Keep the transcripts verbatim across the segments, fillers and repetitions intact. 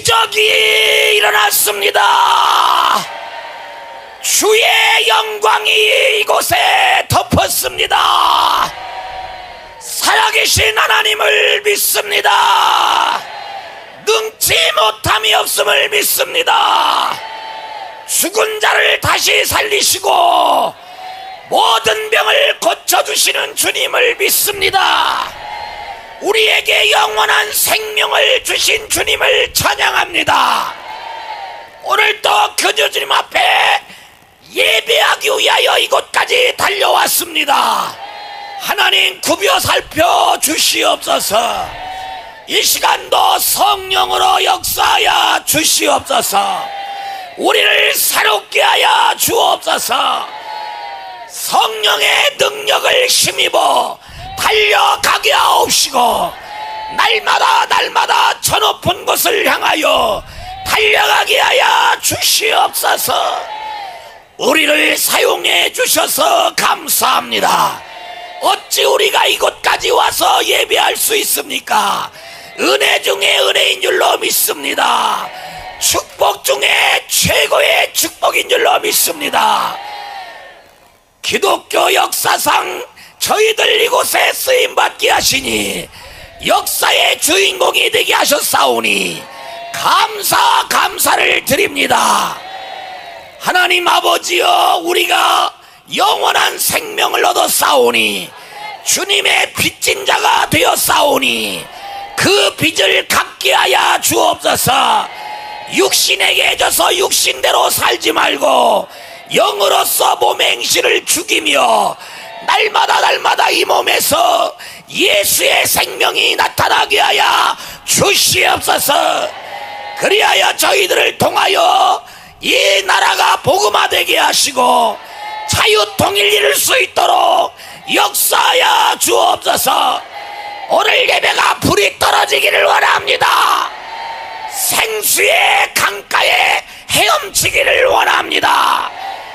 기적이 일어났습니다. 주의 영광이 이곳에 덮었습니다. 살아계신 하나님을 믿습니다. 능치 못함이 없음을 믿습니다. 죽은 자를 다시 살리시고 모든 병을 고쳐주시는 주님을 믿습니다. 우리에게 영원한 생명을 주신 주님을 찬양합니다. 오늘도 그 주님 앞에 예배하기 위하여 이곳까지 달려왔습니다. 하나님 굽여 살펴 주시옵소서. 이 시간도 성령으로 역사하여 주시옵소서. 우리를 새롭게 하여 주옵소서. 성령의 능력을 힘입어 달려가게 하옵시고 날마다 날마다 저 높은 곳을 향하여 달려가게 하여 주시옵소서. 우리를 사용해 주셔서 감사합니다. 어찌 우리가 이곳까지 와서 예배할 수 있습니까? 은혜 중에 은혜인 줄로 믿습니다. 축복 중에 최고의 축복인 줄로 믿습니다. 기독교 역사상 저희들 이곳에 쓰임받게 하시니 역사의 주인공이 되게 하셨사오니 감사 감사를 드립니다. 하나님 아버지여, 우리가 영원한 생명을 얻었사오니 주님의 빚진 자가 되었사오니 그 빚을 갚게 하여 주옵소서. 육신에게 져서 육신대로 살지 말고 영으로서 몸의 행실을 죽이며 날마다 날마다 이 몸에서 예수의 생명이 나타나게 하여 주시옵소서. 그리하여 저희들을 통하여 이 나라가 복음화되게 하시고 자유통일 이룰 수 있도록 역사하여 주옵소서. 오늘 예배가 불이 떨어지기를 원합니다. 생수의 강가에 헤엄치기를 원합니다.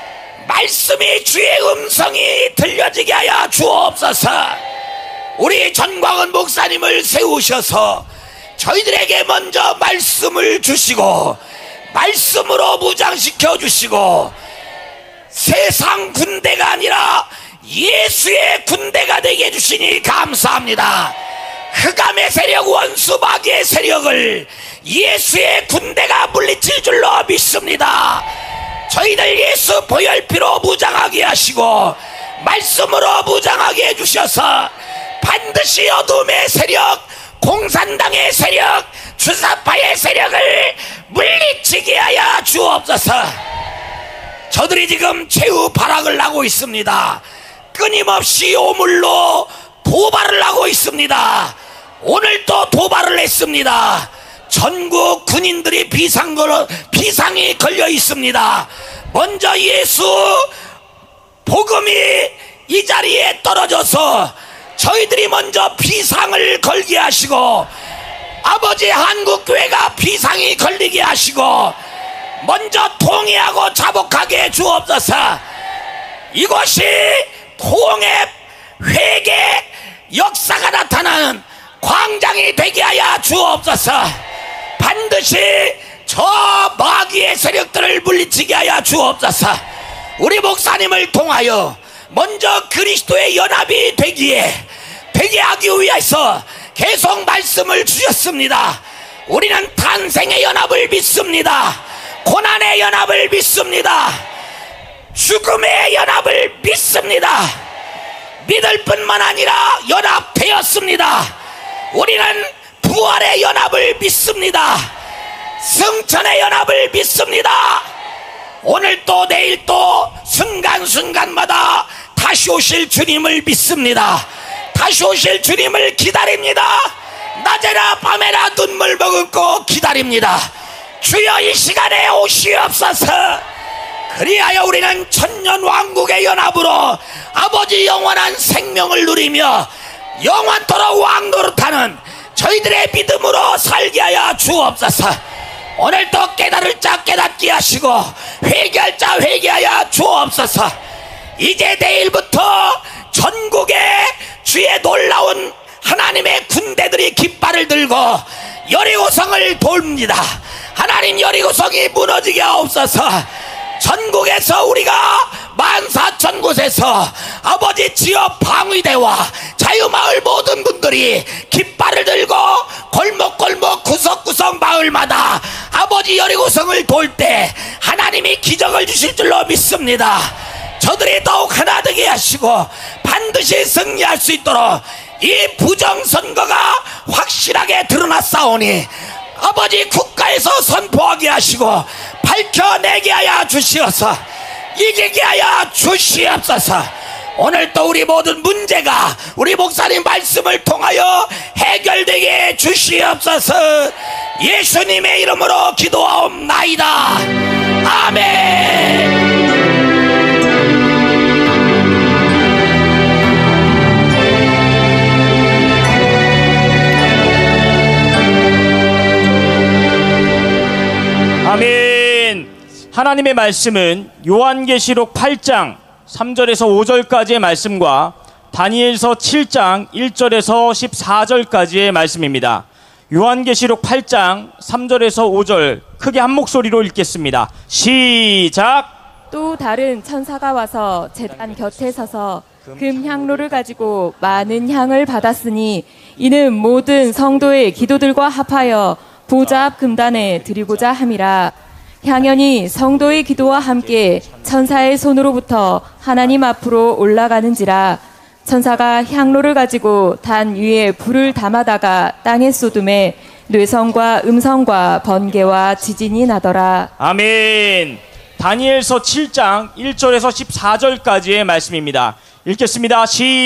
말씀이 주의 음성이 들려지게 하여 주옵소서. 우리 전광훈 목사님을 세우셔서 저희들에게 먼저 말씀을 주시고 말씀으로 무장시켜 주시고 세상 군대가 아니라 예수의 군대가 되게 해주시니 감사합니다. 흑암의 세력, 원수 마귀의 세력을 예수의 군대가 물리칠 줄로 믿습니다. 저희들 예수 보혈피로 무장하게 하시고 말씀으로 무장하게 해주셔서 반드시 어둠의 세력, 공산당의 세력, 주사파의 세력을 물리치게 하여 주옵소서. 저들이 지금 최후 발악을 하고 있습니다. 끊임없이 오물로 도발을 하고 있습니다. 오늘 또 도발을 했습니다. 전국 군인들이 비상 걸어, 비상이 걸려 있습니다. 먼저 예수 복음이 이 자리에 떨어져서 저희들이 먼저 비상을 걸게 하시고 아버지 한국교회가 비상이 걸리게 하시고 먼저 통일하고 자복하게 해 주옵소서. 이것이 통합 회개 역사가 나타나는 광장이 되게 하여 주옵소서. 반드시 저 마귀의 세력들을 물리치게 하여 주옵소서. 우리 목사님을 통하여 먼저 그리스도의 연합이 되기에 되게 하기 위해서 계속 말씀을 주셨습니다. 우리는 탄생의 연합을 믿습니다. 고난의 연합을 믿습니다. 죽음의 연합을 믿습니다. 믿을 뿐만 아니라 연합되었습니다. 우리는 부활의 연합을 믿습니다. 승천의 연합을 믿습니다. 오늘 또 내일 또 순간순간마다 다시 오실 주님을 믿습니다. 다시 오실 주님을 기다립니다. 낮에나 밤에나 눈물 머금고 기다립니다. 주여 이 시간에 오시옵소서. 그리하여 우리는 천년 왕국의 연합으로 아버지 영원한 생명을 누리며 영원토록 왕노릇하는 저희들의 믿음으로 살게 하여 주옵소서. 오늘도 깨달을 자 깨닫게 하시고 회개할 자 회개하여 주옵소서. 이제 내일부터 전국에 주의 놀라운 하나님의 군대들이 깃발을 들고 여리고성을 돕니다. 하나님 여리고성이 무너지게 하옵소서. 전국에서 우리가 만사천 곳에서 아버지 지역 방위대와 자유마을 모든 분들이 깃발을 들고 골목골목 구석구석 마을마다 아버지 여리고성을 돌 때 하나님이 기적을 주실 줄로 믿습니다. 저들이 더욱 하나 되게 하시고 반드시 승리할 수 있도록 이 부정선거가 확실하게 드러났사오니 아버지 국가에서 선포하게 하시고 밝혀내게 하여 주시옵소서. 이기게 하여 주시옵소서. 오늘 또 우리 모든 문제가 우리 목사님 말씀을 통하여 해결되게 주시옵소서. 예수님의 이름으로 기도하옵나이다. 아멘. 아멘. 하나님의 말씀은 요한계시록 팔 장 삼 절에서 오 절까지의 말씀과 다니엘서 칠 장 일 절에서 십사 절까지의 말씀입니다. 요한계시록 팔 장 삼 절에서 오 절 크게 한 목소리로 읽겠습니다. 시작. 또 다른 천사가 와서 제단 곁에 서서 금 향로를 가지고 많은 향을 받았으니 이는 모든 성도의 기도들과 합하여 보좌 앞 금단에 드리고자 함이라. 향연이 성도의 기도와 함께 천사의 손으로부터 하나님 앞으로 올라가는지라. 천사가 향로를 가지고 단 위에 불을 담아다가 땅에 쏟음에 뇌성과 음성과 번개와 지진이 나더라. 아멘. 다니엘서 칠 장 일 절에서 십사 절까지의 말씀입니다. 읽겠습니다.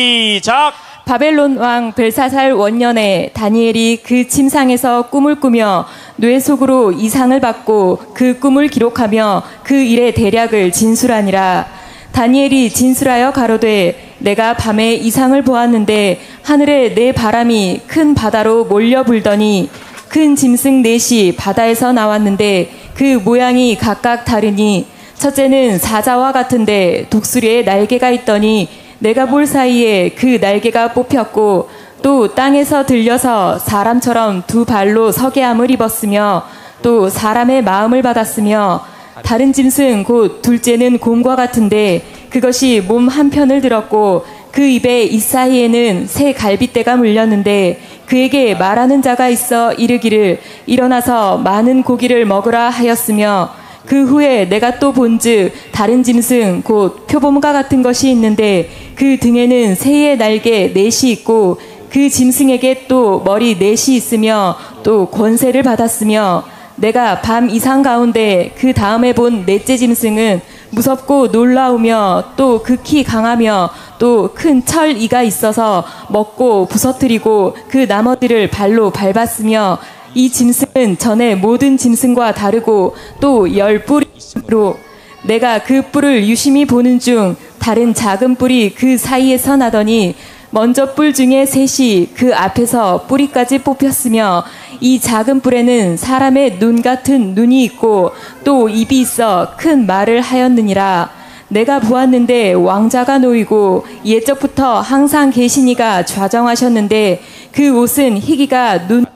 시작. 바벨론 왕 벨사살 원년에 다니엘이 그 침상에서 꿈을 꾸며 뇌 속으로 이상을 받고 그 꿈을 기록하며 그 일의 대략을 진술하니라. 다니엘이 진술하여 가로되 내가 밤에 이상을 보았는데 하늘에 네 바람이 큰 바다로 몰려 불더니 큰 짐승 넷이 바다에서 나왔는데 그 모양이 각각 다르니 첫째는 사자와 같은데 독수리에 날개가 있더니 내가 볼 사이에 그 날개가 뽑혔고 또 땅에서 들려서 사람처럼 두 발로 서게 함을 입었으며 또 사람의 마음을 받았으며 다른 짐승 곧 둘째는 곰과 같은데 그것이 몸 한편을 들었고 그 입에 이 사이에는 새 갈빗대가 물렸는데 그에게 말하는 자가 있어 이르기를 일어나서 많은 고기를 먹으라 하였으며 그 후에 내가 또 본즉 다른 짐승 곧 표범과 같은 것이 있는데 그 등에는 새의 날개 넷이 있고 그 짐승에게 또 머리 넷이 있으며 또 권세를 받았으며 내가 밤 이상 가운데 그 다음에 본 넷째 짐승은 무섭고 놀라우며 또 극히 강하며 또 큰 철 이가 있어서 먹고 부서뜨리고 그 나머지를 발로 밟았으며 이 짐승은 전에 모든 짐승과 다르고 또 열 뿔이 있으므로 내가 그 뿔을 유심히 보는 중 다른 작은 뿔이 그 사이에서 나더니 먼저 뿔 중에 셋이 그 앞에서 뿌리까지 뽑혔으며 이 작은 뿔에는 사람의 눈 같은 눈이 있고 또 입이 있어 큰 말을 하였느니라. 내가 보았는데 왕자가 놓이고 옛적부터 항상 계시니가 좌정하셨는데 그 옷은 희기가 눈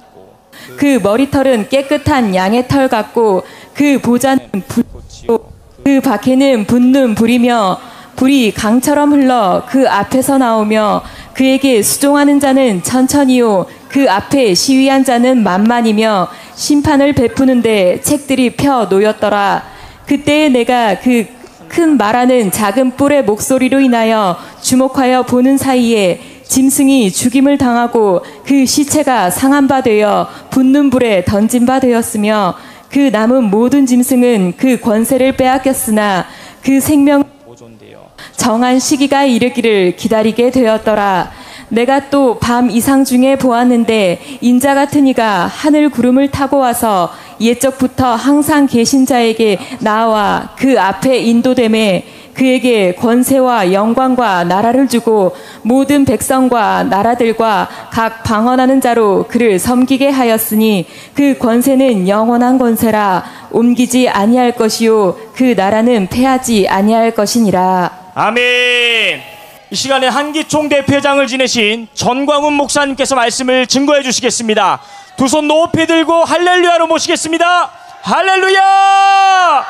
그 머리털은 깨끗한 양의 털 같고 그 보좌는 불이요 그 밖에는 붙는 불이며 불이 강처럼 흘러 그 앞에서 나오며 그에게 수종하는 자는 천천히요 그 앞에 시위한 자는 만만이며 심판을 베푸는데 책들이 펴 놓였더라. 그때에 내가 그 큰 말하는 작은 뿔의 목소리로 인하여 주목하여 보는 사이에 짐승이 죽임을 당하고 그 시체가 상한 바 되어 붙는 불에 던진 바 되었으며 그 남은 모든 짐승은 그 권세를 빼앗겼으나 그 생명 정한 시기가 이르기를 기다리게 되었더라. 내가 또 밤 이상 중에 보았는데 인자 같은 이가 하늘 구름을 타고 와서 옛적부터 항상 계신 자에게 나와 그 앞에 인도됨에 그에게 권세와 영광과 나라를 주고 모든 백성과 나라들과 각 방언하는 자로 그를 섬기게 하였으니 그 권세는 영원한 권세라. 옮기지 아니할 것이요 그 나라는 패하지 아니할 것이니라. 아멘. 이 시간에 한기총 대표장을 지내신 전광훈 목사님께서 말씀을 증거해 주시겠습니다. 두 손 높이 들고 할렐루야로 모시겠습니다. 할렐루야!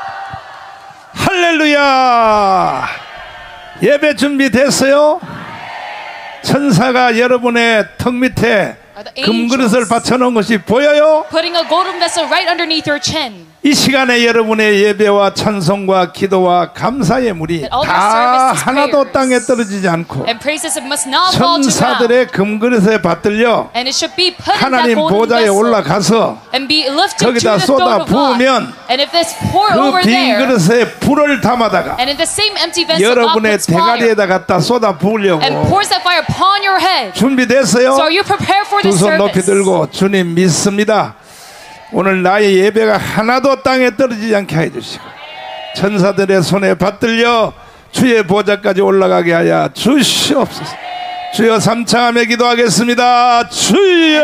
할렐루야! 예배 준비됐어요? 천사가 여러분의 턱 밑에 금그릇을 받쳐놓은 것이 보여요? Putting a golden vessel right underneath your chin. 이 시간에 여러분의 예배와 찬송과 기도와 감사의 물이 다 하나도 땅에 떨어지지 않고 And praises must not fall to ground. 천사들의 금그릇에 받들려 And it should be put in that 하나님 golden 보좌에 vessel. 올라가서 And be lifted to 거기다 the throne 쏟아 of God. 부으면 And if this pour 그 over 빈 there, 그릇에 불을 담아다가 and in the same empty vessel, God 여러분의 puts fire 대가리에다 갖다 쏟아 부으려고 and pours that fire upon your head. 준비됐어요? So are you prepared for 두 this 손 높이 service? 들고 주님 믿습니다. 오늘 나의 예배가 하나도 땅에 떨어지지 않게 해주시고 천사들의 손에 받들려 주의 보좌까지 올라가게 하여 주시옵소서. 주여 삼창하며 기도하겠습니다. 주여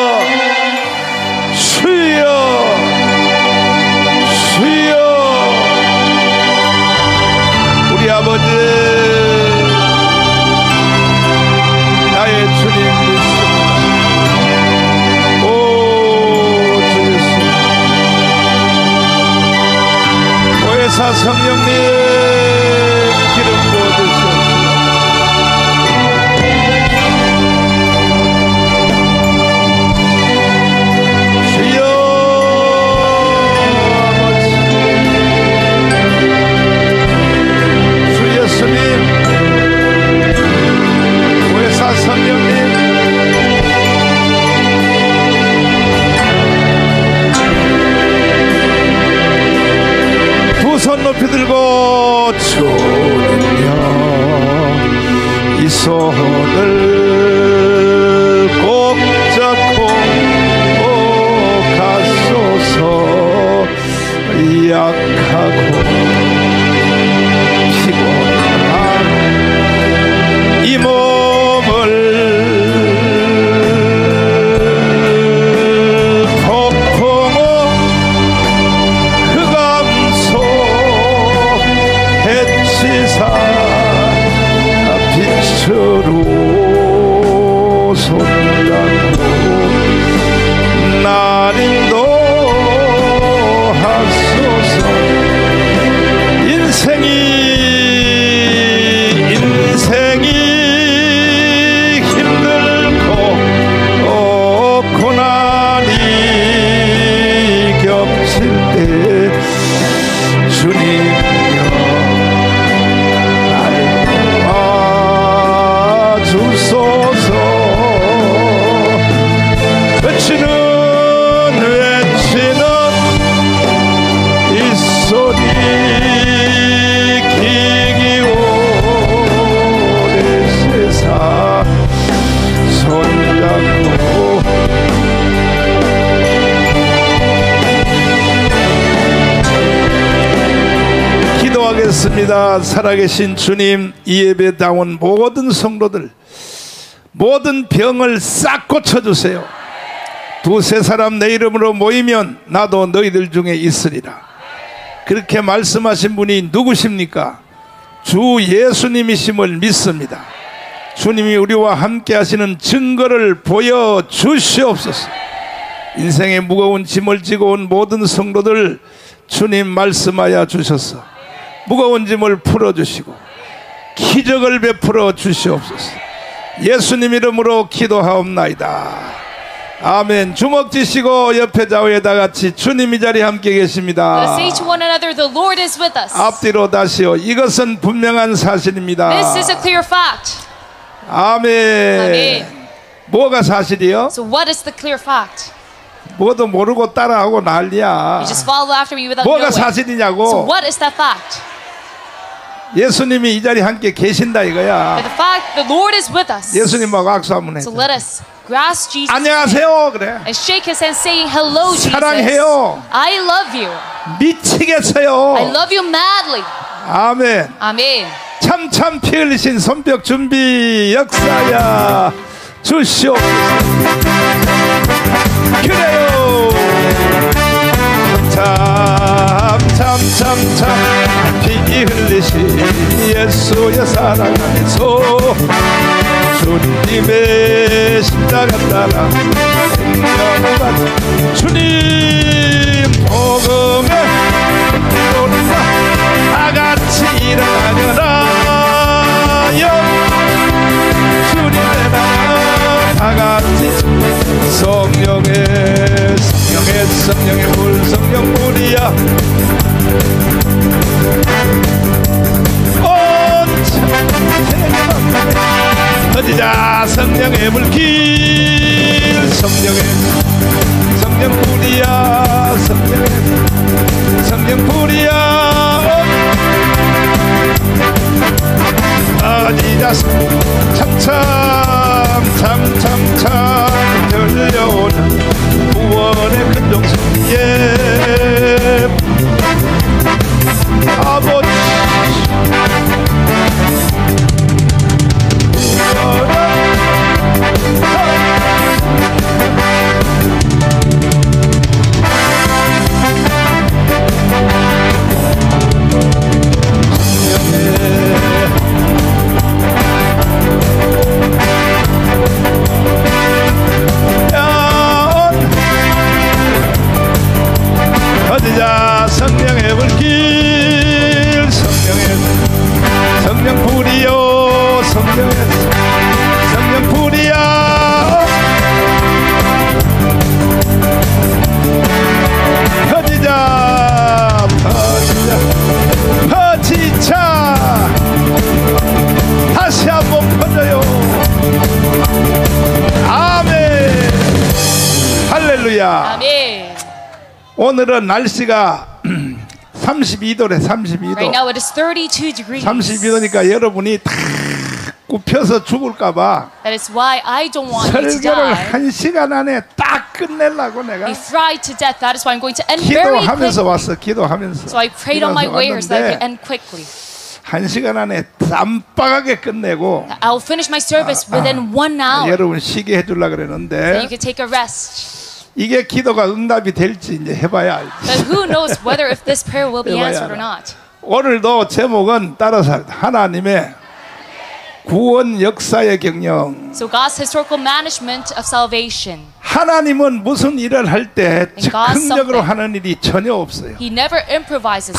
주여 주여 우리 아버지 나의 주님 사 성령님 기름 부어주시옵소서. 주여 아버지 주 예수님 보혜사 성령님 손 높이 들고 주님여 이 손을 꼭 잡고 가소서. 약하고 피곤한 이 몸을 빛으로 손잡고 날 인도하소서. 인생이 인생이 힘들고 고난이 겹칠 때 주님 주소서. 외치는 외치는 이 소리 기기 오래 세상 손잡고 기도하겠습니다. 살아계신 주님, 이 예배당원 모든 성도들 모든 병을 싹 고쳐주세요. 두세 사람 내 이름으로 모이면 나도 너희들 중에 있으리라. 그렇게 말씀하신 분이 누구십니까? 주 예수님이심을 믿습니다. 주님이 우리와 함께 하시는 증거를 보여주시옵소서. 인생의 무거운 짐을 지고 온 모든 성도들 주님 말씀하여 주셔서 무거운 짐을 풀어주시고 기적을 베풀어 주시옵소서. 예수님 이름으로 기도하옵나이다. 아멘. 주먹 쥐시고 옆에 좌우에 다 같이 주님 이 자리에 함께 계십니다. Let us say to one another, the Lord is with us. 앞뒤로 다시요. 이것은 분명한 사실입니다. This is a clear fact. 아멘. 아멘. 뭐가 사실이요? So what is the clear fact? 뭐도 모르고 따라하고 난리야. You just follow after me without 뭐가 knowing. 사실이냐고. So what is that fact? 예수님이 이 자리에 함께 계신다 이거야. The fact the Lord is with us. 예수님하고 악수 한번 해. So let us grasp Jesus. 안녕하세요 그래. And shake his hand saying hello Jesus. 사랑해요. I love you. 미치겠어요. I love you madly. 아멘. 아멘. 참참 피 흘리신 손뼉 준비 역사야 주시옵소서. 그래요. 참참참참 피 흘리신 예수의 사랑 안에서 주님의 십자가 따라 생명을 받은 주님 보고 복음의 우리가 다 같이 일어나려라. 주님의 나라 다 같이 성령의 성령의 성령의 물 성령 물이야. 터지자 성령의 물길 성령의 성령 불이야 성령의 성령 불이야. 터지자 참참 참참참 들려오는 구원의 큰 동성 예 아버지 어디자 성령의 불길 성령의 성령 불이요 성령의 성령 불이야. 퍼지자 퍼지자 퍼지자 다시 한번 퍼져요. 아멘 할렐루야. 아멘. 오늘은 날씨가 삼십이 도래 삼십이 도. Right now it is thirty-two degrees. 삼십이 도니까 여러분이 다 굽혀서 죽을까봐 That is why I don't want you to 설교를 die. 한 시간 안에 딱 끝내려고 내가 Be fried to death. That is why I'm going to end very 기도하면서 quickly. 왔어. 기도하면서. So I prayed on my way here so that I could 왔는데 end quickly. 한 시간 안에 깜빡하게 끝내고 I'll finish my service within one hour. 여러분 쉬게 해주려고 Then you 그랬는데 can take a rest. 이게 기도가 응답이 될지 이제 해봐야 알지. But who knows whether if this prayer will be 해봐야 answered or 알아. not. 오늘도 제목은 따라서 하나님의 구원 역사의 경영. So God's historical management of salvation. 하나님은 무슨 일을 할 때 And God 즉흥적으로 something. 하는 일이 전혀 없어요. He never improvises.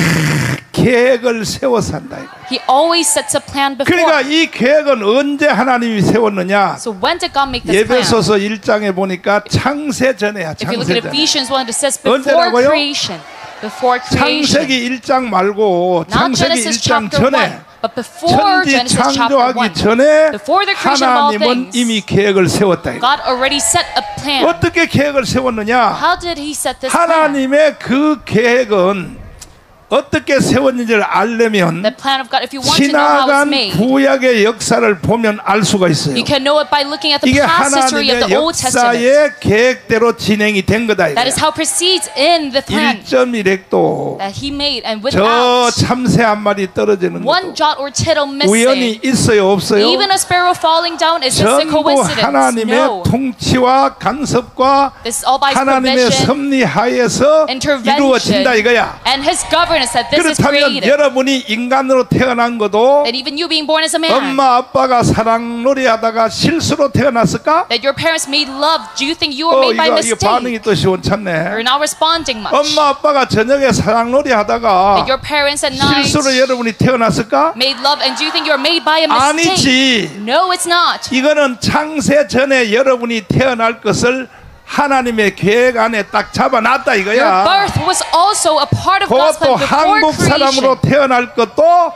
계획을 세워서 한다 이거. He always sets a plan 그러니까 before. 이 계획은 언제 하나님이 세웠느냐? So when did God make this plan? 예배소서 일 장에 보니까 창세 전에야. If you look at 창세 전에. Ephesians one, it says before 언제라고요? creation. Before creation. 창세기 일 장 말고 Not 창세기 Genesis 일 장 chapter 전에 one, but before 천지 Genesis chapter 창조하기 one. 전에 Before the creation of all 하나님은 things, 이미 계획을 세웠다 이거. God already set a plan. 어떻게 계획을 세웠느냐? How did He set this plan? 하나님의 그 계획은 어떻게 세웠는지를 알려면 The plan of God. If you want to know how it's 지나간 made, 구약의 역사를 보면 알 수가 있어요. you can know it by looking at the 이게 past history of 하나님의 the Old Testament. 역사의 계획대로 진행이 된 거다 That is 이거야. how proceeds in the plan 일 점 일 획도 that He made, and 저 without 참새 한 마리 떨어지는 one 것도 jot or tittle 우연히 missing. 있어요 없어요? Even a sparrow falling down is just a 전부 coincidence. 하나님의 No. 통치와 간섭과 This is all by His 하나님의 provision, 섭리 하에서 intervention, 이루어진다 이거야. and His governance that this is 그렇다면 created. 여러분이 인간으로 태어난 것도 That even you being born as a man, 엄마 아빠가 사랑놀이 하다가 실수로 태어났을까? that your parents made love, do you think you were 어 made by 이거 이거 mistake? 반응이 또 You're 시원찮네. not responding much. 엄마 아빠가 저녁에 사랑놀이 하다가 That your parents at night 실수로 여러분이 태어났을까? made love, and do you think you're made by a mistake? 아니지. No, it's not. 이거는 창세 전에 여러분이 태어날 것을 하나님의 계획 안에 딱 잡아놨다 Your 이거야. birth was also a part of God's 그것도 plan before 한국 사람으로 creation. 태어날 것도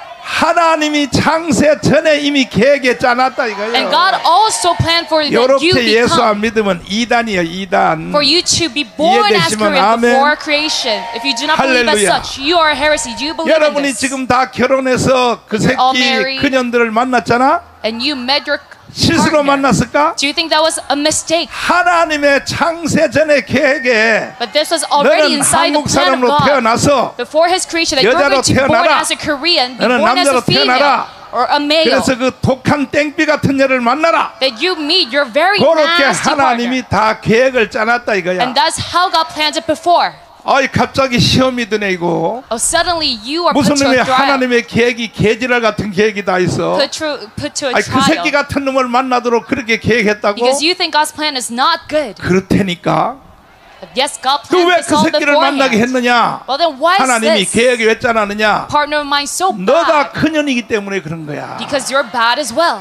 하나님이 창세 전에 이미 계획에 짜놨다 And God 이거예요. also planned for that you 이렇게 예수 안 become, 믿으면 이단이에요 이단. for you to be born as 이해되시면 Korean 아멘. before creation. If you do not believe as 할렐루야. such, you are a heresy. Do you believe in 여러분이 this? 지금 다 결혼해서 그 You're all 새끼 married. 그년들을 만났잖아. And you met your 실수로 partner. 만났을까? Do you think that was a mistake? 하나님의 창세 전의 계획에 But this was already 너는 inside the 한국 plan of 사람으로 God. 태어나서 Before His creation, that you're 여자로 going to be born 태어나라. as a Korean, be 너는 born as a 남자로 female, 태어나라. or a male. 그래서 그 독한 땡비 같은 여를 만나라. That you meet your very 그렇게 nasty 하나님이 partner. 다 계획을 짜놨다 이거야. And that's how God planned it before. 아이 갑자기 시험이 드네 이거. Oh, suddenly you are put 무슨 to 놈이 a trial. 하나님의 계획이 개지랄 같은 계획이 다 있어. Put to, put to a 아이 그 새끼 trial. 같은 놈을 만나도록 그렇게 계획했다고? Because you think God's plan is not good. 그렇다니까. Yes, God 그 planned 왜 this 그 all 새끼를 만나게 beforehand. 했느냐? Well, then why is 하나님이 this 계획이 왜 짜놨느냐? partner of mine so 너가 bad? 큰년이기 때문에 그런 거야. Because you're bad as well.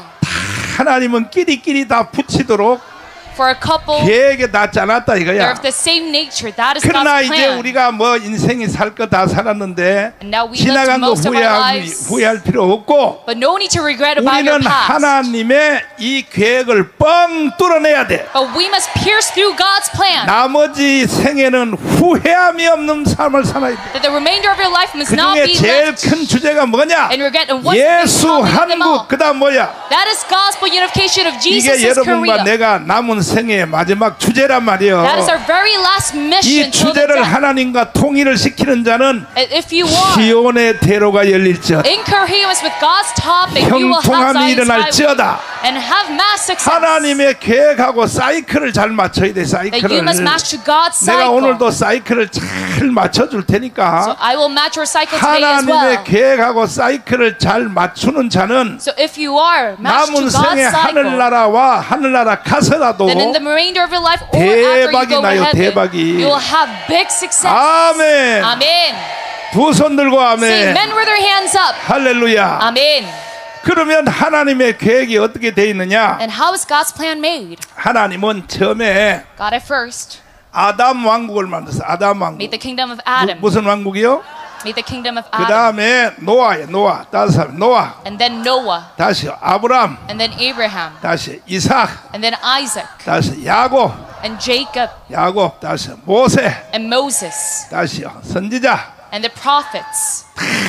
하나님은 끼리끼리 다 붙이도록 For a couple, 계획에 다 짜놨다 they're 이거야. of the same nature. That is 그러나 God's 이제 plan. 우리가 뭐 인생이 살 거 다 살았는데 And now we 지나간 lived 거 most of our 후회할, lives. 후회할 필요 없고 But no need to regret about your 우리는 past. 하나님의 이 계획을 뻥 뚫어내야 돼. But we must pierce through God's plan. 나머지 생애는 후회함이 없는 삶을 살아야 돼. That the remainder of your life must 그 not 중에 be 제일 left 큰 주제가 뭐냐? in regret. And what's 예수 the big topic of them all? 한국 그다음 뭐야? That is gospel unification of 이게 Jesus' 여러분과 Korea. 내가 남은 생애의 마지막 주제란 말이에요. That is our very last 이 mission till the 주제를 death. 하나님과 통일을 시키는 자는 And if you are 시온의 대로가 열릴지어다. in coherence with God's topic, you will have 형통함이 Zion's highway 일어날지어다. and have mass success. 하나님의 계획하고 사이클을 잘 맞춰야 돼. That you 사이클을. must match to God's 내가 cycle. 오늘도 사이클을 잘 맞춰줄 So 테니까 I will match your cycle today as well. 하나님의 계획하고 사이클을 잘 맞추는 자는 So if you are matched 남은 to God's 생에 cycle, 하늘나라와 하늘나라 가서라도 then in the remainder of your life or after you 대박이 go to 나요, heaven, 대박이. you will have big success. 아멘. Amen. 두 손 들고 Say 아멘. amen with their hands up. 할렐루야. Amen. 그러면 하나님의 계획이 어떻게 돼 있느냐? And how is God's plan made? 하나님은 처음에 God at first 아담 왕국을 만들었어. 아담 왕국. made the kingdom of 무, Adam. 무슨 왕국이요? Made the kingdom of 그 Adam. 다음에 노아예 노아. 다섯 사람 노아. And then Noah. 다시 아브람. And then Abraham. 다시 이삭. And then Isaac. 다시 야곱. And Jacob. 야곱. 다시 모세. And Moses. 다시 선지자. And the prophets.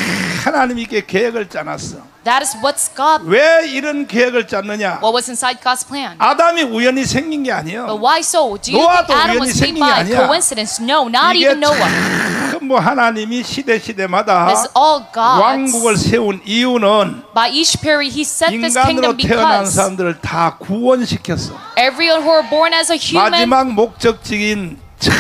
하나님이 이렇게 계획을 짜놨어. That is what's God. 왜 이런 계획을 짰느냐? What was inside God's plan? 아담이 우연히 생긴 게 But 아니에요. why so? Do you 노아도 think Adam 우연히 was made 생긴 게 by 아니야. coincidence? No, not 이게 even Noah. 뭐 하나님이 시대 시대마다 It's all 왕국을 God's. 세운 이유는 By each period, He set this 인간으로 kingdom 태어난 because 사람들을 다 구원시켰어. everyone who are born as a human, 마지막 목적지인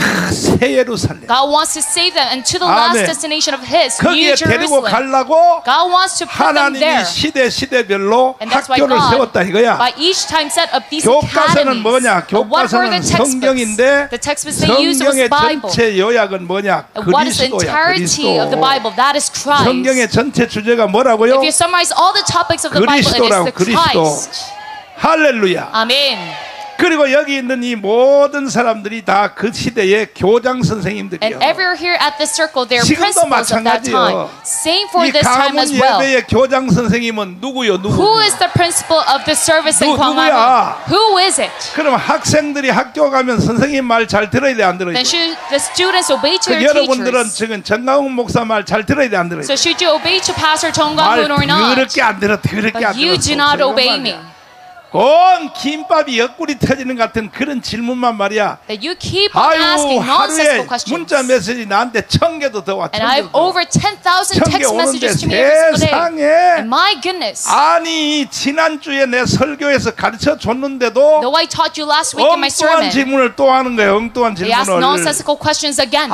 새 예루살렘. God wants to save them, and to the last 아멘. destination of His, 거기에 New 데리고 Jerusalem. 가려고 God wants to put them 하나님이 there. 시대 시대별로 And that's why 학교를 God, 세웠다 이거야. by each time set up these 교과서는 academies. 뭐냐? But what were 교과서는 the textbooks? 성경인데 The textbooks they used was 성경의 Bible. 전체 요약은 뭐냐? And what is the 그리스도야. entirety of the 그리스도. Bible? That is Christ. 성경의 전체 주제가 뭐라고요? If you summarize all the topics of the Bible, it is 그리스도라고 the 그리스도. Christ. 할렐루야. Amen. 그리고 여기 있는 이 모든 사람들이 다 그 시대의 교장 선생님들이요. And everywhere here at this circle, they are 지금도 principals of that 마찬가지요. time. Same for 이 this time 가문 as well. 예배의 교장 선생님은 누구요? 누구? Who is the principal of the service in 누- Gwanghamun? 누구야? Who is it? 그럼 학생들이 학교 가면 선생님 말 잘 들어야 돼, 안 들어야 Then 돼? should the students obey to 그 their 여러분들은 teachers? 지금 정강훈 목사 말 잘 들어야 돼, 안 들어야 돼? So should you obey to Pastor Chong 말 Gwanghoon or not? 더럽게 안 들어, 더럽게 안 But you 들어. do not obey me. 온 김밥이 옆구리 터지는 같은 그런 질문만 말이야. That you keep on 아유, asking 하루에 nonsensical questions. 문자 메시지 나한테 천 개도 더 와. And 천 I 개도 have 더 와. over ten thousand 천 개 text 오는데 messages to me every single day. 세상에 And my goodness. 아니 지난주에 내 설교에서 가르쳐 줬는데도 Though I taught you last week in my 엉뚱한 sermon, 질문을 또 하는 거예요. 엉뚱한 they ask 질문을. nonsensical questions again.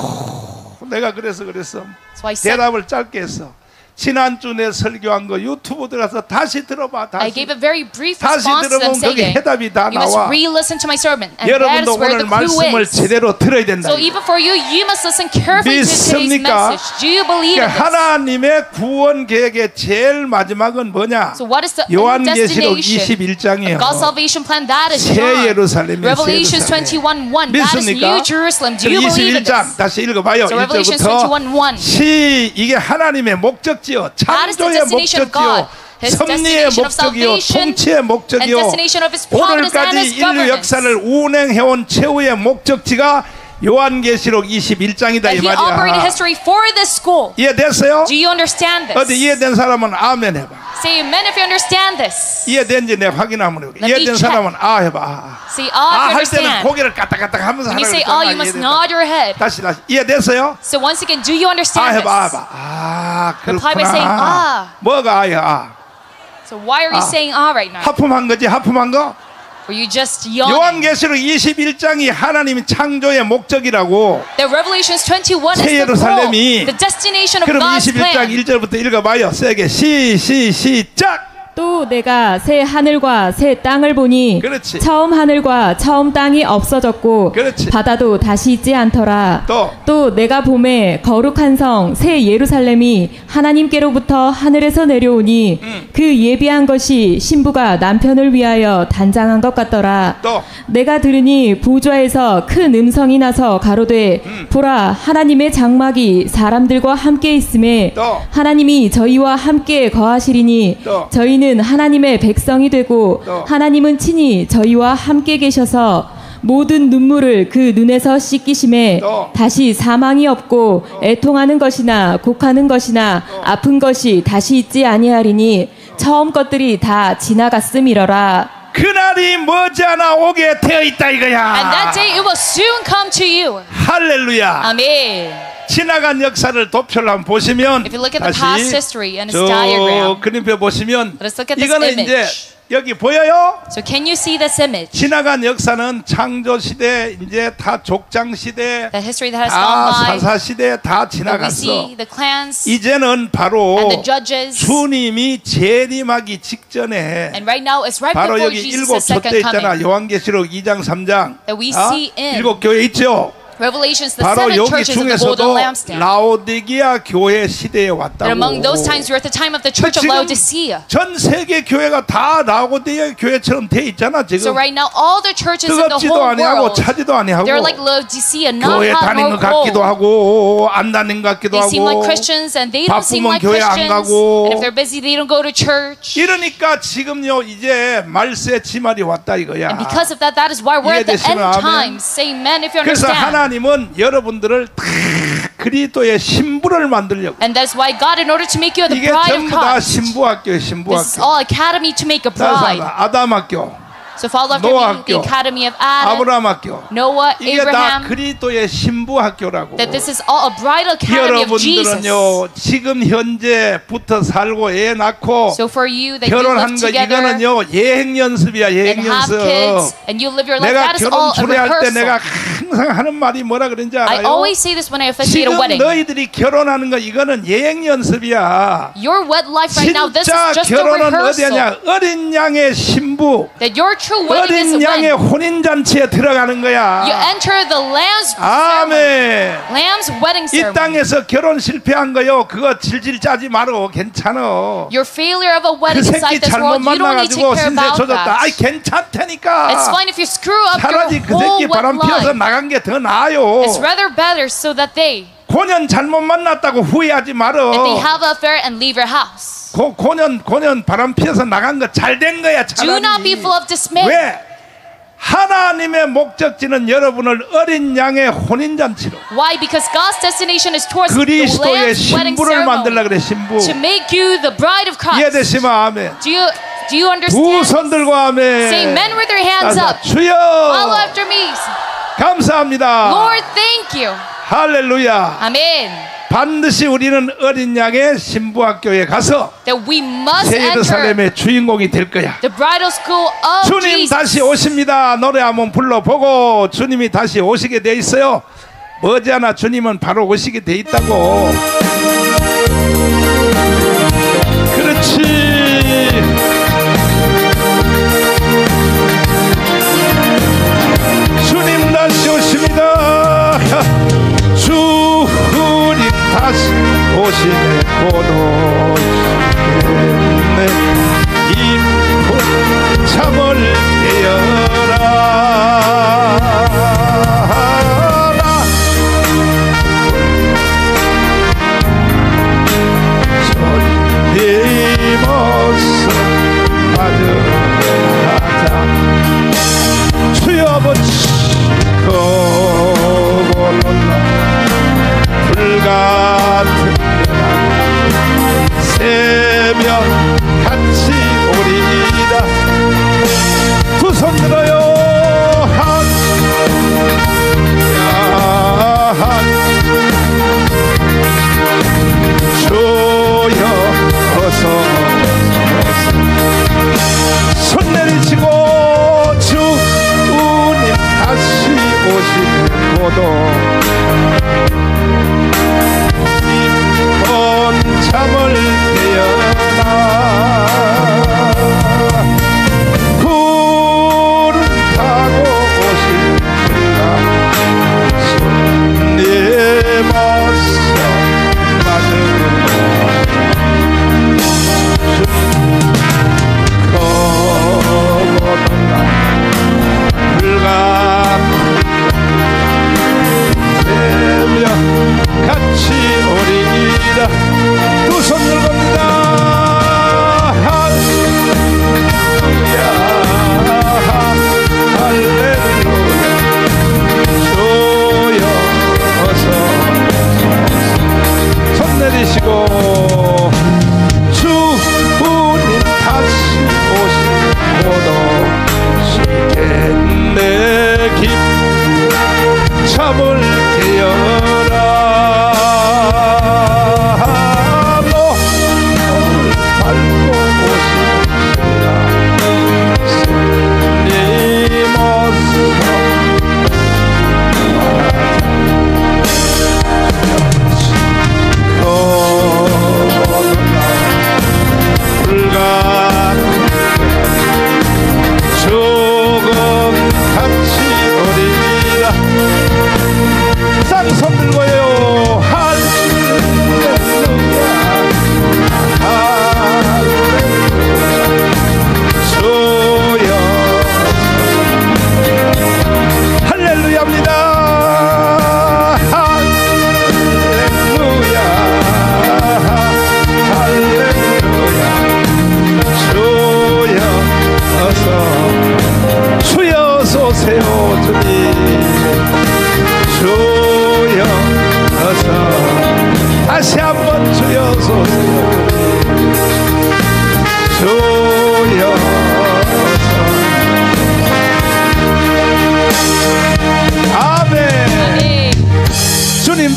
아후, 내가 그래서 그랬어. So I said, 대답을 짧게 했어. 지난주 내 설교한 거 유튜브 들어가서 다시 들어봐. I 다시. gave a very brief 다시 response to them 들어보면 거기 saying, 해답이 다 you must 나와. re-listen to my sermon. And that 여러분도 is where 오늘 the clue 말씀을 is. 제대로 들어야 된다. So even for you, you must listen carefully to today's 믿습니까? message. Do you believe in 그러니까 this? 하나님의 구원 계획의 제일 마지막은 뭐냐? So what is the end 요한계시록 destination 이십일 장이에요. of God's salvation plan? That is 새 John. 예루살렘이에요, Revelations 새 예루살렘. twenty-one one. That is 믿습니까? New Jerusalem. Do you believe 이십일 in 장 this? 다시 읽어봐요. So Revelations 일 절부터 twenty-one one. 시 이게 하나님의 목적지요. That is the 창조의 destination of 목적지요. God. His 섭리의 destination of 목적이요. salvation 통치의 and 목적이요. destination of His providence and 오늘까지 His 인류 governance. 역사를 운행해온 최후의 목적지가 요한계시록 이십일 장이다 이 That He operated 말이야. history for this school. 이해됐어요? Do you understand this? 어디 이해된 사람은 아멘 해봐. Say amen if you understand this. 이해된지 내가 확인 한번 해볼게. Let me 이해된 check. 사람은 아 해봐. 아, Say 아 ah if 할 you 때는 understand. 고개를 까딱까딱 하면서 When you 하라고 say 그랬잖아. ah, you must 이해됐다. nod your head. 다시 다시 이해됐어요? So once again, do you 아 understand 해봐 아 this? 해봐. 아 Reply by saying, 그렇구나. 아. 뭐가 아야 아. So why are you 아. saying ah right now? 하품한 거지 하품한 거? Were you just yawning? 요한계시록 이십일 장이 하나님 창조의 목적이라고. The Revelations twenty-one is 새 the goal, 예루살렘이. the destination of 그럼 God's 이십일 장 plan. 일 절부터 읽어봐요. 세게 시 시 시작. 또 내가 새 하늘과 새 땅을 보니 그렇지. 처음 하늘과 처음 땅이 없어졌고 그렇지. 바다도 다시 있지 않더라. 또. 또 내가 봄에 거룩한 성 새 예루살렘이 하나님께로부터 하늘에서 내려오니 음. 그 예비한 것이 신부가 남편을 위하여 단장한 것 같더라. 또. 내가 들으니 보좌에서 큰 음성이 나서 가로되 음. 보라 하나님의 장막이 사람들과 함께 있음에 또. 하나님이 저희와 함께 거하시리니 또. 저희는 하나님의 백성이 되고 또. 하나님은 친히 저희와 함께 계셔서 모든 눈물을 그 눈에서 씻기심에 또. 다시 사망이 없고 애통하는 것이나 곡하는 것이나 아픈 것이 다시 있지 아니하리니 처음 것들이 다 지나갔음이러라. 그날이 머지않아 오게 되어 있다 이거야. And that day it will soon come to you. 할렐루야. Amen. 지나간 역사를 도표를 한번 보시면 If you look at the 다시 past history and its 저 diagram. 그림표 보시면 Let's look at this 이거는 image. 이제 여기 보여요? So can you see this image? 지나간 역사는 창조 시대 이제 다 족장 시대 The history that has 다 gone by. 사사 시대 다 But we 지나갔어. see the clans 이제는 바로 and the judges. 주님이 재림하기 직전에 And right now it's right 바로 before 여기 Jesus' 일곱 second 촛대 있잖아. coming. 요한계시록 이 장 삼 장 That we 아? see in 일곱 교회 있죠. Revelations, the 바로 seven 여기 churches of the golden 중에서도 lampstand. 라오디게아 교회 시대에 But among those 왔다고. times we're at the time of the church of 지금 Laodicea. 전 세계 교회가 다 라오디게아 교회처럼 돼 있잖아 So 지금. right now all the churches in the 뜨겁지도 whole 아니하고 world, 차지도 아니하고 they're like Laodicea, not 교회 hot 다닌 것 nor 같기도 cold. 하고 안 다닌 것 같기도 They seem like 하고 Christians and they don't seem 바쁘면 like 교회 안 Christians. 가고. And if they're busy, they don't go to church. 이러니까 지금요 이제 말세 지말이 왔다 이거야. And because of that, that is why we're at the 이해되시면 end 아멘. times. Say amen if you 그래서 understand. 하나님은 여러분들을 다 그리스도의 신부를 만들려고. And that's why God, in order to make you the 이게 bride of 전부 다 Christ, 신부학교예요. this is 신부학교. all academy to make a bride. 아담학교, So follow after 노아 me, the 학교, academy of Adam, 아브라함학교. Noah, 이게 다 Abraham. 그리스도의 신부학교라고. That this is all a bridal academy of Jesus. 여러분들은요 지금 현재부터 살고 애 낳고 So for you that you 결혼한 live 거 together 이거는요 예행 연습이야 예행 and have 연습. kids and you live your life, 내가 that is 결혼 all a 초대할 때 내가 rehearsal. 항상 하는 말이 뭐라 그런지 I 알아요? always say this when I officiate a 지금 wedding. 너희들이 결혼하는 거 이거는 예행 연습이야. Your wed life right now, this 진짜 is just a 결혼은 rehearsal. 어디냐? 어린 양의 신부, That your true wedding is 어린 양의 when 혼인 잔치에 들어가는 거야. you enter the Lamb's ceremony. 아멘. Lamb's wedding 이 ceremony. 땅에서 결혼 실패한 거요. 그거 질질 짜지 말어. 괜찮어. Your failure of a 그 wedding 새끼 inside this 잘못 world, you don't need to 만나가지고 care 신세 about 젖었다. 아이 that. 괜찮다니까. It's fine if you screw up 차라리 your 그 whole 새끼 wet 바람 피워서 life. 나간 게 더 나아요. It's rather better so that they 고년 잘못 만났다고 후회하지 말어. that they have an affair and leave your house. 고, 고년 고년 바람 피워서 나간 거 잘 된 거야. Do not be 차라리. full of dismay. 왜? 하나님의 목적지는 여러분을 어린 양의 혼인 잔치로 Why? Because God's destination is towards the 그리스도의 Lamb's wedding 신부를 만들라 ceremony 그래. 신부. to make you the bride of Christ. 이해되시면 아멘. Do you do you 두 understand? 손 들고 아멘. Say amen with your hands 따라서, up. 주여 Follow after me. 감사합니다. Lord, thank you. 할렐루야. Amen. 반드시 우리는 어린 양의 신부학교에 가서 That we must 새 enter 예루살렘의 주인공이 될 거야. the bridal school of 주님 Jesus. 다시 오십니다. 노래 한번 불러보고 주님이 다시 오시게 돼 있어요. 머지않아 주님은 바로 오시게 돼 있다고. 그렇지. 주님 다시 오십니다. 주님 다시 오시네 고도 내 입고 잠을 깨어라. 손님어서 맞아가자. 주여 붙이고 불같은 새벽 같이 오리다. 두 손 들어요. 한, 야, 한. 주여 어서 손 내리치고 주님 다시 오시는 고도 잠을 깨어나.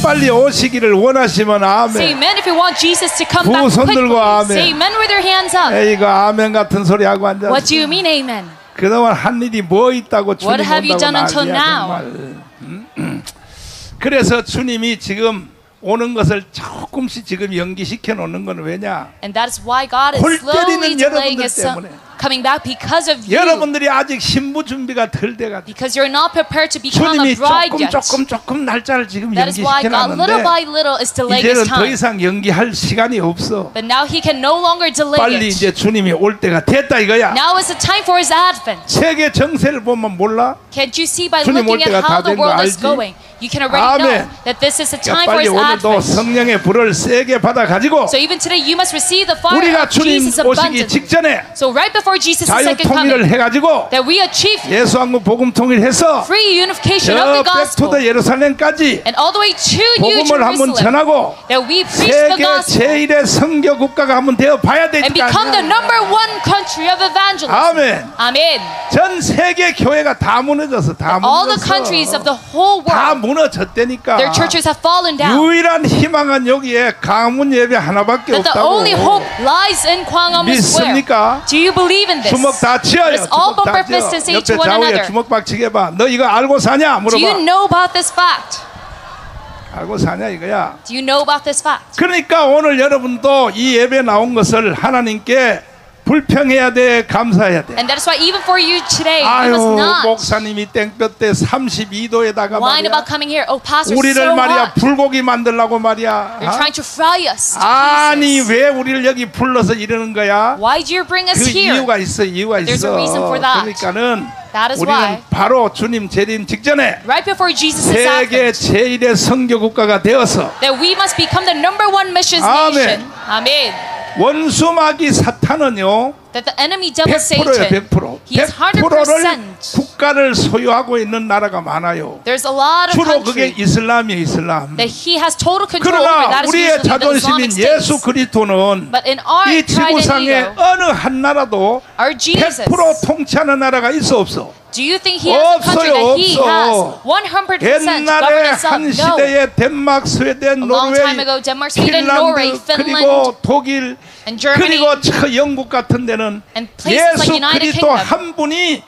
빨리 오시기를 원하시면 Say 아멘. amen if you want Jesus to come 두 back 손 quickly. 들고 아멘. Say amen with your hands up. 에이거 아멘 같은 소리 하고 앉아. What do you mean amen? 그동안 한 일이 뭐 있다고 주님 What have you 온다고 done until 난리야 now? 정말. 음, 음. 그래서 주님이 지금 오는 것을 조금씩 지금 연기시켜 놓는 건 왜냐? And that is why God is 골 slowly 때리는 delaying 여러분들 his son 때문에. coming back because of you. 여러분들이 아직 신부 준비가 덜 돼가지고 Because you're not prepared to become a 주님이 bride 조금 yet. 조금 조금 날짜를 지금 That is why 연기시켜 God little by 놨는데 little is delaying 이제는 his 더 time. 이상 연기할 시간이 없어. But now he can no longer delay 빨리 it. 이제 주님이 올 때가 됐다 이거야. Now is the time for his advent. 세계 정세를 보면 몰라? Can't you see by 주님 올 looking 때가 at how 다 the 된 거 world is 알지? going? You can already know 아멘. that this is the 그러니까 time for 빨리 his 오늘도 advent. 성령의 불을 세게 받아 가지고 So even today you must receive the fire 우리가 of 주님 Jesus 오시기 abundantly. 직전에 So right before Jesus' 자유 second 통일을 coming, 해가지고 that we achieve 예수왕국 복음 통일해서 free unification 저 of the gospel 백투더 예루살렘까지 and all the way to New 복음을 한번 Jerusalem, 전하고 that we preach the 세계 gospel 제일의 선교 국가가 한번 되어 봐야 and 되지 become the 않냐? number one country of evangelism. 아멘. Amen. 전 세계 교회가 다 무너졌어. 다 All the countries of 무너졌어. the whole 다 world, 무너졌다니까. their churches have fallen down. 유일한 희망은 여기에 강문 예배 하나밖에 That the only hope 없다고. lies in Gwanghwamun Square. 믿습니까? Do you believe in this? 주먹 다 치어요. Let's all 주먹 bump 다 our fists and say 치어. to 옆에 one 좌우에 another, 주먹박 치게봐. 너 이거 알고 사냐? do you 물어봐. know about this fact? 알고 사냐 이거야. Do you know about this fact? 그러니까 오늘 여러분도 이 예배 나온 것을 하나님께 불평해야 돼, 감사해야 돼. And that is why even for you today, you 아유, must not 목사님이 땡볕에 삼십이 도에다가 whine 말이야. about coming here. Oh, pastor, 우리를 so 말이야 hot. 불고기 만들라고 말이야. They're 어? trying to fry us to 아니 pieces. 왜 우리를 여기 불러서 이러는 거야? Why do you bring us 그 here? 이유가 있어, 이유가 There's 있어. a reason for that. 그러니까는 That is 우리는 why. 바로 주님 재림 직전에 Right before Jesus' 세계 advent, 제일의 선교 국가가 되어서 that we must become the number one missions 아멘. nation. Amen. 원수마귀 사탄은요 That the enemy devil 백 퍼센트예요. Satan, 백 퍼센트. he is one 백 hundred 퍼센트를 percent. 국가를 소유하고 있는 나라가 많아요. There's a lot of 주로 그게 countries 이슬람이에요, 이슬람. that he has total control over. 그러나 That is 우리의 usually the 자존심인 Islamic 예수 states. 그리스도는 But in our 이 pride and 지구상의 ego, 어느 한 나라도 our 백 Jesus, 퍼센트 통치하는 나라가 있어 없어? do you think he has a country 없어요, that he 없어. has one hundred percent governed 옛날에 itself? 한 No. 시대에 덴마크, 스웨덴, A long 노르웨이, time ago, Denmark, Sweden, Norway, 핀란드, Finland, 그리고 독일, and Germany, 그리고 저 영국 같은 데는 and places 예수 like United 그리스도 Kingdom. 한 분이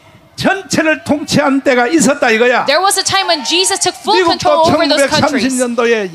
전체를 통치한 때가 있었다 이거야. There was a time when Jesus took full 미국도 control over those 천구백삼십 countries. 년도에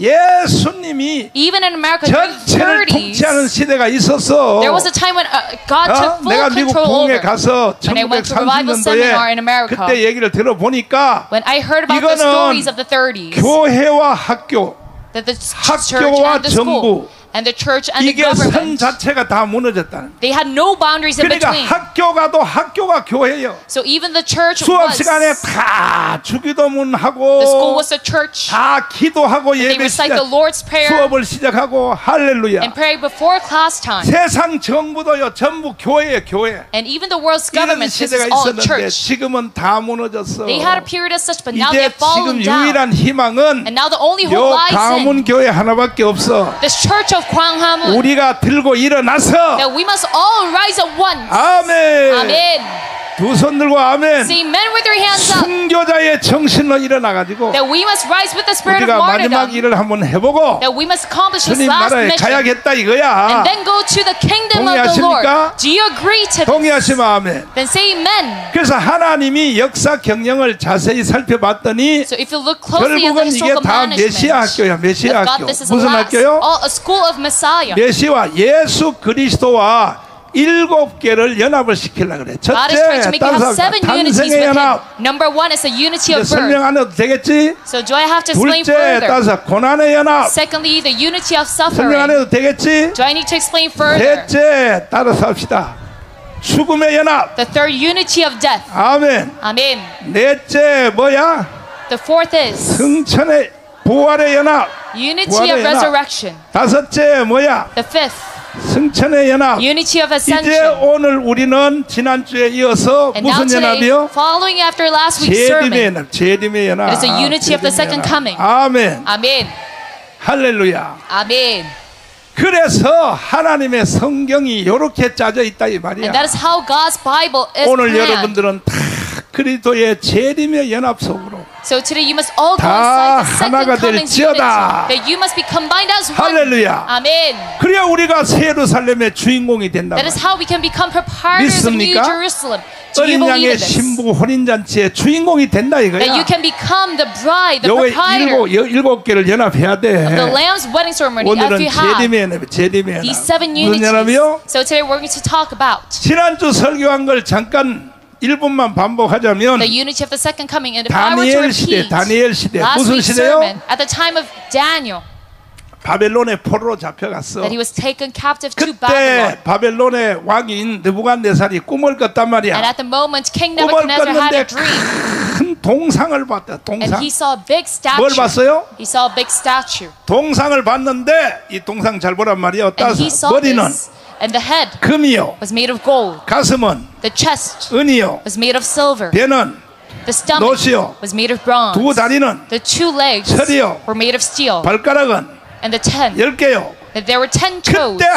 예수님이 Even in America, during the 전체를 통치하는 thirties, 시대가 있었어. there was a time when uh, God 어? took full 내가 미국 control 부흥회 over. 가서 When I went to 천구백삼십 revival seminar in 년도에 America, 그때 얘기를 들어보니까 when I heard about the 이거는 stories of the thirties, 교회와 학교 that the church 학교와 and the school 정부, and the church and the 이게 선 government, 자체가 다 무너졌다는. they had no boundaries in 그러니까 between. 학교가도 학교가 교회예요. So even the church 수업 was, 시간에 the 다 주기도문 school 하고 was a church. 다 기도하고 They 예배 recite 시작 the Lord's Prayer 수업을 시작하고 할렐루야. and pray before class time. 세상 정부도요 전부 교회예요, 교회. And even the world's 이런 government, this is 시대가 all 있었는데 church. 지금은 다 무너졌어. They had a period as such, but now 이제 they have fallen 지금 down. 유일한 희망은 And now the only hope 요 lies 가문 in 교회 하나밖에 없어. this church of Gwanghwamun. 우리가 들고 일어나서 That we must all rise at once. 아멘. Amen. 두 손 들고 아멘. Say amen with your hands up. 순교자의 정신으로 일어나가지고 That we must rise with the spirit of 우리가 마지막 martyrdom. 일을 한번 해보고 That we must accomplish this 주님 last 나라에 mission. 가야겠다 이거야. And then go to the kingdom of the Lord. 동의하십니까? Do you agree to this? 동의하시면 아멘. Then say amen. 그래서 하나님이 역사 경영을 자세히 살펴봤더니 So if you look closely at the 결국은 이게 historical 다 management 메시아 학교야. 메시아 of God, 학교. this is 무슨 last, 학교요? all a school of Messiah. 메시아 예수 그리스도와 일곱 개를 연합을 시키려고 그래. God is trying to 첫째, make you have seven unities 탄생의 with Him. 연합. Number one is the unity 이제 of birth. 설명 안 해도 되겠지? So do I have to explain 둘째, further? 따라서 고난의 연합. Secondly, the unity of 설명 안 suffering. 해도 되겠지? Do I need to explain further? 셋째, 따라서 합시다. 죽음의 연합. The third, unity of death. 아멘. Amen. 넷째 뭐야? The fourth is 승천의 부활의 연합. unity 부활의 of 연합. resurrection. 다섯째 뭐야? The fifth, 승천의 연합. unity of 이제 ascension. 오늘 우리는 지난주에 이어서 And now 무슨 today, 연합이요? following after last week's 재림의 sermon, 연합. 재림의 연합. it is the unity of the second 재림의 coming. 연합. 아멘. Amen. 할렐루야. Amen. 그래서 하나님의 성경이 이렇게 짜져 있다 이 말이야. And that is how God's Bible is 오늘 planned. 여러분들은 다 그리스도의 재림의 연합 속으로 So today you must all go 다 inside the second 하나가 coming's unity. 될지어다. That you must be combined as one. 할렐루야. Amen. 그래야 우리가 새 예루살렘의 주인공이 된다. That is how we can become proprietors of New 믿습니까? Jerusalem. Do you 어린 believe 양의 in this? 신부 혼인잔치의 주인공이 된다 That you 이거야. can become the bride, the 요게 proprietor 일곱, 여- 일곱 개를 연합해야 돼. of the Lamb's wedding ceremony. As 오늘은 we have 재림의 연합, 재림의 these 연합. seven 무슨 unities. 연합이요? So today we're going to talk about 지난주 설교한 걸 잠깐 일 분만 반복하자면 the unity of the second coming. And if I were to 다니엘 시대, repeat 다니엘 시대 last 무슨 week's 시대요? sermon at the time of Daniel, 바벨론의 포로로 잡혀갔어. that he was taken captive to 그때 Babylon. 바벨론의 왕인 느부갓네살이 꿈을 꿨단 And 말이야. at the moment, King 꿈을 Nebuchadnezzar had a 꿨는데 dream. 큰 동상을 봤다. And 동상. he saw a big 뭘 statue. 봤어요? He saw a big statue. 동상을 봤는데 이 동상 잘 보란 말이야. And 따서 he saw 머리는 this. And the head 금이요, was made of gold. 가슴은 The chest 은이요, was made of silver. 배는 The stomach 노시요, was made of bronze. 두 다리는 The two legs 철이요, were made of steel. 발가락은 And the ten. 열 개요. That there were ten toes. 그때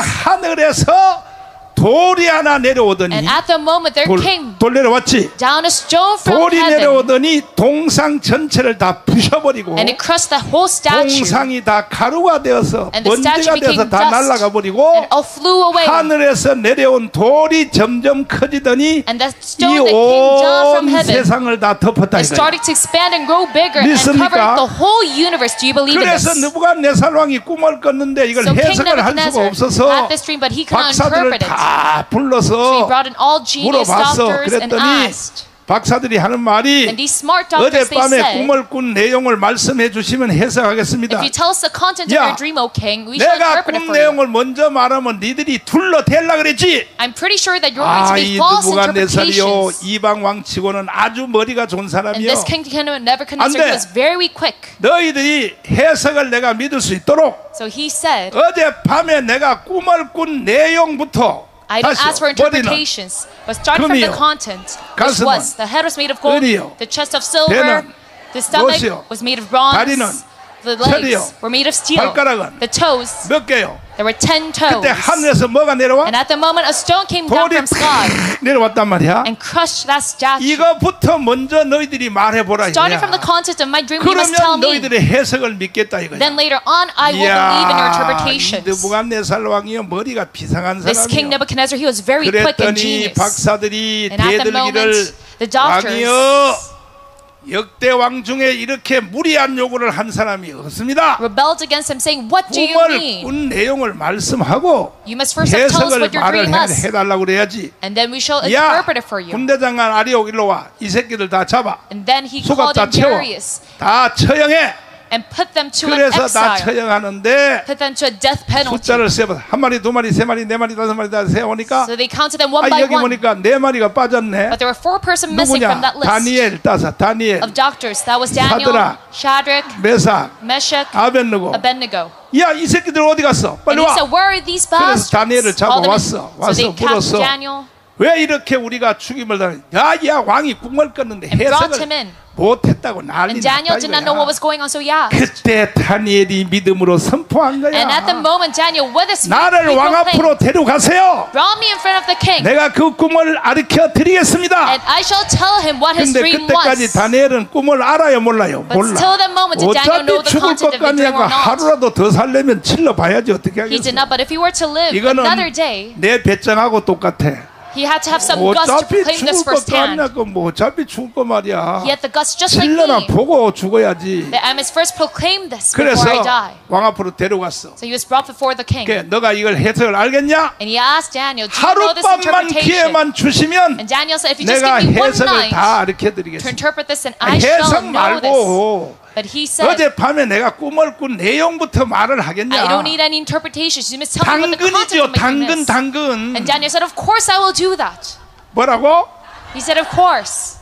하늘에서 돌이 하나 내려오더니 And at the moment there 돌, came 돌 내려왔지. down a stone from 돌이 heaven. 내려오더니 동상 전체를 다 부셔버리고 And it crushed the whole statue. 동상이 다 가루가 되어서 And the 먼지가 statue 되어서 became 다 dust. 날아가 버리고 And all flew away. 하늘에서 내려온 돌이 점점 커지더니 And the 이 stone that came down from 온 heaven, 세상을 다 덮었다 it 이거야. started to expand and grow bigger and 믿습니까? covered the whole universe. Do you believe in 그래서 this? 느부갓네살 왕이 꿈을 꿨는데 이걸 So King 해석을 할 수가 Nebuchadnezzar 없어서 had this dream, but he could not 박사들을 interpret it. 다 So he 불러서 brought in all genius 물어봤어. doctors and 그랬더니 asked. 박사들이 하는 말이 And these smart doctors, they 어젯밤에 said, 꿈을 꾼 내용을 말씀해 주시면 해석하겠습니다. if you tell us the content of 야, your dream, O king, we shall 내가 interpret it 꿈 for you. 내용을 먼저 말하면 니들이 둘러댈라 그랬지. I'm pretty sure that you're going to 아, 이 make false 느부갓네살이요 interpretations. 이방 왕치고는 아주 머리가 좋은 And 사람이요. this king Nebuchadnezzar, 안 돼. he was very quick. 너희들이 해석을 내가 믿을 수 있도록 So he said, 어젯밤에 내가 꿈을 꾼 내용부터 I don't 다시요. ask for 머리는 interpretations, but start from the 금이요. content, which 가슴은 was the head was made of gold, 은이요. the chest of silver, 배는 the stomach 노시요. was made of bronze, 다리는 the 철이요. legs were made of steel, 발가락은 the toes, 몇 개요? there were ten toes. 그때 하늘에서 뭐가 내려와? And at the moment, a stone came down 돌이 from sky 내려왔단 말이야. and crushed that statue. 이거부터 먼저 너희들이 말해보라 Starting from the 이거야. content of my dream, you must tell 그러면 me. 너희들의 해석을 믿겠다 이거야. Then later on, I will believe in your interpretations. 느부갓네살 왕이요 머리가 비상한 This king 사람이요. Nebuchadnezzar, he was very quick and 그랬더니 genius. 박사들이 And at the moment, 대들기를 the doctors, 왕이요 역대 왕 중에 이렇게 무리한 요구를 한 사람이 없습니다. rebelled against him, saying, "What do you 꿈을 mean? 꾼 내용을 말씀하고 You must first tell us 해석을 what your 말을 dream 해, is, 해달라고 그래야지. and then we shall 야 interpret it for you." 군대장관 아리옥 일로 와. 이 새끼들 다 잡아. And then he 수갑 called 다 in 채워. Darius 다 처형해. and put them to an 그래서 다 exile, 처형하는데 put them to a death penalty. 숫자를 세봐. 한 마리, 두 마리, 세 마리, 네 마리, 다섯 마리 다 세오니까 So they counted them one 아, by 여기 one. 보니까 네 마리가 빠졌네. But there were four persons missing from 누구냐? that list 다니엘 따서 다니엘, of doctors. That was Daniel, 사드락, Shadrach, 메삭, Meshach, 아벤느고. Abednego. 야, 이 새끼들 어디 갔어? 빨리 And he 와. said, "Where are these 그래서 bastards?" 다니엘을 Call them in. 잡아왔어. So they 와서 captured 물었어. Daniel 왜 이렇게 우리가 죽임을 당해? 야, 야, 왕이 꿈을 꿨는데 and brought him 해석을 in. 못했다고 난리 And 났다 Daniel did not know what was 이거야. going on, so he asked. 그때 다니엘이 믿음으로 선포한 거야. And at the moment, Daniel, with his faith, 나를 he 왕 proclaimed, 앞으로 데려가세요. "Brought me in front of the king, 내가 그 꿈을 가르쳐 드리겠습니다. and I shall tell him what his 근데 dream 그때까지 was." 다니엘은 꿈을 알아요 몰라요? But 몰라. till that moment, did Daniel know 어차피 the 죽을 content 것 of the dream 같냐고 or not? 하루라도 더 살려면 찔러 봐야지 어떻게 He 하겠어. did not, but if he were to live 이거는 another day, 내 배짱하고 똑같아. he had to have some guts to 어차피 proclaim this 죽을 것 firsthand. 같냐고 뭐 어차피 죽을 거 말이야. He had the guts just like 찔러나 me, 보고 죽어야지. that I must first proclaim this 그래서 before I die. 왕 앞으로 데려갔어. So he was brought before the king. 그래, 너가 이걸 해석을 알겠냐? And he asked Daniel, "Do you know this 하룻밤만 interpretation?" 기회만 주시면 And Daniel said, "If you just 내가 give me one 해석을 night 다 가르쳐 to 드리겠습니다. interpret this, and 아, I shall 해석 know this." 말고 But he said, 어젯밤에 내가 꿈을 꾼 내용부터 말을 하겠냐? "I don't need any interpretations. You must tell me what the content 당근이죠. of my dream 당근 is." 당근. And Daniel said, "Of course I will do that." 뭐라고? He said, "Of course."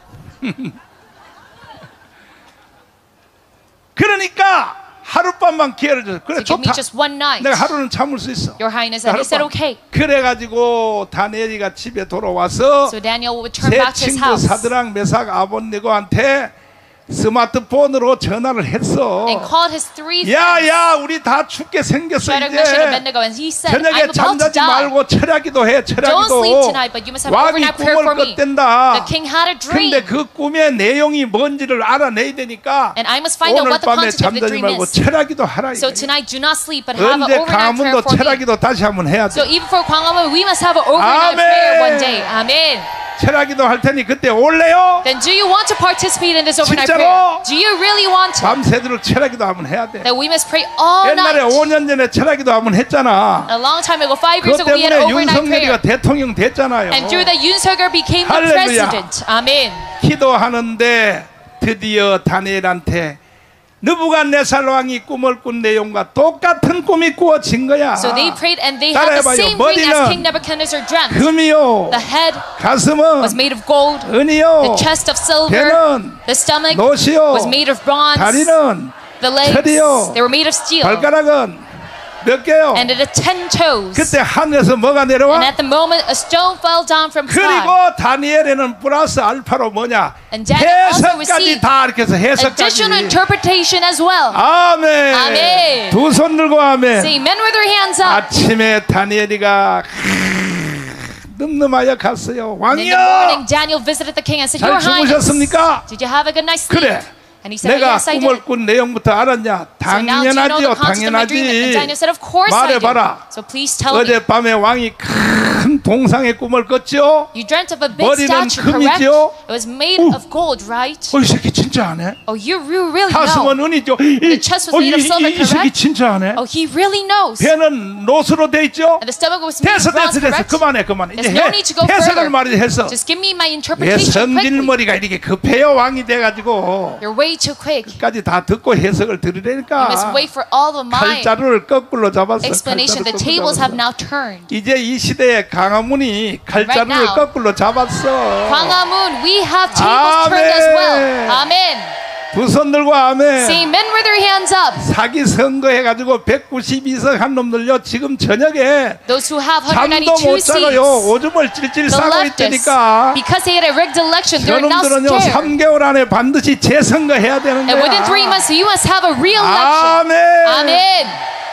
그러니까 하룻밤만 기회를 줘. 그래 So give me 좋다. just one night, 내가 하루는 참을 수 있어. Your Highness. And he said, 하룻밤. "Okay." 그래가지고 다니엘이가 집에 돌아와서 So Daniel would turn 새 back to his 친구 house. 사드랑 메삭 아본네고한테 스마트폰으로 전화를 했어. and called his three friends. 야야 우리 다 죽게 생겼어 Shadrach, Meshach, and 이제. Abednego, and he said, 저녁에 I'm about to 잠자지 die. 말고 철야기도 해. Don't 철야기도. sleep tonight, but you must have 왕이 overnight prayer for 꿈을 me. 꿨댄다. The king had a dream, 근데 그 꿈의 내용이 뭔지를 알아내야 되니까 and I must find out 오늘 what the 밤에 content of the 잠자지 dream 말고 is. 철야기도 하라. So 이거예요. tonight, do not sleep, but have an 언제 overnight prayer 강원도 for me. 철야기도 다시 한번 해야 So 돼. even for Gwangamun, we must have an overnight Amen. prayer one day. Amen. 철야기도 할 테니 그때 올래요? Then do you want to participate in this overnight 진짜로? prayer? Do you really want to? 밤새도록 철야기도 한번 해야 돼. That we must pray all 옛날에 night. 오 년 전에 철야기도 한번 했잖아. A long time ago, five years 그것 ago, we had 때문에 an overnight 윤석열이가 prayer. 대통령 됐잖아요. And through that, Yoon Suk-yeol became the 할렐루야. president. Amen. 기도하는데 드디어 다니엘한테 느부갓네살 왕이 꿈을 꾼 내용과 똑같은 꿈이 꾸어진 거야. So they prayed and they had the 따라해봐요. same dream as 머리는 King Nebuchadnezzar dreamt. 금이요, The head 가슴은 was made of gold, 은이요, the chest of silver, 배는 the stomach 노시요, was made of bronze, 다리는 the legs, 철이요, they were made of steel, 발가락은 몇 개요? and it had ten toes. 그때 하늘에서 뭐가 내려와? And at the moment, a stone fell down from 그리고 sky. 다니엘에는 플러스 알파로 뭐냐? And Daniel also 해석까지 received 다 이렇게 해서 해석까지. Additional interpretation as well. 아멘. 아멘. 두 손 들고 아멘. Say amen with their hands up. 아침에 다니엘이가 늠름하여 갔어요. And in the 왕이여, morning, Daniel visited the king and said, 잘 Your Highness, 주무셨습니까? did you have a good night's sleep? 그래. And he said, 내가 Yes, I 꿈을 did. 꾼 내용부터 알았냐? So now do you know 당연하지요, the content of my dream? And Daniel 당연하지. said, Of course I 말해봐라. did. So please tell me. 어젯밤에 왕이 큰 동상의 꿈을 꿨죠? You dreamt of a big 머리는 statue, correct? 금이죠? It was made 오. of gold, right? 어, 이 새끼 진짜 안 해? Oh, you you really 가슴은 know. 은이죠? 이, chest was 어, 이, made of silver, 이, 이 새끼 correct? 진짜 안 해? Oh, he really knows. 배는 노스로 돼 있죠? And the stomach was made 됐어 of bronze, 됐어 됐어 correct? 그만해 그만해 이제 There's no 해, need to go 해석을 further. 말이 했어. Just give me my 왜 interpretation quickly. 성질머리가 이렇게 급해요? 왕이 돼가지고 You're way too quick. 까지 다 듣고 해석을 You must 들으려니까 wait for all of my 칼자루를 거꾸로 잡았어. explanation. The 칼자루 tables 거꾸로 have 잡았어. now turned. 이제 이 시대에 강화문이 칼자루를 Right now. 거꾸로 잡았어. Gwangamun, we have tables turned as well. Amen. 두 손 들고 아멘. Say amen with your hands up. 사기 선거해가지고 백구십이 석 한 놈들요 지금 저녁에 Those who have 잠도 못 one hundred ninety-two 자고요 seats, 오줌을 찔찔 the 싸고 leftists, 있다니까. because they had a rigged election, they're now 저놈들은요 scared. 삼 개월 안에 반드시 재선거해야 되는 And within three 거야. months, you must have a real election. 아멘. Amen.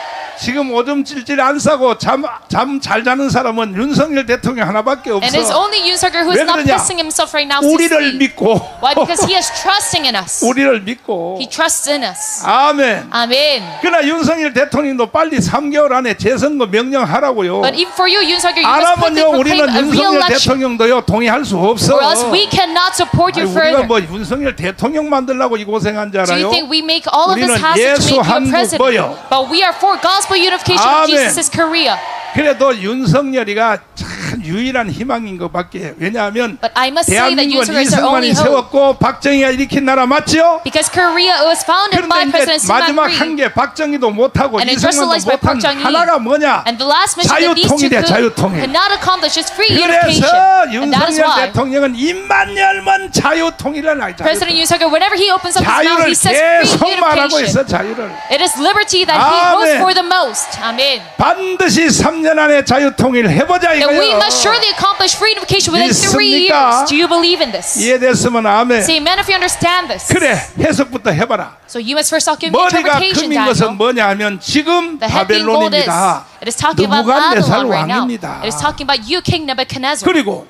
지금 오줌 찔찔 안 싸고 잠 잠 잘 자는 사람은 윤석열 대통령 하나밖에 And it's 없어. only Yoon Suk-yeol who is 왜 not 그러냐? pissing himself right now to 우리를 sleep. 믿고 Why? Because he is trusting in us. 우리를 믿고. He trusts in us. 아멘. Amen. 그러나 윤석열 대통령도 빨리 삼 개월 안에 재선거 명령하라고요. But even for you, Yoon Suk-yeol, you 안 must quickly 하면요 우리는 proclaim a real 윤석열 election, 대통령도요 동의할 수 없어. or else we cannot support 아니, you 우리가 further. 뭐 윤석열 대통령 만들려고 이 고생한 줄 Do you 알아요? think we make all of this 우리는 hassle to 예수 make you a 한국 president? 뭐요? But we are for gospel unification of 아멘. Jesus' Korea. 그래도 윤석열이가 참 유일한 희망인 것밖에. 왜냐하면 But I must say that Yoon 대한민국은 Suk-yeol is our only 이승만이 hope. 세웠고 박정희가 일으킨 나라 맞죠? Because Korea was founded by 그런데 President 이제 마지막 Syngman 한 Rhee. 게 박정희도 못하고 And 이승만도 industrialized by 못한 Park Chung-hee. 하나가 뭐냐? And the last mission that these two 자유통일이야, could, 자유통일. could not accomplish is free 그래서 unification. And that is 윤석열 why 대통령은 입만 열면 자유통일을 하자. President Yoon Suk-yeol, whenever he opens up his mouth, 자유를 he says 계속 free 말하고 unification. 있어. 자유를. It is liberty that he 아멘. hopes for the most. Amen. 반드시 삼 년 안에 자유통일 해보자 That we 이거예요. must surely accomplish free unification within three 믿습니까? years. Do you believe in this? 이해됐으면 아멘. Say amen if you understand this. 그래 해석부터 해봐라. So you must first off give me 머리가 interpretation, 금인 것은 Daniel. 뭐냐 하면 지금 The head being gold is, 바벨론입니다. it is talking about 느부갓네살 Babylon right now. 왕입니다. It is talking about you, King Nebuchadnezzar. 그리고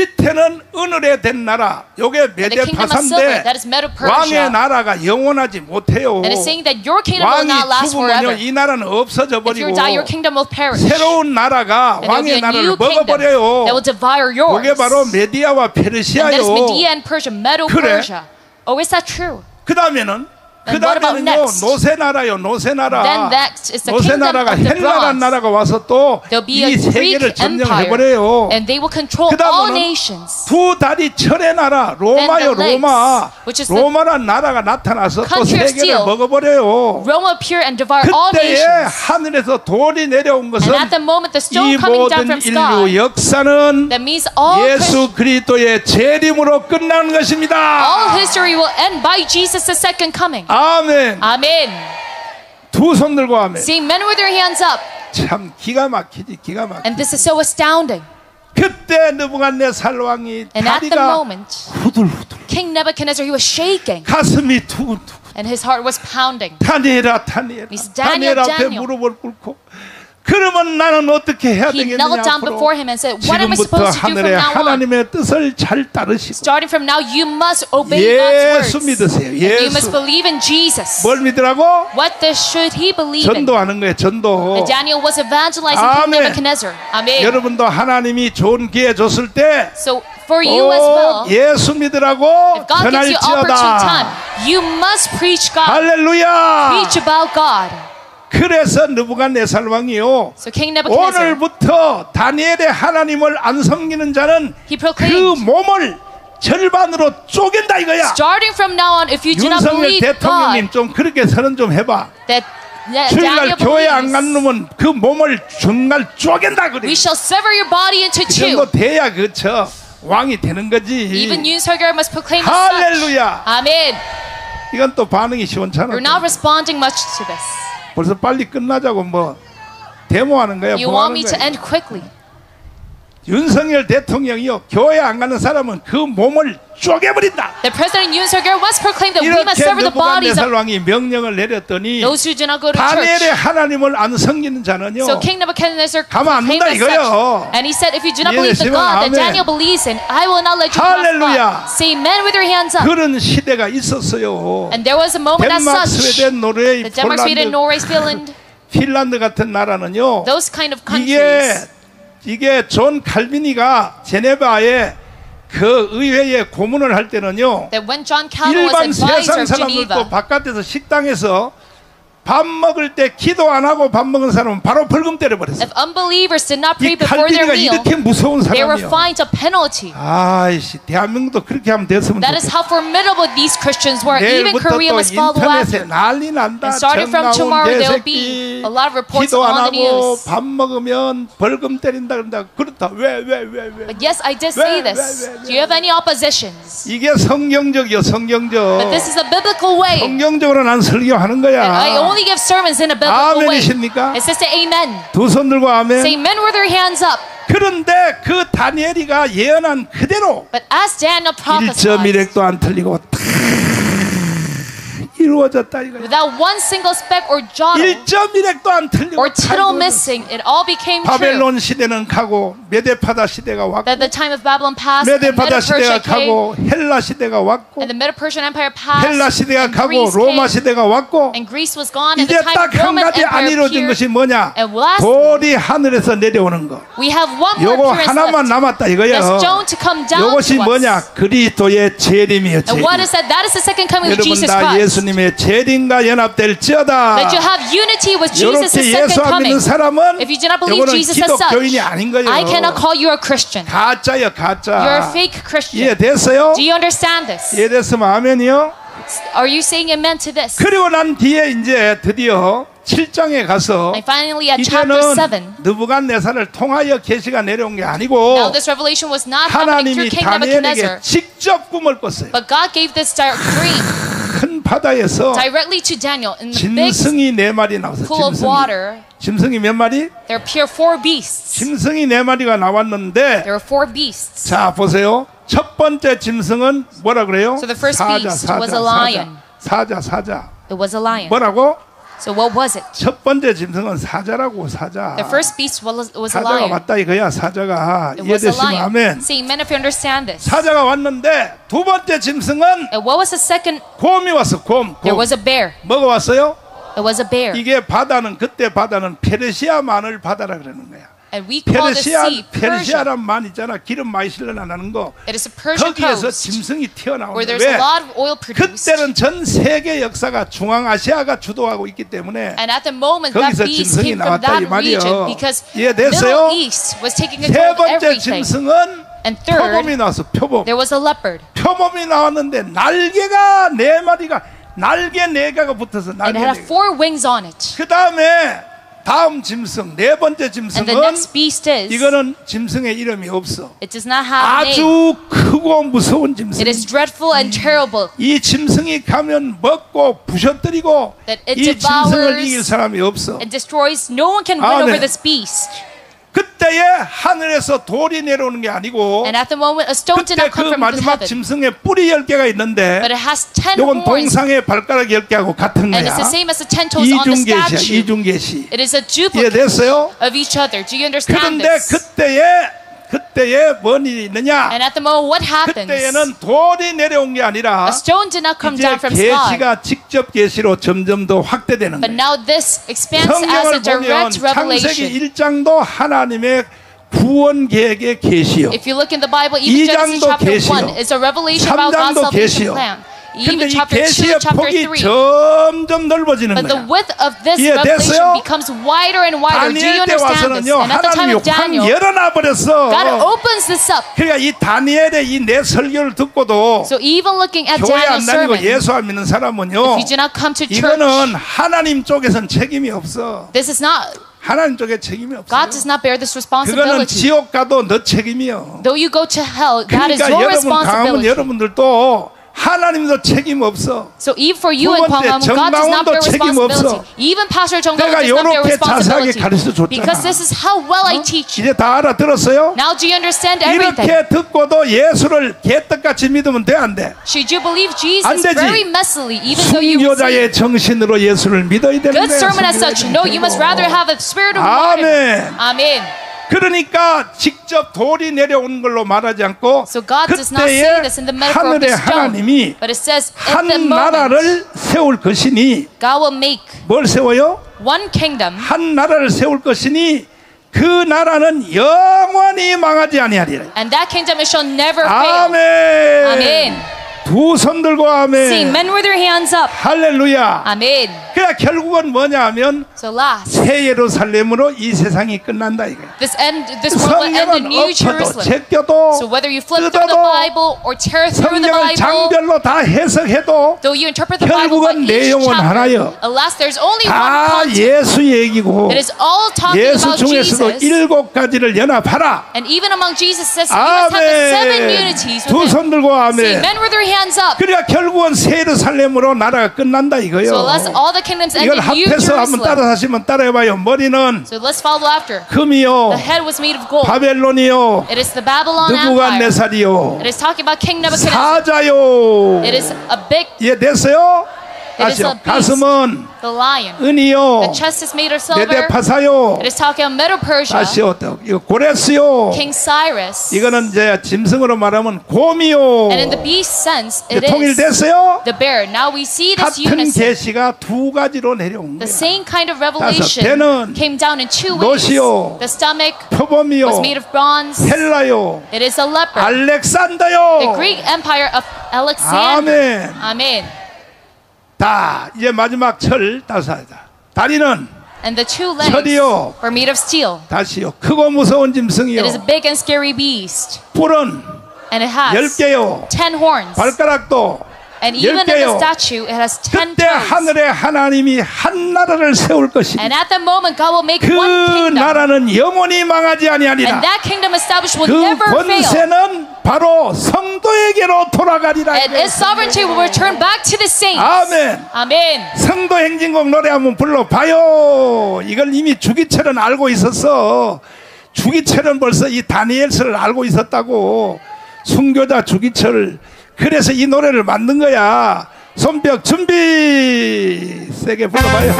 밑에는 은을에 된 나라. 요게 And the kingdom of silver, 메데파사인데 that is 왕의 Medo-Persia. 나라가 영원하지 못해요. And it's saying that your kingdom will 왕이 not last forever. 죽으면요 이 나라는 없어져 If you 버리고 die, your kingdom will perish. 새로운 나라가 And there will be 왕의 a 나라를 new kingdom 먹어버려요. that will devour yours. 그게 바로 메디아와 And that is 페르시아요. Media and Persia, Medo-Persia. Oh, is that true? 그 다음에는 그 And what about 다음에는요 next? 노세 나라요 노세 나라. Then next is the 노세 kingdom 나라가 of the 헬라란 bronze. 나라가 와서 또 There'll be 이 a Greek 세계를 empire, 점령해버려요. and they will control 그 all 다음에는 nations. 두 다리 철의 나라 로마요 Then the legs, 로마. which is the 로마란 나라가 나타나서 또 country of 세계를 steel. 먹어버려요. Rome will appear and devour all 그때에 nations. 하늘에서 돌이 내려온 것은 And at the moment the 이 stone coming down 모든 from 인류 sky, 역사는 that means all, 예수 그리스도의 재림으로 끝나는 것입니다. all history will end by Jesus' second coming. 아멘. Amen. 두 손 들고 아멘. See, men with their hands up. 참 기가 막히지 기가 막히. And this is so astounding. 그때 느부갓네살 왕이 And at the 다리가 moment, 후들후들 King Nebuchadnezzar, he was shaking 가슴이 두근두근 and his heart was pounding. 다니엘아 다니엘아 He said, Daniel, 다니엘 앞에 Daniel. 무릎을 꿇고 그러면 나는 어떻게 해야 He 되겠느냐 knelt down 앞으로 before him and said, what am I 지금부터 supposed to do from 하늘의 now on? 하나님의 뜻을 잘 따르시고 Starting from now, you must obey God's 예수 words. 믿으세요. And you must 예수 believe in Jesus. 뭘 믿으라고? What this should he believe in? 전도하는 거예요. 전도. And Daniel was evangelizing King 아멘. Nebuchadnezzar. Amen. 여러분도 하나님이 좋은 기회 줬을 때 So for you as well, 꼭 예수 믿으라고 if God gives you opportune time, 전할지어다. you must preach God. 할렐루야. Preach about God. 그래서 느부갓네살 왕이요. So King Nebuchadnezzar, 오늘부터 다니엘의 하나님을 안 섬기는 자는 he 그 proclaimed, 몸을 절반으로 쪼갠다 이거야. starting from now on, if you do not 윤석열 believe 대통령님 God, 좀 그렇게 선언 좀 해봐. that, that 주일날 Daniel 교회 안 간 believes, 놈은 그 몸을 중날 쪼갠다 그래. we shall sever your body into 그 two. 정도 돼야 그저 왕이 되는 거지. Even Yoon Seo-yeol must proclaim as such. 할렐루야. Amen. 이건 또 반응이 시원찮아. You're not responding much to this. 벌써 빨리 끝나자고 뭐 데모하는 거야. You 뭐 want 하는 me to 거야. end quickly. 윤석열 대통령이요 교회 안 가는 사람은 그 몸을 쪼개버린다. The President Yoon Seo-yeol must proclaim that we must 이렇게 sever the bodies 느부갓네살 of 왕이 명령을 내렸더니 those who do not go to 다니엘의 church. 하나님을 안 섬기는 자는요 So King Nebuchadnezzar 가만 안 proclaimed 둔다 as 이거요. such. And he said, if you do not believe the 예수님은 God that 아멘. Daniel believes in, I will not let you pass 할렐루야. by. Say amen with your hands up. 그런 시대가 있었어요. And there was a moment as 덴마크, such. 스웨덴, 노르웨이, The Denmark, Sweden, 폴란드, Norway, Finland, 핀란드 같은 나라는요 those kind of 이게 countries. 이게 존 칼비니가 제네바에 그 의회에 고문을 할 때는요 That when John Calvin was 일반 advisor 세상 of 사람들도 Geneva, 바깥에서 식당에서 밥 먹을 때 기도 안 하고 밥 먹은 사람은 바로 벌금 때려버렸어. if unbelievers did not 이 pray before their 칼비니가 meal, 이렇게 무서운 they were 사람이요. fined a penalty. 아이씨 대한민국도 그렇게 하면 됐으면 That is 좋겠어. how formidable these Christians were. Even 내일부터 Korea 또 must follow 인터넷에 after. 난리 난다. And starting from tomorrow, there will be 개새끼 a lot of reports 기도 안 on the 하고 news. 밥 먹으면 벌금 때린다 그런다. 그렇다. 왜 왜 왜 왜? But yes, I did 왜, say 왜, this. 왜, 왜? Do you have any oppositions? 이게 성경적이요, 성경적. But this is a biblical way. 성경적으로 난 설교하는 거야. I only give sermons in a biblical way. 아멘이십니까? It says to amen. 두 손 들고 Say 아멘. amen with your hands up. 그런데 그 다니엘이가 예언한 그대로 But as Daniel 일 점 일 prophesied, 획도 안 틀리고 다 이루어졌다 이거야. without one single speck or jot 일 점 일 획도 안 틀리고 or 다 tittle 이루어졌어. missing, it all became true. 바벨론 시대는 가고 메데파다 시대가 왔고 That the time of Babylon passed, and 메데파다 시대가 Medo-Persia came, 가고 헬라 시대가 왔고 and the Medo-Persian Empire passed, 헬라 시대가 and 가고 Greece 로마 came, 시대가 왔고 and Greece was gone, and 이제 the time 딱 of 한 Roman 가지 안 Empire 이루어진 appeared. 것이 뭐냐? And lastly, 돌이 하늘에서 내려오는 거. we have one more 요거 appearance 하나만 left. 남았다 The 이거예요. stone to come down 요것이 to 뭐냐? us. 그리스도의 재림이에요. And 재림. what is that? That is the second coming of 여러분 Jesus 다 Christ. 예수님의 재림과 연합될지어다. That you have unity with Jesus' 이렇게 second 예수 안 coming. 믿는 사람은 If you do not believe 요거는 Jesus as 기독교인이 such, 아닌 거예요. I cannot call you a Christian. 가짜요, 가짜. You're a fake Christian. 이해됐어요? Do you understand this? 이해됐으면 아멘이요. Are you saying amen to this? 그리고 난 뒤에 이제 드디어 칠 장에 가서 And finally at chapter seven, 이제는 느부갓네살을 통하여 계시가 내려온 게 now 아니고 this revelation was not happening 하나님이 through King 다니엘에게 Nebuchadnezzar, 직접 꿈을 꿨어요. but God gave this direct dream 큰 바다에서 directly to Daniel in the big 짐승이 네 마리 나왔어요. pool of 짐승이. water. 짐승이 몇 마리? There appear four beasts. 짐승이 네 마리가 나왔는데 There are four beasts. 자 보세요. 첫 번째 짐승은 뭐라 그래요? So the first 사자, beast 사자, was a 사자. lion. 사자, 사자. It was a lion. 뭐라고? So what was it? 첫 번째 짐승은 사자라고 사자. The first beast was, was a 사자가 lion. 왔다 이거야. 사자가 It was a 이해되시면 lion. 아멘. Say amen if you understand this. 사자가 왔는데 두 번째 짐승은 And what was the second? 곰이 왔어. 곰. There 곰. was a bear. 뭐가 왔어요? It was a bear. 이게 바다는 그때 바다는 페르시아 마늘 바다라 그러는 거야. And we call the 페르시아 sea Persia. 페르시아란 만 있잖아. 기름 많이 실려나는 거. It is a Persian 거기에서 coast 짐승이 where 튀어나오는 there's a 왜? lot of oil produced. 그때는 전 세계 역사가 중앙아시아가 주도하고 있기 때문에 And at the moment, that 거기서 beast 짐승이 came from 나왔다 이 that 말이요. region because 이해됐어요? Middle East was taking 세 control of 번째 everything. 짐승은 And third, 표범이 나왔어. 표범. there was a leopard. 표범이 나왔는데 날개가 네 마리가 날개 네 개가 붙어서 And 날개 it had 네 개. four wings on it. 그 다음에 다음 짐승 네 번째 And the 짐승은 next beast is, 이거는 짐승의 이름이 없어. it does not have a name. 아주 크고 무서운 짐승. It is dreadful and terrible. 이 짐승이 가면 먹고 부셔뜨리고 That it 이 짐승을 devours 이길 사람이 없어. It destroys. No one can win 아멘. over this beast. 그때에 하늘에서 돌이 내려오는 게 아니고 And at the moment, a stone did 그때 not come 그 from the 마지막 heaven, 짐승에 뿔이 열 개가 있는데 but it has ten 요건 horns, 동상의 발가락 열 개하고 같은 and 거야. it's the same as the ten toes on the 이중계시야. statue. 이중계시. It is a duplicate 이해됐어요? of each other. Do you understand 그런데 this? 그때에 그때에 뭔 일이 있느냐? And at the moment, what happens? 그때에는 돌이 내려온 게 아니라 A stone did not come 이제 down from sky, 계시가 직접 계시로 점점 더 확대되는 but 거예요. now this expands as 성경을 a 보면 direct 창세기 revelation. 일 장도 하나님의 구원 계획의 계시요. If you look in the Bible, even 이 Genesis 장도 chapter 계시요. one is a revelation 삼 about God's 장도 salvation 계시요. plan. 근데 Even 이 chapter two, 계시의 chapter 폭이 three. 점점 넓어지는 But the 거야. width of this 이해됐어요? revelation becomes wider and wider. Do you 다니엘 때 understand this? 와서는요, And at the time 하나님이 of 확 Daniel, 열어놔 버렸어. God opens this up. 그러니까 이 다니엘의 이 내 설교를 듣고도 So even looking at 교회 안 Daniel's 다니고 sermon, 예수 안 믿는 사람은요, if you do not come to church, 이거는 하나님 쪽에선 책임이 없어. this is not, 하나님 쪽에 책임이 없어. God does not bear this 그거는 responsibility. 지옥 가도 너 책임이요. Though you go to hell, that is 그러니까 your 여러분 강하면 responsibility. 여러분들도 하나님도 책임 없어. So even for you 두 and 번째, Kwangam, God does not bear 정강원도 책임 responsibility. 없어. Even Pastor Jong 내가 does not bear 요렇게 자세하게 responsibility. 가르쳐 Because 줬잖아. this is how well I teach you. 이제 다 알아들었어요? Now do you understand everything? 이렇게 듣고도 예수를 개떡같이 믿으면 돼, 안 돼? Should you believe 안 Jesus 되지. very messily, even though you receive 순교자의 정신으로 예수를 믿어야 되는 good 거야. sermon as such? No, you must rather have a spirit of water. 아멘. Amen. 그러니까 직접 돌이 내려오는 걸로 말하지 않고 So God does not say 그때에 this in the metaphor of 하늘의 the stone, 하나님이 but it says at the 한 moment 나라를 세울 것이니 God will make 뭘 세워요? one kingdom, 한 나라를 세울 것이니 그 나라는 영원히 망하지 아니하리라. and that kingdom it shall never fail. 아멘. Amen. 두 손 들고 See, 아멘. men with their hands up. 할렐루야. Amen. 그러니까 결국은 뭐냐 하면 So last, 새 예루살렘으로 이 세상이 끝난다 이거야. this end, this world will end in 성경은 New 엎어도 Jerusalem. 제껴도 So whether you flip through the 뜯어도 Bible or tear through the 성경을 Bible, 장별로 다 해석해도 though you interpret the Bible by 결국은 each 내용은 chapter, 하나요. alas, there's only one 다 content. 예수 얘기고 It is all talking 예수 about 중에서도 Jesus. 일곱 가지를 연합하라. And even among Jesus says, you must have the seven 아멘. unities 두 within. 손 들고 See, 아멘. men with their hands up. 그러니까 결국은 새 예루살렘으로 나라가 끝난다 이거요. So let's all the kingdoms end 이걸 in New 합해서 한번 Jerusalem. 따라 하시면 따라해봐요. 머리는 So let's follow after. 금이요, The head was made of gold. 바벨론이요, It is the Babylon Empire. 느부갓네살이요, It is talking about King Nebuchadnezzar. 사자요. It is a big, 이해됐어요? It is 다시요. a beast. 가슴은 the lion. 은이요, The chest is made of silver. 메데파사요. It is talking about Medo-Persia. 다시요. 또 이거 고레스요. King Cyrus. 이거는 이제 짐승으로 말하면 곰이요. And in the beast sense, it 이제 is 통일됐어요? the bear. Now we see this 같은 unison. 계시가 두 가지로 내려온 The 거야. same kind of 배는 revelation came down in two ways. 롯이요, The stomach 표범이요, was made of bronze. 헬라요, It is a leopard. 알렉산더요. The Greek Empire of Alexander. 아멘. Amen. 다 이제 마지막 철 다사다. 다리는 And the two legs 철이요. were made of steel. 다시요. 크고 무서운 짐승이요. It is a big and scary beast. 뿔은 And it 열 has 개요. ten horns. 발가락도 And 열 even in the 개요. statue, it has ten 그때 toes. 하늘에 하나님이 한 나라를 세울 것이니 And at that moment, God will make 그 one kingdom. 나라는 영원히 망하지 아니하리라. And that kingdom established will 그 never fail. 권세는 바로 성도에게로 돌아가리라. And its sovereignty will return back to the saints. 아멘. Amen. 성도 행진곡 노래 한번 불러봐요. 이걸 이미 주기철은 알고 있었어. 주기철은 벌써 이 다니엘서를 알고 있었다고. 순교자 주기철. 그래서 이 노래를 만든 거야. 손뼉 준비. 세게 불러봐요.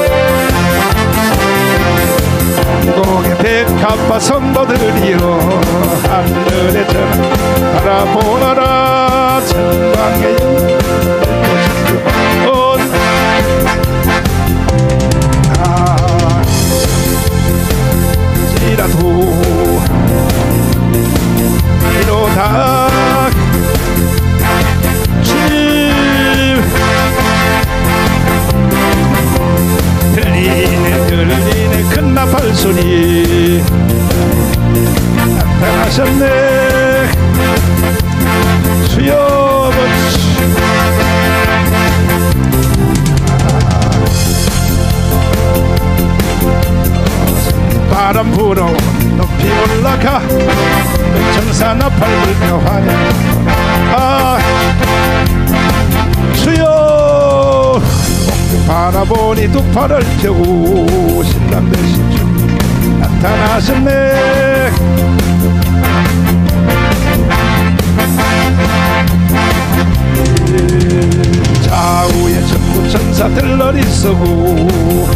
한국의 백합화 성도들이여 하늘의 전 바라보아라. 전방의 온 나지라도 이로다 들리네 들리네 큰 나팔 소리 나타나셨네 주여 바람 불어 높이 올라가 정사 나팔 불며 환영 아 주여 바라보니 두 팔을 펴고 신랑 되신 주 나타나셨네. 좌우에 전부 천사들 어리석고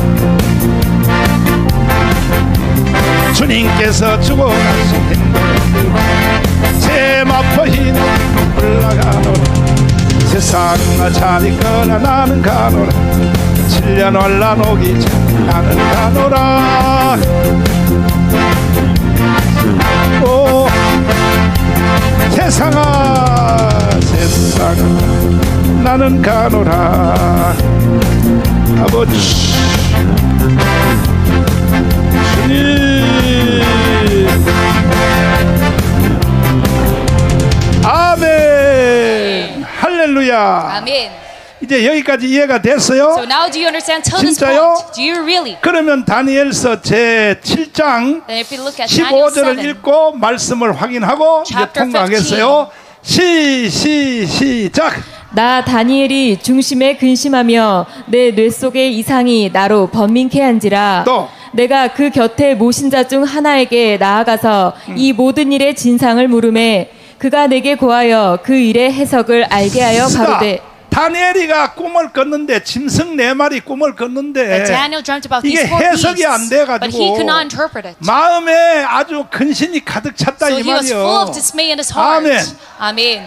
주님께서 죽어가신 행동들과 세마포 흰 올라가노라. 세상아 잘 있거나 나는 가노라. 칠 년 환란 오기 전 나는 가노라. 오 세상아 세상아 나는 가노라. 아버지 주님 아멘 할렐루야. Amen. 이제 여기까지 이해가 됐어요? So now do you understand till this 진짜요? point? Do you really? 그러면 다니엘서 제칠 장 Then if we look at 십오 Daniel 절을 seven, 읽고 말씀을 확인하고 이제 Chapter 통과하겠어요. 시, 시, 시작. 나 다니엘이 중심에 근심하며 내 뇌 속의 이상이 나로 번민케 한지라. 또. 내가 그 곁에 모신 자 중 하나에게 나아가서 음. 이 모든 일의 진상을 물으매 그가 내게 고하여 그 일의 해석을 알게 하여 쓰다. 가로되. 다니엘이가 꿈을 꿨는데 짐승 네 마리 꿈을 꿨는데 that Daniel dreamt about 이게 these four 해석이 안 beasts, but he could not 돼가지고 interpret it. 마음에 아주 근심이 가득 찼다 So 이 he was full 말이요. of dismay in his heart. 아멘. Amen.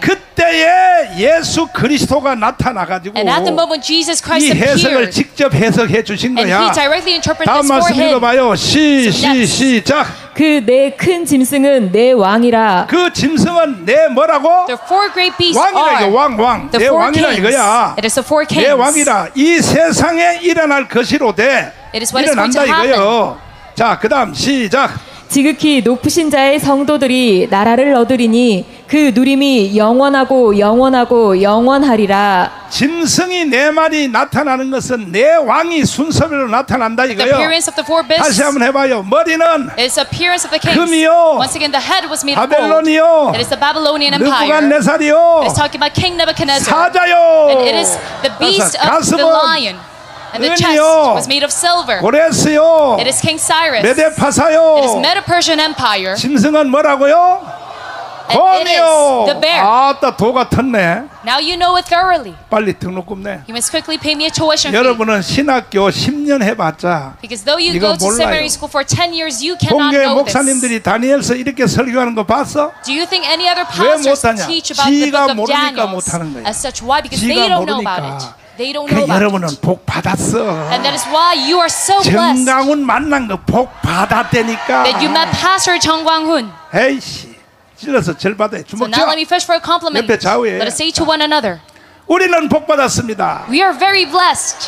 그때에 예수 그리스도가 나타나가지고 And at the moment Jesus Christ 이 해석을 appeared, 직접 해석해 주신 and 거야. he directly interpreted 다음 this for 말씀 him. 읽어봐요. 시, So 시, next. 시작. 그 내 큰 짐승은 내 왕이라. 그 짐승은 내 뭐라고? The four great beasts 왕이라 are 이거 왕, 왕. the 내 four 왕이라 kings. 이거야. It is the four kings. 내 왕이라 이 세상에 일어날 것이로 돼. It is what is going 일어난다 to 이거요. 자, 그 다음 시작. 지극히 높으신 자의 성도들이 나라를 얻으리니 그 누림이 영원하고 영원하고 영원하리라. 짐승이 네 마리 나타나는 것은 내 왕이 순서별로 나타난다 The 이거요. appearance of the four beasts 다시 한번 해봐요. 머리는 is the appearance of the kings. 금이요. Once again, the head was made of gold. 바벨론이요. It is the Babylonian Empire. 느부갓네살이요. It is talking about King Nebuchadnezzar. 사자요. And it is the beast of the 가슴은 lion. And the chest 은이요. was made of silver. 고레스요. It is King Cyrus. 메데파사요. It is Medo-Persian Empire. 짐승은 뭐라고요? And it is 곰이요. the bear. 아따 도가 텄네. Now you know it thoroughly. 빨리 등록금네. You must quickly pay me a tuition fee. 여러분은 신학교 십 년 해봤자 Because though you 이거 go to 몰라요. seminary school for ten years, you cannot 공교회 know this. 목사님들이 다니엘서 이렇게 설교하는 거 봤어? Do you think any other 왜 pastors 못하냐? teach about the 지가 book of 모르니까 Daniel 못하는 거야. as such? Why? Because 지가 they don't know about 모르니까. it. They don't know 그래 about 여러분은 it. 복 받았어. And that is why you are so blessed 정강훈 만난 거 복 받았다니까. that you met Pastor Chung Kwang-hun. 에이씨 찔러서 절 받아요. So 주먹 now let 쥐어. me fish for a compliment. 옆에 좌우에. Let us say to one another, 우리는 복 받았습니다. we are very blessed.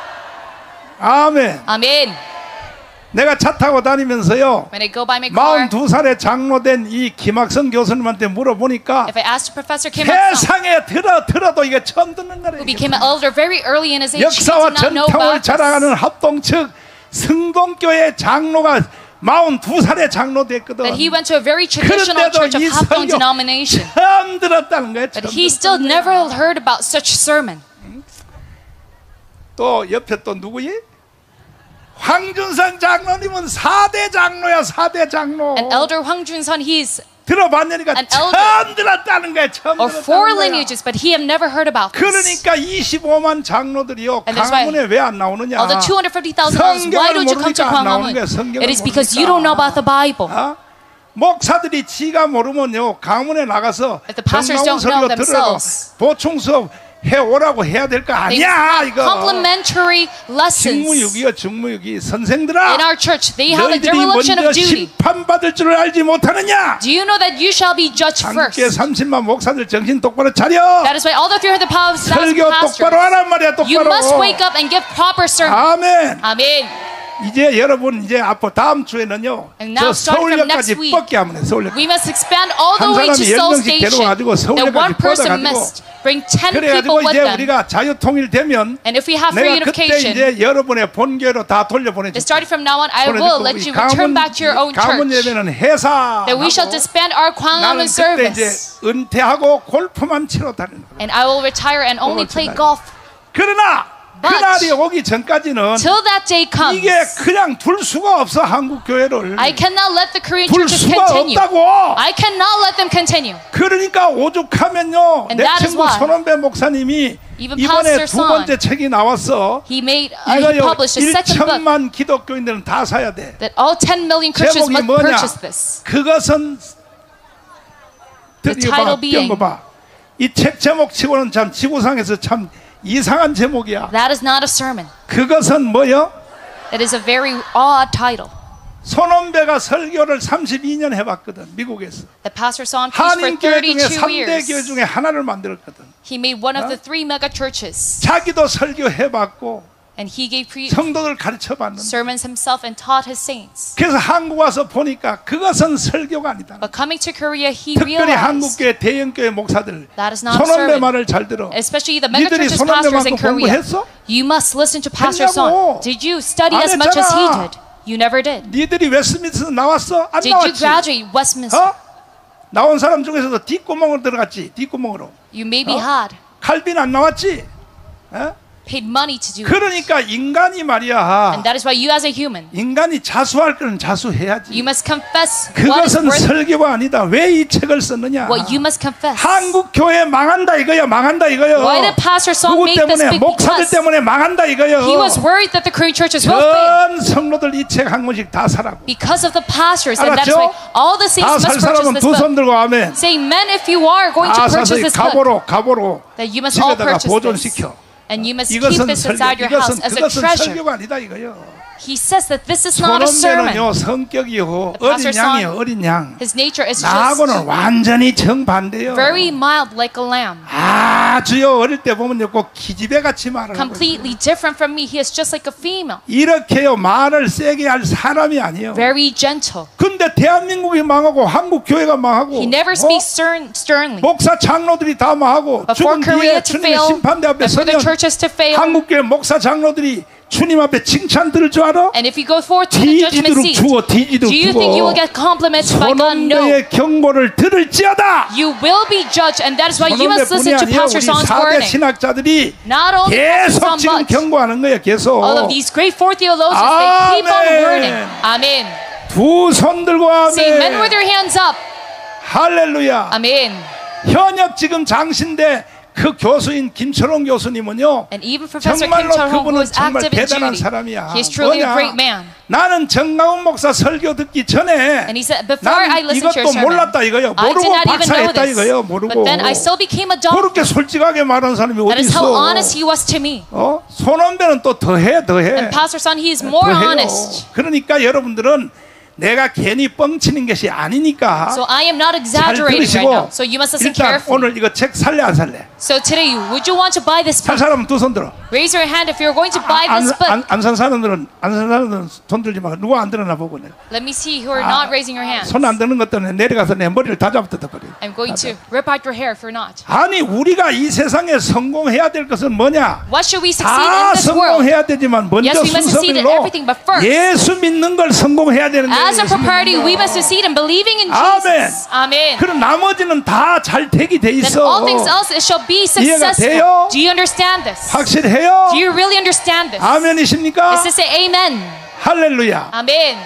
아멘. Amen. 내가 차 타고 다니면서요. When I go by my car, 마흔두 살에 장로된 이 김학성 교수님한테 물어보니까 if I ask Professor Kim Il-sung, 세상에 들어 들어도 이게 처음 듣는 거래요. who became an elder very early in his age, he 역사와 did not know 전통을 about this. 자랑하는 합동측 승동교회 장로가 마흔두 살에 장로 됐거든. That he went to a very traditional 그런데도 church of 이 Hapdong 설교 denomination. 처음 들었다는 거예요. But 처음 he still never heard about such sermon. 또 옆에 또 누구이? 황준선 장로님은 사 대 장로야. 사 대 장로. And Elder Hwang Jun-sun, he's 들어봤냐니까 an elder. 처음 들었다는 거야. 처음 or four 들었다는 거야. lineages, but he have never heard about this. 그러니까 이십오만 장로들이요. And that's why 강화문에 왜 안 나오느냐? All the two hundred fifty thousand dollars, why don't you come to 성경을 모르니까 안 나오는 거야, Gwanghwamun? 성경을 It is because 모르니까. you don't know about the Bible. 어? 목사들이 지가 모르면요 강문에 나가서 If the pastors 정강훈 don't know 설교 들으라고 themselves. 보충 수업 해오라고 해야 될 거 They 아니야 have 이거. complementary lessons. 직무유기요 직무유기. 선생들아 In our church, they have a 너희들이 dereliction 먼저 of duty. 심판받을 줄 알지 못하느냐? Do you know that you shall be judged first? 함께 삼십만 목사들 정신 똑바로 차려. That is why all the three hundred thousand 설교 똑바로 pastors, 하란 말이야. you 똑바로. must wake up and give proper sermon. 아멘. Amen. 이제 여러분 이제 앞으로 다음 주에는요 And now 저 starting from 서울역까지 next week, 뻗게 하면 돼. 서울역. We must expand all the 한 way to 사람이 열 Seoul 명씩 Station. 데려가지고 That 서울역까지 one person 뻗어가지고. must bring ten 그래가지고 people with 이제 them. 우리가 자유통일되면 And if we have free 내가 그때 unification, 이제 여러분의 본교회로 다 돌려보내줄게. starting from now on, I will let you return back to your own 가문 church. 예배는 해사. That we shall disband our 나는 Gwanghwamun 그때 이제 service. 은퇴하고 골프만 치러 다니는 거야. And I will retire and only play golf. 그러나 그날이 오기 전까지는 till that day comes, 이게 그냥 둘 수가 없어. 한국 교회를 I cannot let the Korean 둘 churches 수가 continue. 없다고. I cannot let them continue. 그러니까 오죽하면요, And 내 that is 친구 why 손원배 목사님이 even 이번에 Pastor 두 번째 책이 나왔어. He made, uh, he 이거요 published a second book 일천만 기독교인들은 다 사야 돼. that all ten million Christians 제목이 must 뭐냐? purchase this. 그것은 The 드디어 봐, title being, 띄운 거 봐. 이 책 제목치고는 참 지구상에서 참 이상한 제목이야. that is not a sermon. 그것은 뭐요? It is a very odd title. 손원배가 설교를 삼십이 년 해봤거든, 미국에서. That Pastor Son preached for 한인 교회 중에 thirty-two 삼 대 교회 years. 중에 하나를 만들었거든. He made one of the three mega churches, 자기도 설교해봤고 and he gave pre- 성도들 가르쳐봤는데, sermons himself and taught his saints. 그래서 한국 와서 보니까 그것은 설교가 아니다. But coming to Korea, he 특별히 한국 realized, 교회 대형교회 목사들 That is not a 손원배 sermon. 말을 잘 들어. especially the mega 니들이 churches pastors in 손원배만큼 Korea, 공부했어? you must listen to Pastor 했냐고. Son. Did you study 안 as much as he 했잖아. did? You never did. 니들이 웨스트민스터 나왔어? 안 Did you 나왔지? graduate Westminster? 어? 나온 사람 중에서도 뒷구멍으로 들어갔지. 뒷구멍으로. You maybe 어? had 칼빈 안 나왔지? 어? paid money to do it. 그러니까 인간이 말이야. And that is why you as a human, 인간이 자수할 거는 자수해야지. you must confess what is 그것은 worth, 설교가 아니다. 왜 이 책을 썼느냐? what you must confess. 한국 교회 망한다 이거야. 망한다 이거요. Why did Pastor Son 누구 make this 때문에? big? 목사들 Because 때문에 망한다 이거요. he was worried that the Korean churches will fail 전 성도들 이 책 한 권씩 다 사라고. because of the pastors, and that is 알았죠? why all the 다 saints 살 must purchase 사람은 this 두 손 book. 들고 아멘. Say, men, if you are going to 다 사서 purchase 이 this book, 갑오로 갑오로 that you must all 집에다가 purchase this, 보존시켜. and you must keep 이것은 this 설교. inside your house 이것은 as a 그것은 treasure. 설교가 아니다 이거요. He says that this is not a sermon. 손원배는요 성격이요 The 어린 pastor's 양이요 son, 어린 양. His nature is just 나하고는 완전히 정반대요. very mild like a lamb. 아주요 어릴 때 보면요 꼭 기집애 같이 말을 하고 Completely different from me. He is just like a female. 이렇게요 말을 세게 할 사람이 아니에요. Very gentle. 근데 대한민국이 망하고 한국 교회가 망하고 He never 어? speaks stern, sternly. 목사 장로들이 다 망하고 But for 죽은 Korea 뒤에 to 주님의 fail, 심판대 앞에 and for the 서면 churches to fail, 한국 교회 목사 장로들이 주님 앞에 칭찬 들을 줄 알아? and if you go forth to the judgment 뒤지도록 seat, 주어 뒤지도록 do you think you 주어 will get compliments by God? No. 손원배의 경고를 들을지어다. You will be judged, and that is why you must 손원배뿐이 listen to 아니에요. Pastor 우리 Son's 사 대 warning. 신학자들이 Not only Pastor 계속 Son, 지금 but 경고하는 거예요. 계속 all of these great four theologians, they keep on 아멘. warning. Amen. 두 손 들고 Say amen with 아멘. your hands up. 할렐루야. Amen. 현역 지금 장신대 그 교수인 김철홍 교수님은요 And even Professor Kim 정말로 Chul-hong, who 그분은 is 정말 active in 대단한 Judy, 사람이야. he is truly a 뭐냐? great man. 나는 정강훈 목사 설교 듣기 전에 And he said, before I 나는 listened to your 이것도 sermon, 몰랐다 이거요. I did 모르고 not even know 박사했다 this. 이거요. 모르고. But then I still became a doctor. 그렇게 솔직하게 말하는 사람이 That 어디 is how 있어? honest he was to me. 어? 손원배는 또 더해 더해. And Pastor Son, he is more 더해요. honest. 그러니까 여러분들은 내가 괜히 뻥치는 것이 아니니까 So I am not 잘 exaggerating right 들으시고 now. So you must listen 일단 carefully. 오늘 이거 책 살래 안 살래? So today, would you want to buy this 살 book? 사람은 두 손 들어. Raise your hand if you're going to buy this book. 안산 사람들은 안산 사람들은 손 들지 마. 누가 안 들었나 보고 내가. Let me see who are not raising your hands. 손 안 드는 것 때문에 내려가서 내 머리를 다 잡아뜯어 버려. I'm going to rip out your hair if you're not. 아니 우리가 이 세상에 성공해야 될 것은 뭐냐? What should we succeed 다 in this world? 성공해야 되지만 먼저 Yes, we must succeed in 순서별로 everything, but first, 예수 믿는 걸 성공해야 되는데. As a priority, we must succeed in believing in Jesus. Amen. 그럼 나머지는 다 잘 되기 돼 Then 있어. all things else it shall be 이해가 successful. 돼요? Do you understand this? 확실해요? Do you really understand this? 아멘이십니까? Is to say amen. 할렐루야. Amen.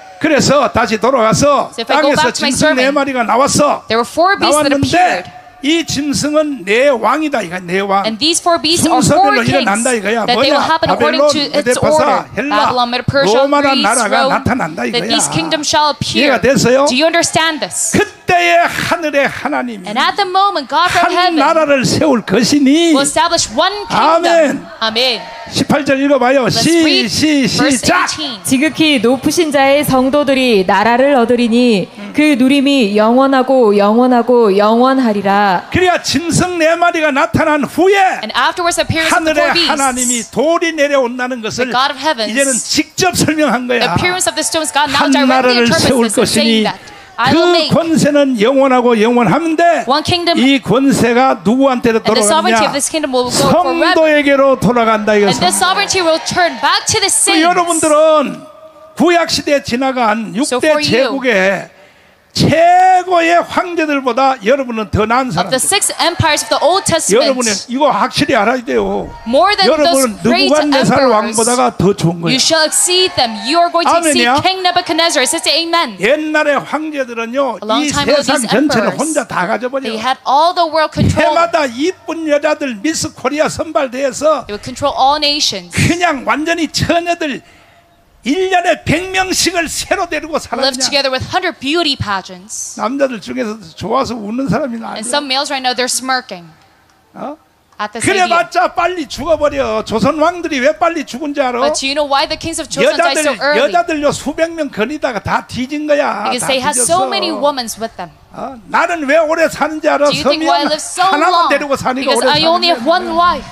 그래서 다시 돌아가서 So if I go 땅에서 back to my 짐승 네 sermon, 마리가 나왔어. There were four beasts that appeared. 나왔는데 이 짐승은 내 왕이다 이거 내 왕. And these four beasts are four 순서별로 kings 일어난다 이거야. that they will 뭐냐? happen according 바벨론, to its 메데파사, order. 헬라, Babylon, Medo, Persia, 로마란 Greece, 나라가 Rome. 나타난다 That 이거야. these kingdoms shall appear. 이해가 됐어요? Do you understand this? 그때의 하늘의 하나님이 And at the moment, God from 한 heaven 나라를 세울 것이니. will establish one kingdom. Amen. 십팔 절 읽어봐요. Let's 시, read 시, verse 시작. eighteen. 지극히 높으신 자의 성도들이 나라를 얻으리니 그 누림이 영원하고 영원하고 영원하리라. 그러니까 짐승 네 마리가 나타난 후에 And afterwards, the appearance of the 하늘의 four 하나님이 beasts, 돌이 내려온다는 것을 The God of heavens, 이제는 직접 설명한 the 거야. appearance of the stones, God now 한 directly 나라를 세울 interprets this and saying 것이니 that I will 그 make 권세는 영원하고 영원한데 one kingdom, 이 권세가 누구한테로 and the sovereignty 돌아가느냐? of this kingdom will go forever. 성도에게로 돌아간다 And 이것은. this sovereignty will turn back to the 그 saints. 여러분들은 구약 시대에 지나간 육 So 대 for you, 제국의 최고의 황제들보다 여러분은 더 나은 Of the 사람들. six empires of the Old 여러분은 Testament, 이거 확실히 알아야 돼요. more than those 여러분은 great 느부갓네살 emperors, 왕보다가 더 좋은 거예요. you shall exceed them. You are going to exceed 아멘이야? King Nebuchadnezzar. Sister, amen. 옛날의 황제들은요, A long 이 time ago, 세상 these 전체를 emperors, 혼자 다 가져버려. They had all the world control. 해마다 이쁜 여자들 미스 코리아 선발대에서 They would control all nations. 그냥 완전히 처녀들 일 년에 백 명씩을 새로 데리고 Lived 살았냐. together with one hundred beauty pageants. 남자들 중에서 좋아서 웃는 사람이 나아요. And some males right now, they're smirking 어? at this idea. 그래봤자 빨리 죽어버려. 조선 왕들이 왜 빨리 죽은지 알아? But do you know why the kings of Joseon died so 여자들 early? 여자들요 수백 명 거니다가 다 뒤진 거야. Because 다 they had 뒤졌어. so many women with them. 어? 나는 왜 오래 사는지 알아? Do you think why I 서면 live so 하나만 long? 데리고 사니까 Because 오래 I only have one 사는 wife.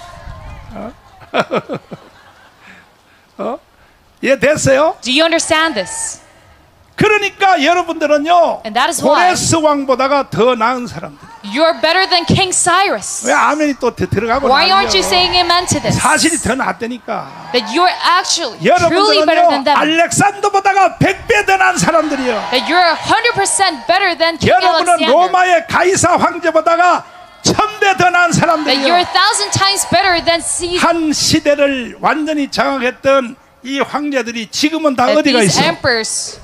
거야. 예, 됐어요? Do you understand this? 그러니까 여러분들은요, And that is why 고레스 왕보다가 더 나은 사람들. You're better than King Cyrus. 왜 아멘이 또 더 들어가고 Why aren't 난리요? you saying amen to this? 사실이 더 낫다니까. That you're actually truly better than 여러분들은요, them. 알렉산더보다가 백 배 더 나은 사람들이요. That you're one hundred percent better than King 여러분은 Alexander. 로마의 가이사 황제보다가 천 배 더 나은 That you're 사람들이요. a thousand times better than Caesar. 한 시대를 완전히 장악했던 이 황제들이 지금은 다 That 어디가 these 있어? emperors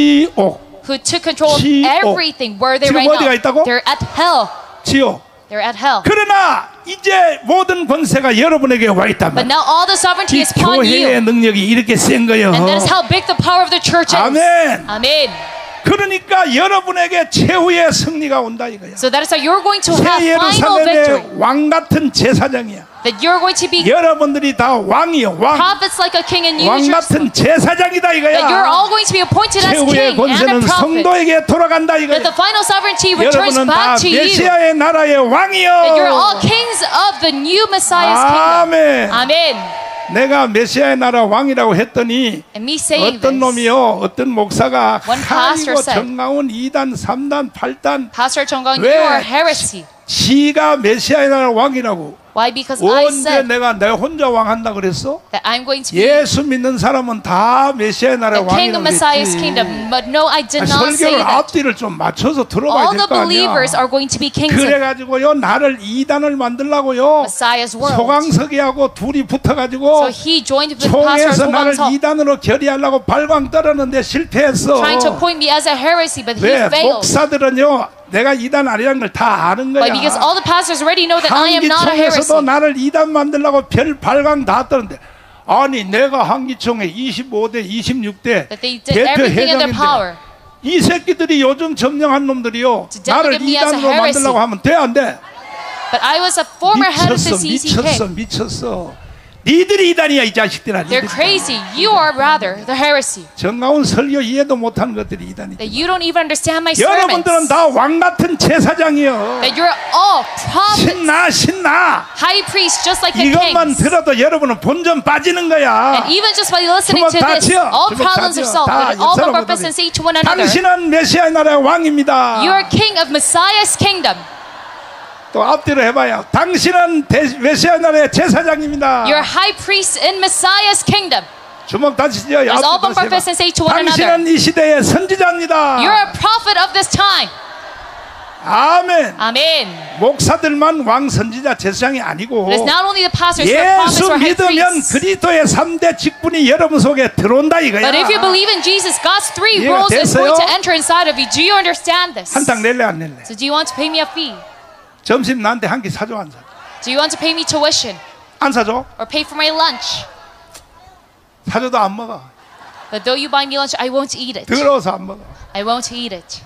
지옥, who took control of 지옥. everything, where are they 지금 right 어디가 now? 있다고? They're at hell. 지옥. They're at hell. 그러나 이제 모든 권세가 여러분에게 와 있단 But 말이야. now all the sovereignty 이 is upon 교회의 you. 능력이 이렇게 센 거예요. And that is how big the power of the church is. 아멘. Amen. 그러니까 여러분에게 최후의 승리가 온다 이거야. So that is how you're going to have 새 final victory. 예루살렘의 왕 같은 제사장이야. That you're going to be 여러분들이 다 왕이요, 왕. prophets like a king and you 왕 Jerusalem. 같은 제사장이다 That you're 이거야. all going to be appointed as 최후의 king and a 권세는 prophet. 성도에게 돌아간다 That 이거야. the final sovereignty returns 여러분은 다 back to you. 메시아의 나라의 That you're all 왕이요. kings of the new Messiah's kingdom. 아멘. Amen. 내가 메시아의 나라 왕이라고 했더니 And me saying 어떤 this, 놈이요, 어떤 목사가 One pastor 하이고 said, 정가운 이 단, 삼 단, 팔 단 Pastor Chonggang, 왜? you are heresy. 지가 메시아의 나라 왕이라고. Why? Because I 언제 said 내가 내 혼자 왕한다 그랬어? that I'm going to be 예수 믿는 사람은 다 메시아의 나라 the king of 왕이라고 Messiah's 그랬지. kingdom. But no, I did 아, not say 설교를 that. 앞뒤를 좀 맞춰서 들어봐야 All 될 the 거 believers 아니야. are going to be kings of 그래가지고요, 나를 이단을 만들라고요. Messiah's world. 소강석이하고 둘이 붙어가지고 So he joined with Pastor 총에서 나를 Sogangseok, 이단으로 결의하려고 발광 떨었는데 실패했어. trying to appoint me as a heresy, but he 왜? failed. 목사들은요, 내가 이단 아니라는 걸 다 아는 거야. But because all the pastors already know that I am not a 한기총에서도 heresy. 나를 이단 만들려고 별 발광 다 떠는데, 아니 내가 한기총에 이십오 대 이십육 대 That they did 대표 everything in their 회장인데 power 이 새끼들이 요즘 점령한 놈들이요, to 나를 delegate me as a 이단으로 heresy. 만들려고 하면 돼 안 돼? But I was a former head of the 미쳤어 C C 미쳤어 K. 미쳤어. 니들이 이단이야 이 자식들아. They're 니들이. crazy. You are rather the heresy. 정가운 설교 이해도 못하는 것들이 이단이지. That you don't even understand my 여러분들은 sermons. 다 왕 같은 제사장이요. That you're all prophets, 신나 신나. high priests, just like the 이것만 kings. 들어도 여러분은 본전 빠지는 거야. And even just by listening 주먹 to 다 this, 치워. all 주먹 다 problems are 치워. solved. 다 And all 서로 the purpose and say to one another, 당신은 메시아의 나라의 왕입니다. you are king of Messiah's kingdom. 또 앞뒤로 해봐요. 당신은 대, 메시아의 나라의 제사장입니다. You're high priest in Messiah's kingdom. 주먹 다치죠. Let's all bump our fists and say to one another, 당신은 이 시대의 선지자입니다. you're a prophet of this time. 아멘. Amen. 목사들만 왕 선지자 제사장이 아니고 But it's not only the pastors, but prophets 예수 or high 믿으면 priests. 그리스도의 삼 대 직분이 여러분 속에 들어온다 이거야. But if you believe in Jesus, God's three 이해가 roles is 됐어요? going to enter inside of you. Do you understand this? 한탕 낼래 안 낼래? So do you want to pay me a fee? 점심 나한테 한 끼 사줘 안 사줘? Do you want to pay me tuition 안 사줘? or pay for my lunch? 사줘도 안 먹어. But though you buy me lunch, I won't eat it. 더러워서 안 먹어. I won't eat it.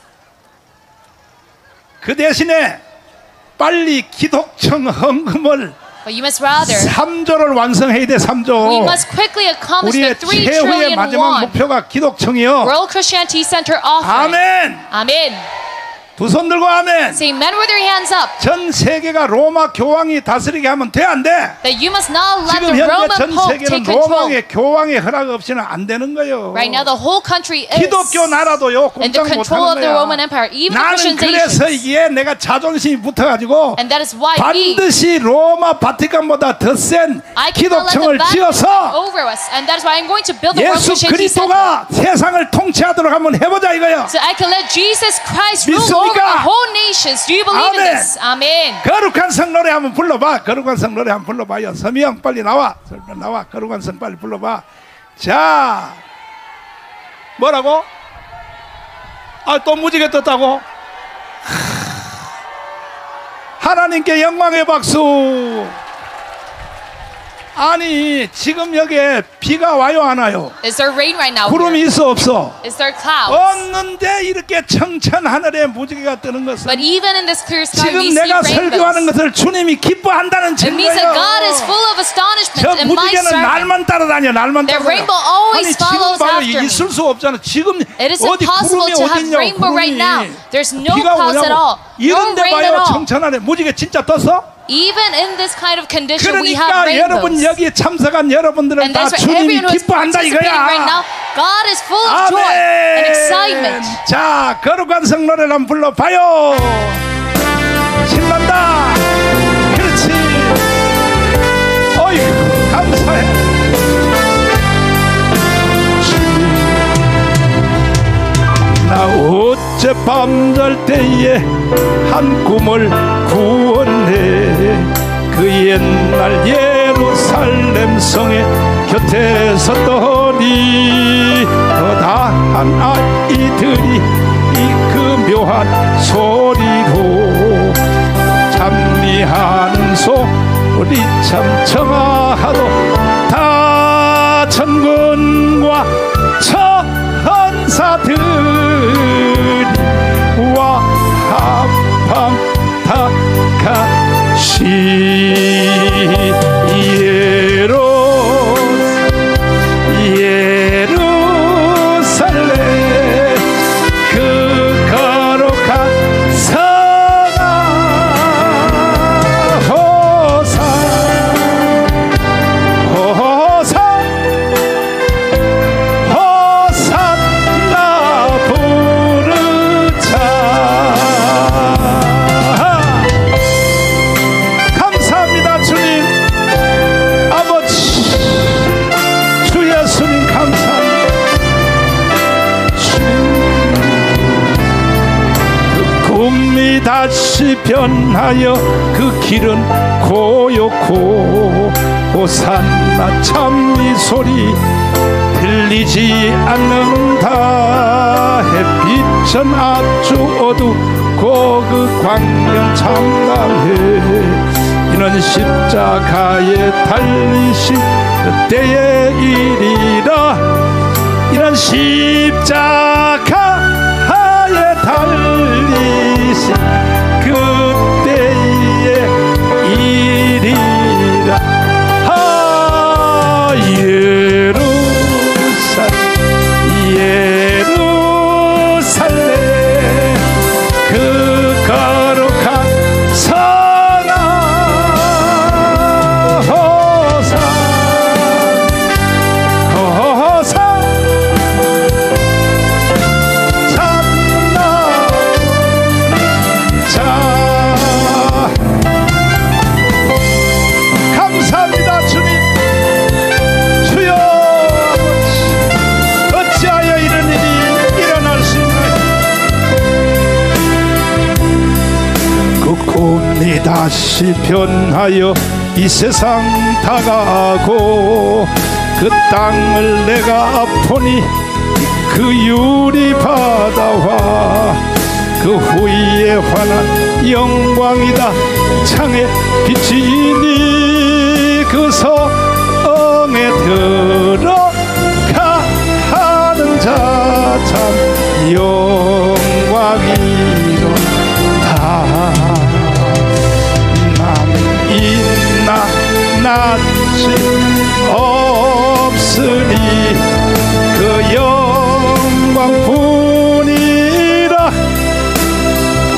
그 대신에 빨리 기독청 헌금을 But you must rather, 삼 조를 완성해야 돼. 삼 조. we must quickly accomplish the 우리의 three 최후의 trillion 마지막 won 목표가 기독청이요. World Christianity Center offering. 아멘. Amen. 두 손 들고 아멘. Say amen with your hands up. 전 세계가 로마 교황이 다스리게 하면 돼, 안 돼? That you must not let 지금 the 현재 Roman 전 Pope 세계는 take control. 로마의 교황의 허락 없이는 안 되는 거예요. Right now, the whole country is 기독교 나라도요 in the 꼼짝 control of 못하는 the 거야. Roman Empire, even the 나는 Christian 그래서 nations. 이게 내가 자존심이 붙어가지고 And that is why we, 반드시 로마 바티칸보다 더 센 I cannot let the 기독청을 Vatican 지어서 over us. And that is why I'm going to build the Roman 예수 Christianity Center. 그리스도가 세상을 통치하도록 한번 해보자 이거요. So I can let Jesus Christ rule 믿습니까? over the whole nations. Do you believe in 아멘. this? Amen. 거룩한 성 노래 한번 불러봐. 거룩한 성 노래 한번 불러봐요. 서미영 빨리 나와. 나와. 거룩한 성 빨리 불러봐. 자, 뭐라고? 아, 또 무지개 떴다고? 하나님께 영광의 박수. 아니 지금 여기에 비가 와요 안 와요? Is there rain right now? 구름이 Here? 있어 없어? Is there clouds? 없는데 이렇게 청천 하늘에 무지개가 뜨는 것은 But even in this clear sky, we 지금 see 내가 설교하는 rainbows. 것을 주님이 기뻐한다는 It means that God is 증거예요. full of astonishment 저 in my 무지개는 servant. 날만 따라다녀. 날만 The 따라다녀. rainbow always 아니 지금 follows 봐요. after me. 있을 수 없잖아. 지금 It is 어디 impossible 구름이 to have 어딨냐고. rainbow right now. 구름이. There's no 비가 clouds at all. 오냐고. No 이런데 rain at 봐요. all. 청천하네. 무지개 진짜 떴어? Even in this kind of condition, we have 그러니까 여러분 rainbows. 여기 참석한 여러분들은 And 다 that's why 주님이 everyone who is 기뻐한다 participating right now, 이거야. God is full of joy and excitement. 자, 거룩한 성 노래를 한번 불러봐요. 신난다. 그렇지. 어이구 감사해. 나 어젯밤 잘 때에 한 꿈을 꾸었네. 그 옛날 예루살렘 성에 곁에 섰더니 거다한 아이들이 이 그 묘한 소리로 찬미하는 소리 참 청아하도 다 천군과 천사들이 와 한밤 다 같이 예루 예루살렘 그 거룩한 성아 호산 호산 호산나 부르자. 감사합니다 주님 아버지 주 예수님 감사합니다. 그 꿈이 다시 변하여 그 길은 고요고 호산나 찬미 소리 들리지 않는다. 햇빛은 아주 어둡고 그 광명 참담해. 이는 십자가에 달리신 그때의 일이라. 이는 십자가에 달리신 그때의 일이라. 아 예루살렘 예루살렘 그 거룩한 성아 호산 호산 참나 자 감사합니다 주님. 주여 어찌하여 이런 일이 일어날 수 있나요? 그 꿈이 다시 변하여 이 세상 다가고 그 땅을 내가 보니 그 유리 바다와 그 후에 환한 영광이다. 창에 비치니 그 성에 들어가 하는 자 참 영광이로다. 나는 있나 낯이 없으니 그 영광뿐이라.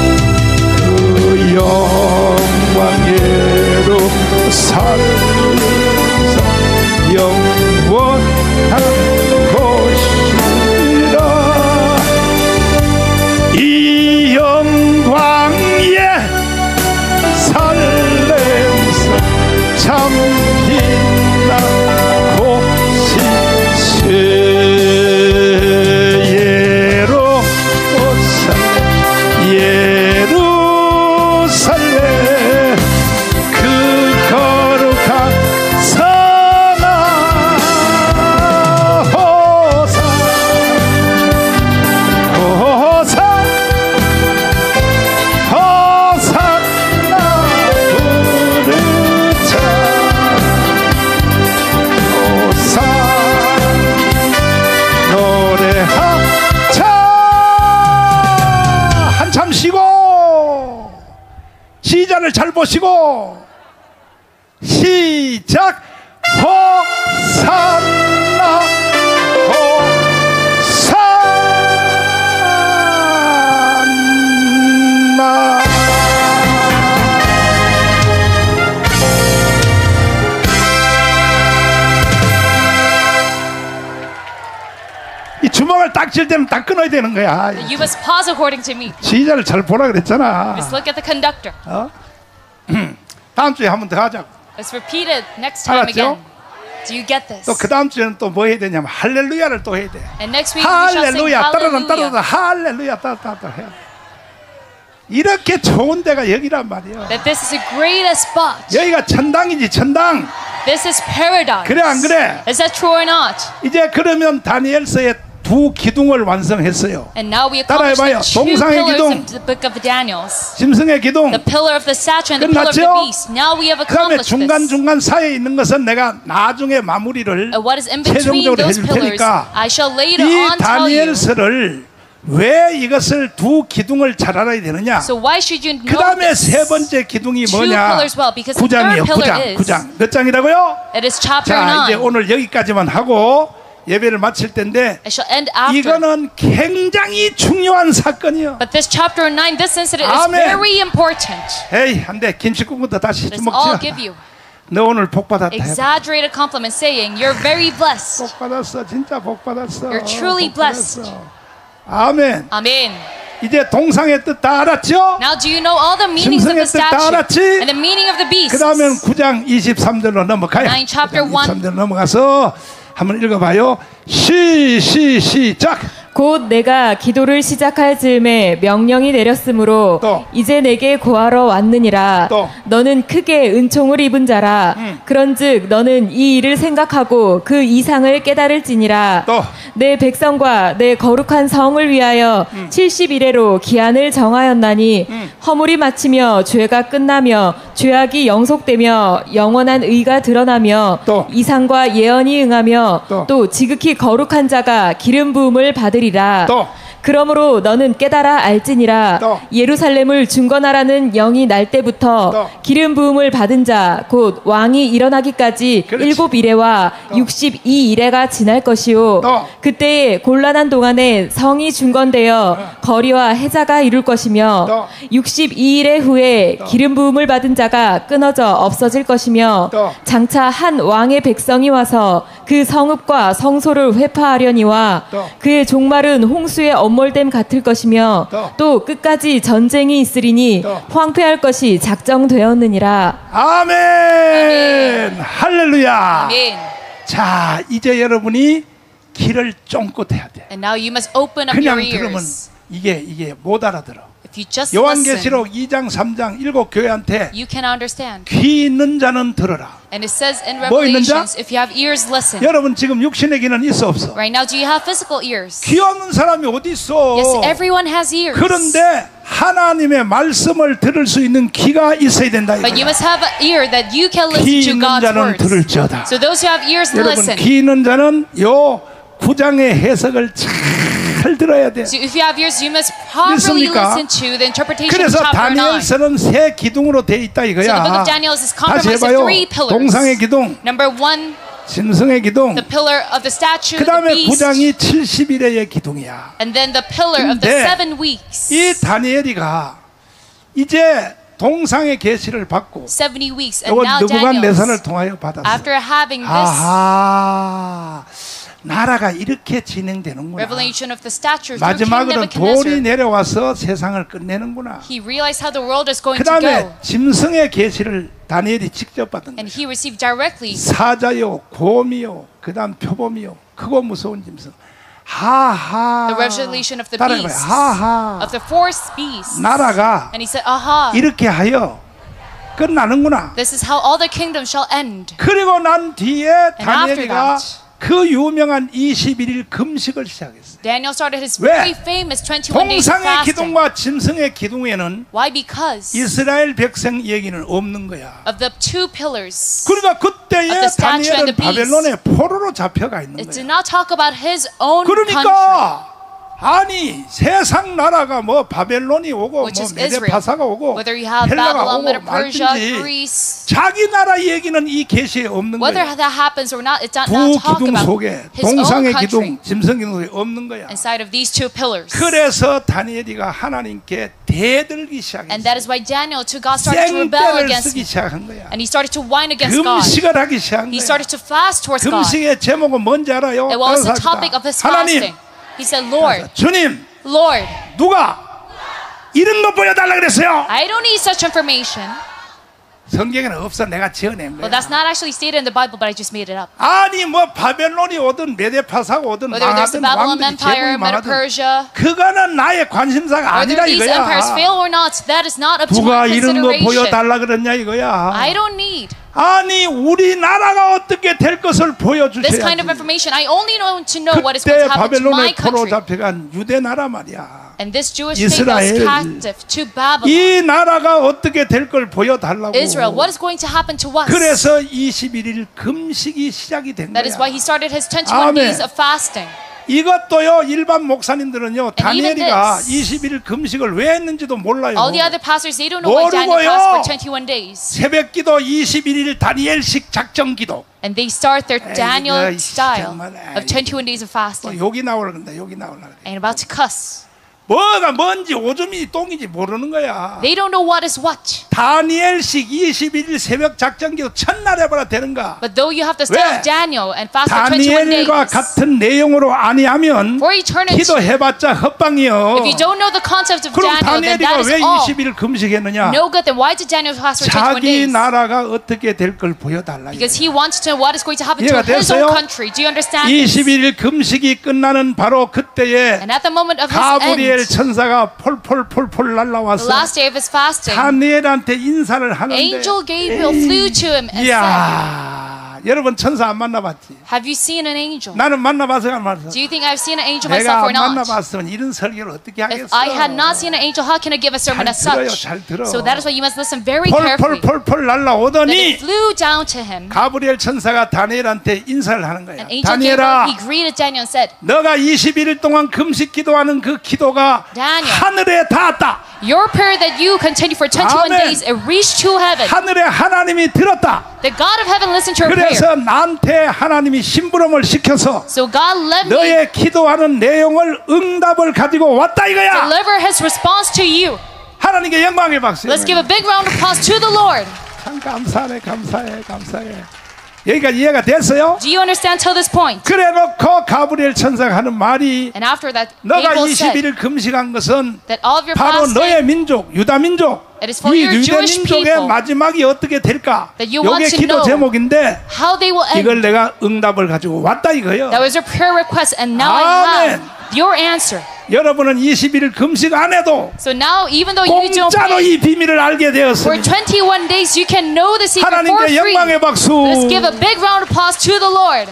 잘 보시고 시작. 호산나 호산나. 이 주먹을 딱 칠 때는 딱 끊어야 되는 거야. You must pause according to me. 지휘자를 잘 보라 그랬잖아. Just look at the conductor. 어? 다음 주에 한 번 더 하자고. Let's repeat it next time 알았죠? again. Do you get this? 또 그 다음 주에는 또 뭐 해야 되냐면 할렐루야를 또 해야 돼. And next week we shall sing 할렐루야 따라다 따라다 hallelujah. 할렐루야 따라다 해야 돼. 이렇게 좋은 데가 여기란 말이야. That this is a great spot. 여기가 천당이지 천당. This is paradise. 그래 안 그래? Is that true or not? 이제 그러면 다니엘서의 두 기둥을 완성했어요. And now we 따라해봐요. accomplished the two 동상의 pillars 기둥. of the book of Daniels. 짐승의 기둥. The pillar of the statue and the pillar of the 끝났죠? beast. Now we have 그 다음에 accomplished 중간 this. 중간 사이에 있는 것은 내가 나중에 마무리를 And what is in between 최종적으로 those 해줄 pillars, 테니까 I shall later 이 on tell you. 다니엘서를 왜 이것을 두 기둥을 잘 알아야 되느냐? So why should you 그 know 다음에 this? 세 번째 기둥이 Two 뭐냐? pillars well, because the 구장이요. third pillar 구장. is- 구장. 몇 장이라고요? It is chapter 자, 이제 nine. 오늘 여기까지만 하고 예배를 마칠 텐데 I shall end after. 이거는 굉장히 중요한 사건이요. But this chapter nine, this incident is 아멘. very important. 에이, 안 돼. 김치국부터 다시 Let's 주먹 all 쥐어. give you 너 오늘 복 받았다 해봐. exaggerated compliment saying you're very blessed. 복 받았어. 진짜 복 받았어. You're truly 복 받았어. blessed. 아멘. Amen. 이제 동상의 뜻 다 알았죠? Now do you know all the meanings of the 짐승의 뜻 다 알았지? statue and the meaning of the beast? 그 다음엔 구 장 이십삼 절로 넘어가요. Nine, chapter 구 장 one. 이십삼 절로 넘어가서 한번 읽어봐요. 시, 시, 시작. 곧 내가 기도를 시작할 즈음에 명령이 내렸으므로 또. 이제 내게 구하러 왔느니라. 또. 너는 크게 은총을 입은 자라. 음. 그런즉 너는 이 일을 생각하고 그 이상을 깨달을지니라. 또. 내 백성과 내 거룩한 성을 위하여 음. 칠십 일회로 기한을 정하였나니 허물이 마치며 죄가 끝나며 죄악이 영속되며 영원한 의가 드러나며 또. 이상과 예언이 응하며 또. 또 지극히 거룩한 자가 기름 부음을 받으리라. 또. 그러므로 너는 깨달아 알지니라. 또. 예루살렘을 중건하라는 영이 날 때부터 또. 기름 부음을 받은 자 곧 왕이 일어나기까지 그렇지. 일곱 일회와 육십이 일회가 지날 것이요. 또. 그때에 곤란한 동안에 성이 중건되어 거리와 해자가 이룰 것이며 또. 육십이 일회 후에 기름 부음을 받은 자가 끊어져 없어질 것이며 또. 장차 한 왕의 백성이 와서 그 성읍과 성소를 회파하려니와 또. 그의 종말은 홍수의 엄몰됨 같을 것이며 또. 또 끝까지 전쟁이 있으리니 또. 황폐할 것이 작정되었느니라. 아멘. 할렐루야. Amen. 자, 이제 여러분이 귀를 쫑긋 해야 돼. And now you must open up your 그냥 들으면 ears. 이게 이게 못 알아들어. If you just listen, 요한계시록 이 장 삼 장 일곱 교회한테 you can understand. 귀 있는 자는 들어라. And it says in 뭐 있는 자? Revelations, if you have ears, listen. 여러분 지금 육신의 귀는 있어 없어? Right now, do you have physical ears? 귀 없는 사람이 어디 있어? Yes, everyone has ears. 그런데 하나님의 말씀을 들을 수 있는 귀가 있어야 된다 But you 이거야. must have an ear that you can 귀 listen to 있는 God's 자는 words. 들을지어다. So those who have ears, 여러분 listen. 귀 있는 자는 요 구장의 해석을 잘 들어야 돼. So if you have ears, you must properly 믿습니까? listen to the interpretation of 그래서 chapter nine. So 다니엘서는 세 기둥으로 돼 있다 the book 이거야. of Daniel is 다시 compromised of 해봐요. three pillars. 동상의 기둥, Number one, 짐승의 기둥, the pillar of the statue, 그 the 다음에 beast, 구장이 칠십 일의 기둥이야. and then the pillar of the 근데 seven weeks. 이 다니엘이가 이제 동상의 계시를 받고 seventy weeks, and 이건 now 느부갓네살을 Daniel, 통하여 받았어. after having this 아하, 나라가 이렇게 진행되는구나. revelation of the statue through King 마지막으로 돈이 Nebuchadnezzar, 내려와서 세상을 끝내는구나. he realized how the world is going 그 to 다음에 go, 짐승의 계시를 다니엘이 직접 받은 and 거야. he received directly 사자요, 곰이요, 그 다음 표범이요, 크고 무서운 짐승. 하하. the revelation of the 따라해봐요. beast, 하하. of the four beasts. 나라가 And he said, aha, 이렇게 하여 끝나는구나. this is how all the kingdoms shall end. 그리고 난 뒤에 after 다니엘이가 that, 그 유명한 이십일 일 금식을 시작했어요. Daniel started his 왜? very famous twenty-one days of 동상의 fasting. 기둥과 짐승의 기둥에는 Why? Because 이스라엘 백성 얘기는 없는 거야. of the two pillars. 그러니까 그때에 Of the statue and 다니엘은 the beast. 바벨론의 포로로 잡혀가 있는 It did 거야. not talk about his own country. 그러니까 아니 세상 나라가 뭐 바벨론이 오고 which 뭐 is Israel, 메데파사가 오고 whether you have 헬라가 Babylon, 오고 Medo-Persia, 말든지 Greece, 자기 나라 얘기는 이 계시에 없는 whether 거야. that happens or not, it's not 두 now talk 기둥 about 속에 his own 동상의 country 기둥, 짐승 기둥이 없는 거야. inside of these two pillars. 그래서 다니엘이가 하나님께 대들기 And that 시작했어. is why Daniel to God started to rebel 생떼를 against 쓰기 him. 시작한 거야. And he started to whine against God. 금식을 하기 시작한 He 거야. started to fast towards God. 금식의 제목은 뭔지 알아요? And what was the 따라서 topic of his 하나님, fasting? He said, Lord, 주님, Lord, 누가 이런 거 보여달라 그랬어요? I don't need such information. 성경에는 없어. 내가 지어낸 Well, 거야. that's not actually stated in the Bible, but I just made it up. 아니 뭐 바벨론이 오든 메데파사가 오든 Whether there's the 망하든 Babylon 왕들이 Empire, 제국이 망하든 Medo-Persia, 그거는 나의 관심사가 whether 아니라 these empires 이거야. fail or not, that is not up to 누가 my 이런 거 consideration. 보여달라 그랬냐 이거야. I don't need 아니 우리나라가 어떻게 될 것을 this kind of 보여주셔야지. information. I only know to know what is going 그때 to happen to my 바벨론에 포로 country. 잡혀간 유대 나라 말이야. And this Jewish state was 이스라엘. captive to Babylon. 이 나라가 어떻게 될 걸 보여달라고. Israel, what is going to happen to us? 그래서 이십일 일 금식이 시작이 된 That is why 거야. he started his twenty-one 아멘. days of fasting. 이것도요 일반 목사님들은요 even 다니엘이가 this. 이십일 일 금식을 왜 했는지도 몰라요. All the other pastors, they don't know why Daniel 모르고요. fasted for twenty-one days. 새벽기도 이십일 일 다니엘식 작정기도. And they start their 에이, Daniel 이거 style 정말, of 에이. twenty-one days of 또 fasting. 욕이 나오는데 욕이 나오려고 그래. And about to cuss. 뭐가 뭔지 오줌이 똥인지 모르는 거야. They don't know what is what. 다니엘식 이십일 일 새벽 작정기도 첫날 해봐라 되는가? But though you have to stay 왜? with Daniel and fast for twenty-one days, 다니엘과 같은 내용으로 아니하면 for eternity, 기도해봤자 헛방이요. if you don't know the concept of 그럼 Daniel, then 다니엘이가 that 왜 is all 이십 일 금식했느냐? no good. Then why did Daniel fast for twenty-one 자기 days? 나라가 어떻게 될 걸 보여달라. Because he wants to know what is going to happen to 이해가 his 됐어요? own country. Do you understand this? 이십일 일 금식이 끝나는 바로 그때에 And at the moment of his 가브리엘 end, 천사가 폴폴폴폴 the 날라와서 last day of his fasting, 다니엘한테 인사를 하는데 Angel Gabriel flew to him and said, 이야 여러분 천사 안 만나봤지? have you seen an angel? 나는 만나봐서 안 만나봤어. Do you think I've seen an angel myself 내가 or 안 not? 만나봤으면 이런 설교를 어떻게 하겠어? If I had not seen an angel, how can I give a sermon 잘 as 들어요, such? 잘 들어. So that is why you must listen very carefully. 폴폴폴폴 Then it 날라오더니 flew down to him. 가브리엘 천사가 다니엘한테 인사를 하는 거야. And angel Gabriel, 다니엘아 he greeted Daniel and said, 너가 이십일 일 동안 금식 기도하는 그 기도가 Daniel. 하늘에 닿았다. your prayer that you continue for twenty-one 아멘. days, it reached to heaven. 하늘에 하나님이 들었다. The God of heaven listened to your prayer. 그래서 나한테 하나님이 심부름을 시켜서 So God led me 너의 기도하는 내용을 응답을 가지고 왔다 이거야. deliver his response to you. 하나님께 영광의 박수. Let's give a big round of applause to the Lord. 참 감사해, 감사해, 감사해. 여기까지 이해가 됐어요? Do you understand till this point? 그래놓고 가브리엘 천사가 하는 말이 And after that, 너가 Gabriel 이십일 said 일 금식한 것은 that all of your 바로 너의 fasting, 민족 유다 민족 it is for 이 your 유대 Jewish 민족의 people, 마지막이 어떻게 될까? that you want 이게 to 기도 know 제목인데 how they will 이걸 end. 내가 응답을 가지고 왔다 이거예요. That was your prayer request, and now I 아멘. have your answer. 여러분은 이십일 일 금식 안 해도 So now, even though you don't 공짜로 pray, 이 비밀을 알게 for 되었으니 twenty-one days you can know the secret for 하나님께 free. 영광의 박수. Let's give a big round of applause to the Lord.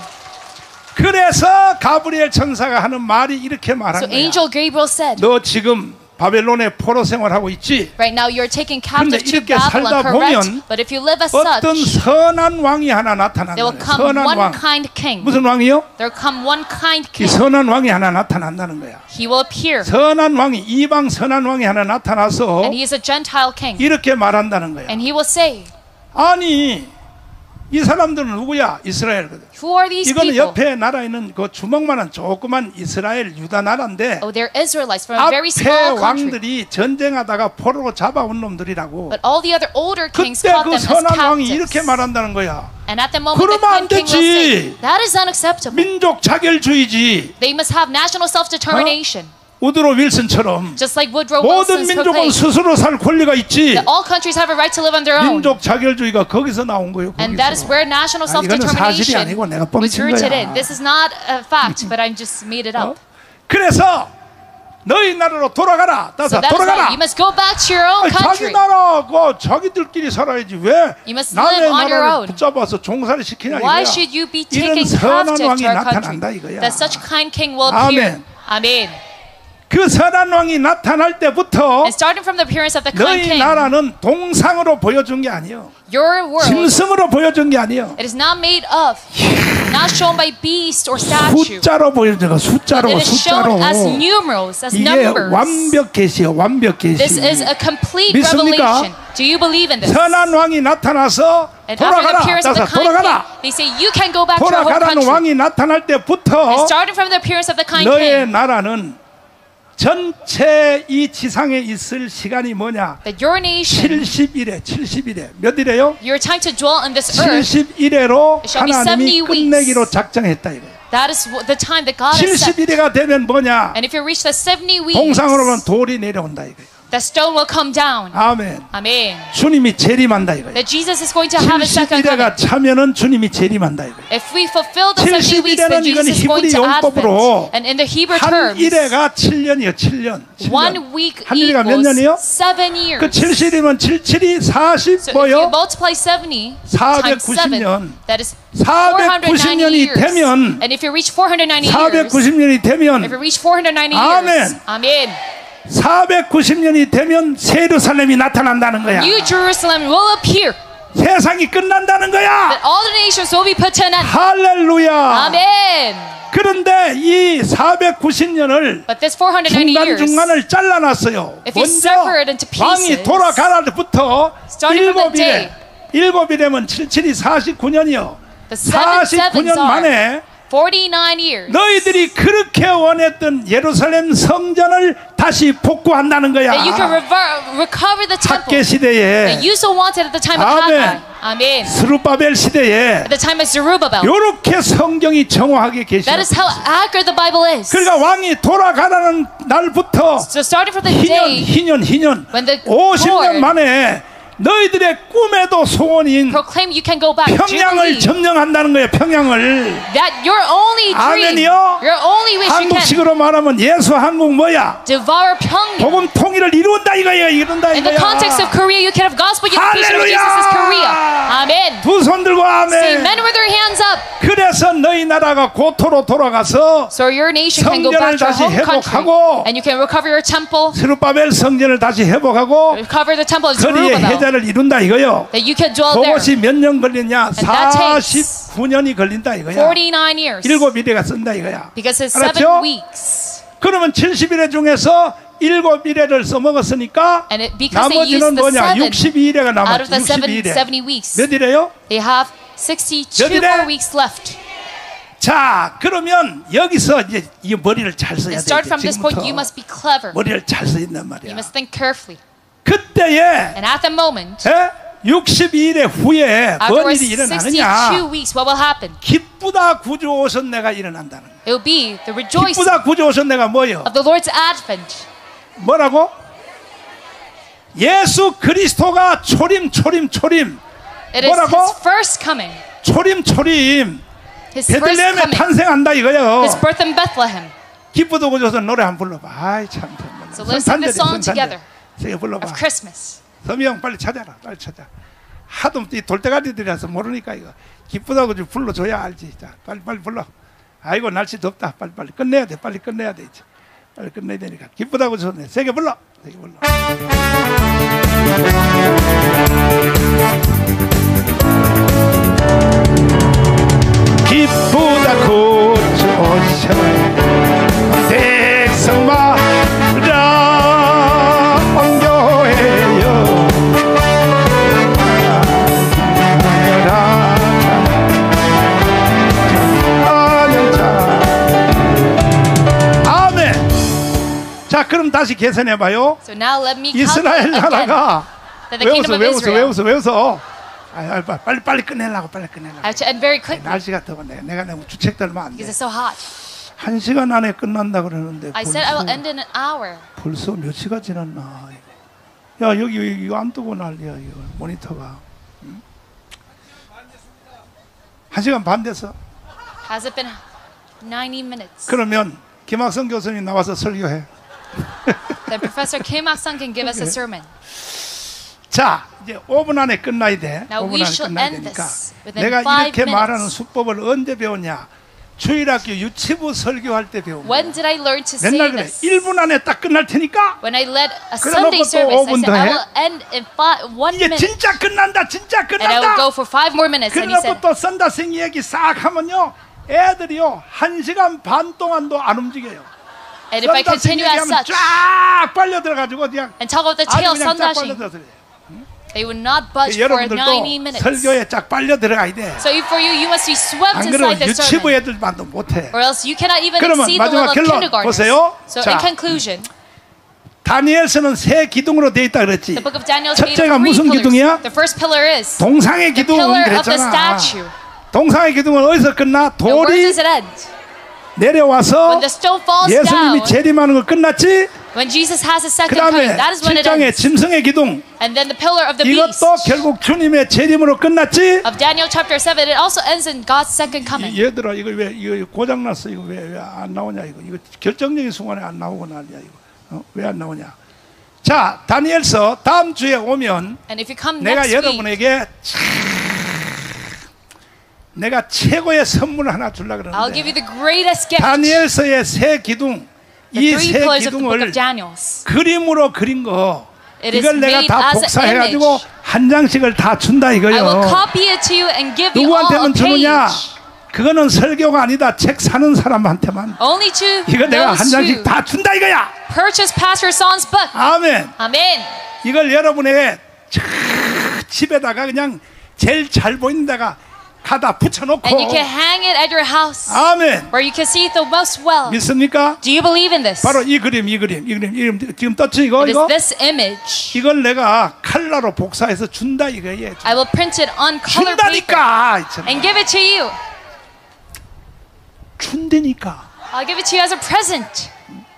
그래서 가브리엘 천사가 하는 말이 이렇게 So 말한 거야. Angel Gabriel said, 너 지금 바벨론에 포로 생활하고 있지? right now you're taken 근데 captive to 이렇게 Babylon, 살다 correct? 보면 But if you live as 어떤 such, 선한 왕이 하나 나타난다. there will come 선한 one 왕. kind king. 무슨 왕이요? There will come one kind 이 king. 선한 왕이 하나 나타난다는 거야. He will appear, 선한 왕이 이방 선한 왕이 하나 나타나서 and he is a Gentile king. 이렇게 말한다는 거야. And he will say, 아니 이 사람들은 누구야? 이스라엘거든. who are these 이거는 people? 옆에 나라에 있는 그 주먹만한 조그만 이스라엘 유다 나라인데 Oh, they're Israelites from a very 앞에 small country. 왕들이 전쟁하다가 포로로 잡아온 놈들이라고. But all the other older kings 그때 caught 그 them as 선한 왕이 이렇게 captives. 말한다는 거야. And at the moment, the 그러면 안 king will say, 되지. that is unacceptable. 민족 자결주의지. They must have national self-determination. 우드로 윌슨처럼 Just like Woodrow 모든 Wilson's 민족은 proclaimed 스스로 살 권리가 있지. that all countries have a right to live on their own. 민족 자결주의가 거기서 나온 거예요. And that is 거기서. where national 아, 이거는 사실이 아니고 내가 self-determination was 뻥친 rooted 거야. in. This is not a fact, but I just made it 어? up. 그래서 너희 나라로 돌아가라. So 따서 that is why 돌아가라. you must go back to your own 아니, 자기 country. 나라 그 자기들끼리 살아야지 왜 You must 남의 live on your 나라를 own. 붙잡아서 종살이 시키냐 Why 이거야. should you be 이런 taken 선한 captive 왕이 to our 나타난다 country? 이거야. That such kind king will appear. Amen. 그 선한 왕이 나타날 때부터 And starting from the appearance of the kind 너희 king, 나라는 동상으로 보여준 게 아니에요. your world, 짐승으로 보여준 게 아니에요. it is not made of, not shown by beast or statue. 숫자로 보여준 거. 숫자로 It is 숫자로. shown as numerals, as 이게 numbers. 완벽 계시요. 완벽 계시. This is a complete 믿습니까? revelation. Do you believe in this? 선한 왕이 나타나서 And after the 돌아가라. appearance of 따서 the kind 돌아가라. king, they say you can go back to your home 돌아가라는 country. 왕이 나타날 때부터 And starting from the appearance of the kind 너의 king, 나라는 전체 이 지상에 있을 시간이 뭐냐? that your nation, 칠십 일에 칠십 일에 몇 일에요? your time to dwell on this earth, 칠십 일에로 It shall be 하나님이 seventy weeks. 끝내기로 작정했다 이래. that is wh- the time that God has set. 칠십 일에가 되면 뭐냐? And if you reach the seventy weeks, 동상으로는 돌이 내려온다 이거예요. the stone will come down. 아멘. Amen. 주님이 재림한다 이거예요. That Jesus is going to have his second coming. 칠십 일에가 차면은 주님이 재림한다 이거예요. If we fulfill the seventy weeks, 칠십 일에는 then Jesus is going 이건 to 히브리 용법으로 advent. And in the Hebrew 한 terms, 일에가 칠 년이요. 칠 년. 칠 년. one week 한 일이가 몇 년이요? equals seven years. 그 칠십 일이면 칠칠이 사십 So if you 뭐요? multiply seventy times 사백구십 seven, 년. that is four hundred 사백구십 ninety 년이 years. 되면 And if you reach four hundred ninety years, 사백구십 년이 되면 if you reach four hundred ninety 아멘. years, Amen. 사백구십 년이 되면 예루살렘이 나타난다는 거야. New Jerusalem will appear. 세상이 끝난다는 거야. That all the nations will be put to an end. 할렐루야. Amen. 그런데 이 사백구십 년을 But this four hundred ninety years, 중간중간을 잘라놨어요. If you 먼저 separate into pieces, 왕이 돌아가라부터 starting from 일곱 the 일에 day, 일곱 일이면 칠칠이 사십구 년이요. the seven 사십구 년 sevens are 만에 forty-nine years. 너희들이 그렇게 원했던 예루살렘 성전을 다시 복구한다는 거야. That you can rever- recover the temple 학계 시대에 that you so wanted at the time of 아멘. Haggai. Amen. 스룹바벨 시대에 At the time of Zerubbabel. 이렇게 성경이 정확하게 계시다. That is how accurate the Bible is. 그러니까 왕이 돌아가라는 날부터 So starting from the 희년 day 희년 희년 when the 오십 년 Lord 만에 너희들의 꿈에도 소원인 proclaim you can go back, 평양을 Jubilee, 점령한다는 거예요. 평양을. that your only dream, 아멘이요. your only wish you can 한국식으로 말하면 예수 한국 뭐야? devour Pyongyang. 복음 통일을 이룬다 이거예요. 이룬다 In the 이거야. context of Korea, you can have gospel unification with Jesus as Korea. Amen. 두 손 들고 Say 아멘. amen with their hands up. 그래서 너희 나라가 고토로 돌아가서 So your nation can go 성전을 back to your 다시 home country, 회복하고 and you can recover your temple, 스룹바벨 성전을 다시 회복하고 recover the temple of 거리의 Zerubbabel, 해자를 이룬다 이거요. that you can dwell there. 그것이 몇 년 걸리냐? that takes 사십구 년이 걸린다 이거야. forty-nine years. 일곱 일에가 쓴다 이거야. Because it's 알았죠? seven weeks. 그러면 칠십 일회 중에서 일곱 일회를 써먹었으니까 And it, because they used 나머지는 the 뭐냐? seven 육십이 일회가 out of 남았지. the seven, 육십이 일회. seventy weeks, 몇 일회요? they have sixty-two 몇 일에? more weeks left. 자, 그러면 여기서 이제 이 머리를 잘 써야 And 돼. start from this point, 지금부터 you must be clever. 머리를 잘 써있단 You 말이야. must think carefully. 그때에 And at the moment, 에? 육십이 일회 후에 뭔 afterwards 일이 sixty-two 일어나느냐? weeks, what will happen? 기쁘다 구주 오신 내가 일어난다는 거야. It will be the rejoicing 기쁘다 구주 오신 내가 뭐요? of the Lord's advent. 뭐라고? 예수 그리스도가 초림 초림 초림 It is 뭐라고? His first coming, 초림 초림 His first 베들레헴에 coming, 탄생한다 이거요. His birth in Bethlehem. 기쁘다 구주 오신 노래 한 번 불러봐. 아이 참. So let's sing this song together 세게 불러봐. of Christmas. 서미형 빨리 찾아라. 빨리 찾아. 하도 이 돌대가리들이라서 모르니까 이거 기쁘다 구주 불러줘야 알지. 자, 빨리 빨리 불러. 아이고 날씨 덥다. 빨리 빨리 끝내야 돼. 빨리 끝내야 돼 이제. 빨리 끝내야 되니까 기쁘다 구주 오신 세게 불러. 세게 불러. 기쁘다 구주 오셔 백성 마라 옹교해요 아멘. 자 그럼 다시 계산해봐요. So now let me 이스라엘 calculate again 나라가 that the kingdom 왜 of 웃어 왜 Israel. 웃어 왜 웃어 아, 빨리 빨리 끝내려고 빨리 끝내려고 I have to end very quickly 날씨가 더워 내가 내가 너무 주책 들면 안 돼. because it's so hot. 한 시간 안에 끝난다 그러는데 I said I will 벌써, end in an hour. 벌써 몇 시가 지났나. 야 여기 이거 안 뜨고 난리야 이거 모니터가. 응? 한 시간 반 됐어. Has it been ninety minutes? 그러면 김학성 교수님 나와서 설교해. Then Professor Kim Ah-sung can give us a sermon. 자 이제 오 분 안에 끝나야 돼. Now 오 분 we 안에 shall 끝나야 end 되니까 this within 내가 five 이렇게 minutes. 말하는 수법을 언제 배웠냐? 주일학교 유치부 설교할 때 배운 When did I learn to say 맨날 그래. this? 일 분 안에 딱 끝날 테니까 When I led a 그래 Sunday 놓고 또 service, 오 I 분 said 더 I 해. will end in five, one 이제 minute. 진짜 끝난다 진짜 And I will go 끝난다 for five more minutes. And he 그래놓고 said, 또 선다생 이야기 싹 하면요 애들이요 한 시간 반 동안도 안 움직여요. and if I 선다생 continue as 얘기하면 such 쫙 빨려 들어가지고 그냥 and talk about the 아주 tail of 그냥 쫙 빨려 Sandashing, 들어서 they would not budge for ninety 여러분들도 minutes. 설교에 쫙 빨려 들어가야 돼. So if for you, you must be swept 안 그러면 inside the 유치부 sermon, 애들만도 못해. or else you cannot even 그러면 exceed the 마지막 level of 결론 kindergartners. 보세요. So 자. in conclusion, 다니엘서는 세 기둥으로 되어 있다 그랬지. the book of Daniel is made 첫째가 of three 무슨 pillars. 기둥이야? The first pillar is 동상의 the 기둥 pillar of the 그랬잖아. statue. 동상의 기둥은 어디서 끝나? And where 돌이 does it end? 내려와서 When the stone falls 예수님이 down, 재림하는 거 끝났지? when Jesus has his 그 second coming, 다음에 that is when 칠 it 장의 ends. 짐승의 기둥 And then the pillar of the beast 이것도 결국 주님의 재림으로 끝났지? of Daniel chapter seven, it also ends in God's second coming. 얘들아 이거 왜 이거 고장났어 이거 왜 왜 안 나오냐 이거 이거 결정적인 순간에 안 나오고 난리야 이거 어? 왜 안 나오냐? 자 다니엘서 다음 주에 오면 And if you come 내가 next week, 여러분에게 참 내가 최고의 선물을 하나 주려고 I'll give you 그러는데 the greatest gift. 다니엘서의 세 기둥 The 이 three 세 pillars of the book 기둥을 of Daniel's. 그림으로 그린 거 It is 이걸 내가 made 다 as an 복사해가지고 image. 한 장씩을 다 준다 I will 이거요. copy it to you and give you all a 누구한테만 주느냐? page. 그거는 설교가 아니다. 책 사는 사람한테만. Only to 이거 내가 한 those 장씩 who 다 준다 이거야. purchase Pastor Son's book. 아멘. Amen. 이걸 여러분에게 촤 집에다가 그냥 제일 잘 보이는 데가 가다 붙여놓고. And you can hang it at your house 아멘. where you can see it the most well. 믿습니까? Do you believe in this? 바로 이 그림, 이 그림, 이 그림, 이 그림 지금 떴지 이거 It is 이거? this image. 이걸 내가 칼라로 복사해서 준다 이거예. I will print it on color paper 준다니까. 있잖아. and give it to you. 준다니까. I'll give it to you as a present.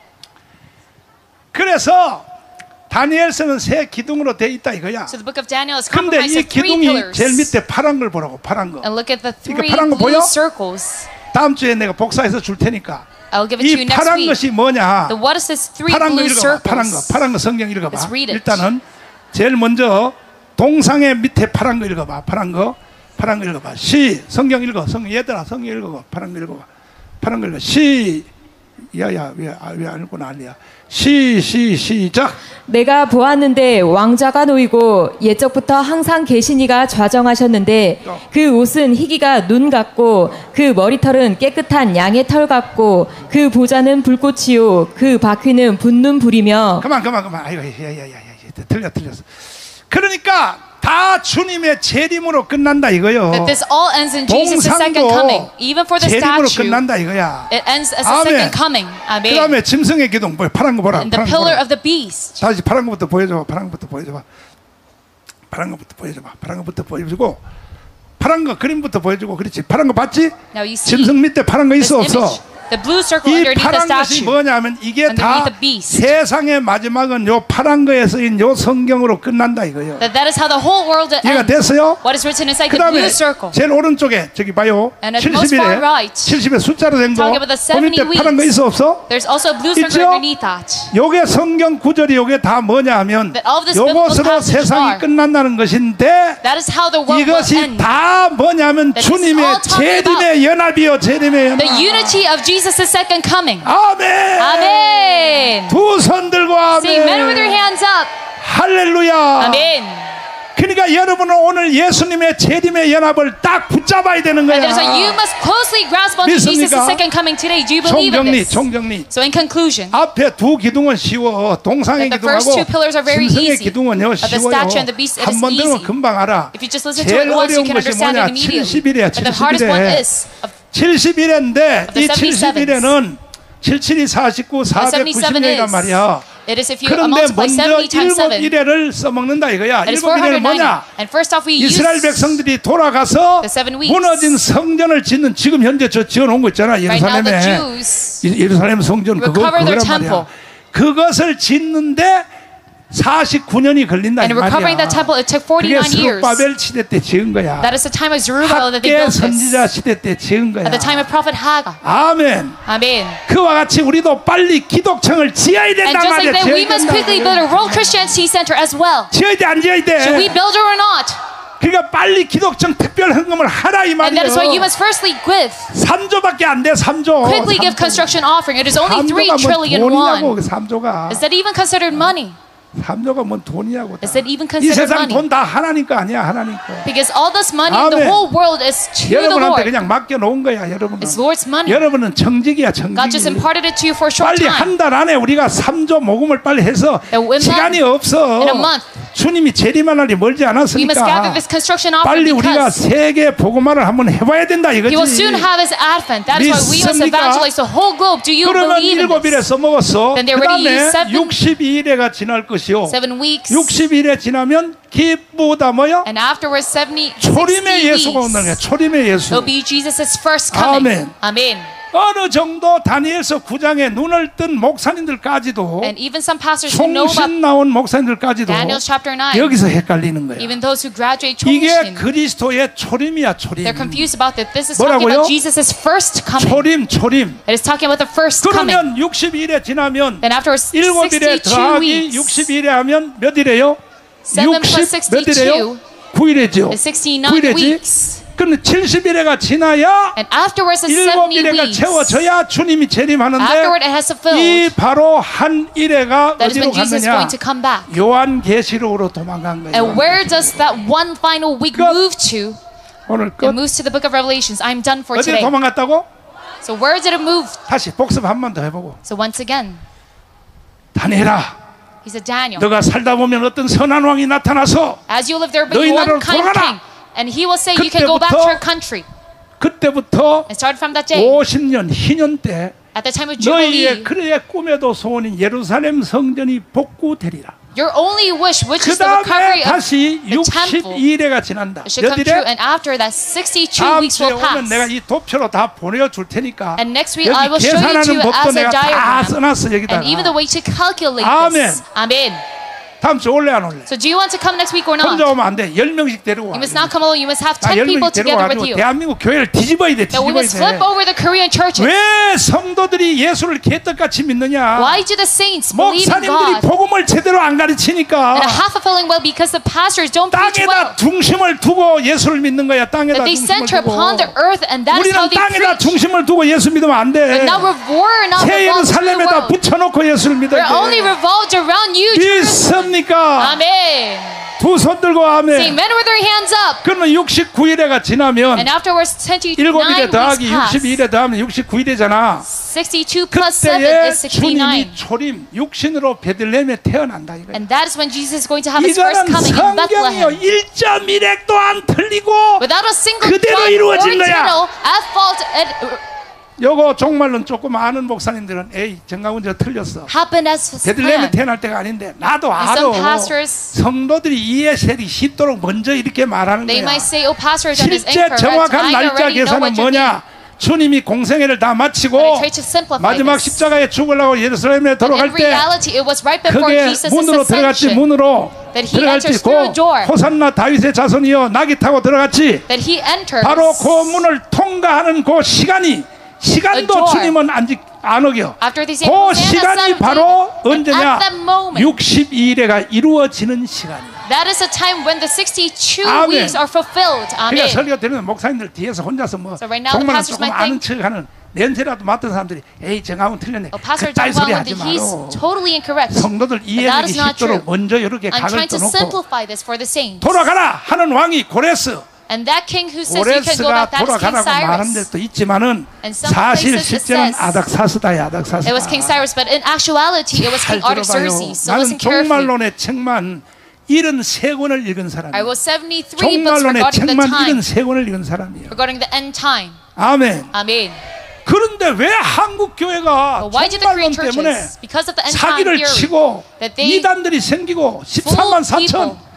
그래서 다니엘서는 세 기둥으로 돼 있다 이거야. So the book of Daniel is 근데 comprised 이 of three 기둥이 pillars. 제일 밑에 파란 걸 보라고 파란 거. And look at the three 파란 거 blue 보여? circles. 다음 주에 내가 복사해서 줄 테니까. I'll give it to you 이 next 파란 week. 것이 뭐냐? The what is this three 파란 거 blue 읽어봐. 파란 거, circles? 파란 거 성경 읽어봐. Let's read it. 일단은 제일 먼저 동상의 밑에 파란 거 읽어봐. 파란 거, 파란 거 읽어봐. 시, 성경 읽어. 성경 얘들아, 성경 읽어. 파란 거 읽어봐. 파란 거 읽어. 시, 야야 왜왜 안 읽고 난리야. 시, 시, 시작. 내가 보았는데 왕자가 놓이고 옛적부터 항상 계시니가 좌정하셨는데 그 옷은 희기가 눈 같고 그 머리털은 깨끗한 양의 털 같고 그 보좌는 불꽃이요 그 바퀴는 붙는 불이며. 그만 그만 그만. 아이고 야야야야 틀려 틀렸어. 그러니까 다 주님의 재림으로 끝난다 이거요. That this all ends in Jesus' second coming. 동상도 Even for the 재림으로 statue, 끝난다 이거야. it ends as a 아멘. second coming. 그 Amen. 다음에 짐승의 기둥 뭐야? 파란 거 보라. And the 파란 거 pillar 보라. of the beast. 다시 파란 거부터 보여줘. 파란 거부터 보여줘봐. 파란 거부터 보여줘봐. 파란 거부터 보여주고 파란 거 그림부터 보여주고 그렇지. 파란 거 봤지? Now you see 짐승 밑에 파란 거 this 있어 image. 없어? The blue circle 이 underneath the 파란 것이 statue. 뭐냐면 이게 다 Underneath the beast. 세상의 마지막은 요 파란 거에 쓰인 요 성경으로 끝난다 이거예요. That that is how the whole world 이해가 ends. 됐어요? What is written inside 그 the 다음에 blue circle. 제일 오른쪽에 저기 봐요. And at the most 칠십일에 far right, 칠십에 숫자로 된 거. talking about the 그 밑에 seventy 파란 거 weeks. 있어 없어? There's also a blue circle 있죠? underneath that. 요게 성경 구절이 요게 다 뭐냐 하면 That all this biblical 요것으로 passages 세상이 are. 끝난다는 것인데 That is how the world will 이것이 end. 다 뭐냐면 That this is 주님의 all talking 재림의 연합이요 재림의 연합. The unity of Jesus' second coming. 아멘. Amen. 두 손 들고 Say amen with your 아멘. hands up. 할렐루야. Amen. 그러니까 여러분은 오늘 예수님의 재림의 연합을 딱 붙잡아야 되는 And so you 거야. must closely grasp onto Jesus' 믿습니까? second coming today. Do you believe in 총정리, this? 총정리. So in conclusion, 앞에 두 기둥은 쉬워. 동상의 That the first 기둥하고 two pillars are very 짐승의 easy. 기둥은요 But the 쉬워요. statue and the beast, it is 한번 들으면 easy. 금방 알아. if you just listen to 제일 it once, you 어려운 can 것이 understand 뭐냐? it immediately. 칠십일이야. But the hardest one 칠십일에. is of 칠십일인데 Of the 이 seventy-sevens. 칠십일에는 칠칠이 사십구, seventy-seven 사백구십 년이란 is. 말이야. It is if you 그런데 multiply 먼저 seventy times 일곱 seven. 일회를 써먹는다 이거야. That is 일곱 일회는 four hundred ninety. 뭐냐? And first off, we use 이스라엘 백성들이 돌아가서 the seven weeks. 무너진 성전을 짓는 지금 현재 저 지어놓은 거 있잖아 right now the 예루살렘에. Jews 이- 예루살렘 성전 그거 recover their 그거란 temple. 말이야. 그것을 짓는데 사십구 년이 걸린다 이 and recovering 말이야. that temple, it took 그게 forty-nine years. 스룹바벨 시대 때 지은 거야. That is the time of Zerubbabel that they 학계 built this. 선지자 시대 때 지은 거야. At the time of Prophet Haggai. 아멘. Amen. 그와 같이 우리도 빨리 기독청을 지어야 And 된단 just like 말이야. that, we 지어야 must 된다. quickly build a World Christianity Center as well. 지어야 돼, 안 지어야 돼? Should we build it or not? 그러니까 빨리 기독정 특별 헌금을 하라 이 And that is why you 말이에요. must firstly give. 삼조밖에 안 돼. 삼조. Quickly give construction offering. It is only three 삼조가 뭐 trillion 돈이냐고. won. 삼조가. Is that even considered money? 삼조가 뭔 돈이냐고. Is that even 이 considered 세상 money? 돈 다 하나님 거 아니야. 하나님 거. Because all this money in the 아멘. whole world is to the 여러분한테 Lord. 그냥 맡겨 놓은 거야. 여러분은. It's Lord's money. 여러분은 정직이야. God just 정직이. imparted it to you for a short 빨리 time. 한 달 안에 우리가 삼조 모금을 빨리 해서 That in 시간이 month- 없어. in a month. 주님이 재림할 날이 멀지 We must gather 않았으니까 this construction 빨리 offering 우리가 because 세계 복음화를 한번 해봐야 된다 He will soon 이거지. have His advent. That is why we must 믿습니까? evangelize the whole globe. Do you 그러면 believe in 일곱 일에 this? 써먹었어. Then they 그 already 다음에 used seven- 육십이 일회가 지날 것이요. Seven weeks. 육십이 일에 지나면 기쁘다 뭐요? And afterwards, seventy, 초림의 sixty 예수가 온다는 거야. weeks. 초림의 예수. It'll be Jesus' first coming. 아멘. Amen. 어느 정도 다니엘서 구 장에 눈을 뜬 목사님들까지도 And even some pastors who know about 총신 나온 목사님들까지도 Daniel chapter nine, 여기서 헷갈리는 거야. even those who graduate 이게 Chong신, 그리스도의 초림이야. 초림. they're confused about that. This is talking 뭐라고요? about Jesus' first coming. 초림 초림. It is talking about the first coming. 그러면 육십이 일에 지나면 Then afterwards, 일곱 일에 sixty-two 더하기 weeks. 육십이 일에 하면 몇 일이에요? seven plus 육십 몇 일이에요? sixty-two 구 일이죠. is sixty-nine 구 일이지. weeks. 그런데 칠십 일에가 지나야 And afterwards, is 일곱 seventy 일에가 weeks. 채워져야 주님이 재림하는데 Afterward, it has 이 fulfilled. 바로 한 일회가 That is 어디로 when Jesus is 갔느냐? going to come back. 요한계시록으로 도망간 거예요. And where does that one final week 끝. move to? 오늘 끝. It moves to the book of Revelations. I'm done for 어디로 today. 도망갔다고? So where did it move? 다시 복습 한 번 더 해보고. So once again, 다니엘아, he said, Daniel, 너가 살다 보면 어떤 선한 왕이 나타나서 as you live there, but 너희 you 나라로 one kind 돌아가라. king. And he will say, you can go back to 그때부터 your country. 그때부터 And started from that day, 오십 년 희년 때 at the time of 너희의 Jubilee, 그의 꿈에도 소원인 예루살렘 성전이 복구되리라. your only wish, which 그 is the 다음에 recovery of 다시 the temple, 육십이 일회가 지난다. it should come 몇 true. 일에? And after that, sixty-two 다음 weeks 주에 will 오면 내가 pass. 이 도표로 다 보내줄 테니까 And next week, I 여기 will show you to 계산하는 you 법도 as a 내가 다 diagram. 써놨어 여기다가. And even the way to calculate Amen. this. Amen. 다음 주 올래 안 올래? So do you want to come next week or not? 혼자 오면 안 돼. 열 명씩 데리고 와. You must not come alone. You must have 다 ten 열 people 명씩 together with 데려와가지고 you. 대한민국 교회를 뒤집어야 돼. That we 뒤집어야 must flip 돼. over the Korean churches. 왜 성도들이 예수를 개떡같이 믿느냐? Why do the saints believe in 목사님들이 God 복음을 제대로 안 and 가르치니까 are half fulfilling well because the pastors don't preach 땅에다 well? 중심을 두고 예수를 믿는 거야. 땅에다 That they 중심을 center 두고. upon the earth and that is how 우리는 they 땅에다 preach. 중심을 두고 예수 믿으면 안 돼. But now we're, we're not 새 revolved to the 예루살렘에다 world. 붙여놓고 예수를 믿어야 We're only 돼. revolved around you, Jerusalem. 믿습니까? Amen. 두 손 들고 Say 아멘. amen with their hands up. 그러면 육십구 일회가 지나면 And afterwards, 일곱 일에 twenty-nine 더하기 weeks pass. 육십이 일에 더하면 육십구 일이잖아. sixty-two plus seven 그때에 is sixty-nine. 주님이 초림 육신으로 베들레헴에 태어난다 이거야. And that is when Jesus is going to have his first 이거는 coming in 성경이요 Bethlehem. 일 점 일 핵도 안 틀리고 Without a single 그대로 drop or 이루어진 거야. tittle at fault, it 요거 정말로 조금 아는 목사님들은 에이 정강훈 저 틀렸어. happened as 베들레헴에 planned. 태어날 때가 아닌데 나도 And 알아. some pastors, 성도들이 이해하기 쉽도록 먼저 이렇게 말하는 they 거야. might say, oh, pastor done is 실제 incorrect. 정확한 I 날짜 already know 계산은 what you mean. 뭐냐? 주님이 공생애를 다 마치고 But I try to simplify 마지막 this. 십자가에 죽으려고 예루살렘에 But 들어갈 in 때 reality, it was right before 그게 Jesus' 문으로 들어갔지. ascension 문으로 that he 들어갈 때 enters through a 고 door. 호산나 다윗의 자손이여 나귀 타고 들어갔지. that he enters. 바로 그 문을 통과하는 그 시간이 시간도 door. 주님은 안, 지, 안 어겨. After they say, 그 Hosanna, 시간이 son of 바로 David, and 언제냐? at that moment, 육십이 일회가 이루어지는 시간이야. that is the time when the sixty-two 아멘. weeks are fulfilled. 그러니까 Amen. 설교 들으면 목사님들 뒤에서 혼자서 뭐 So right now the 정말 pastors 조금 might 아는 think- 척하는 냄새라도 맡은 사람들이 에이 정하면 틀렸네. Oh, Pastor 그따위 John 소리 Welland, 하지 he's 마라. totally incorrect. 성도들 But that 이해하기 is not 쉽도록 true. 먼저 이렇게 I'm 각을 trying to 떠놓고 simplify this for the saints. 돌아가라 하는 왕이 고레스. And that king who says you can go 고레스가 back, that is King 돌아가라고 말하는 Cyrus. 데도 있지만은 And some 사실 places it 실제는 says 아닥사스다야 아닥사스다. It was King Cyrus, but in actuality, it was 잘 King 들어봐요. Artaxerxes. So 나는 listen carefully. 종말론의 책만 칠십삼 권을 읽은 I 사람이야. was seventy-three books 종말론의 regarding the 책만 time, 칠십삼 권을 읽은 사람이야. regarding the end time. 아멘. Amen. 그런데 왜 한국 교회가 But why did the 종말론 Korean 때문에 churches, because of the end time 사기를 theory, 치고 that they 이단들이 생기고 십삼만 fool 사천 people,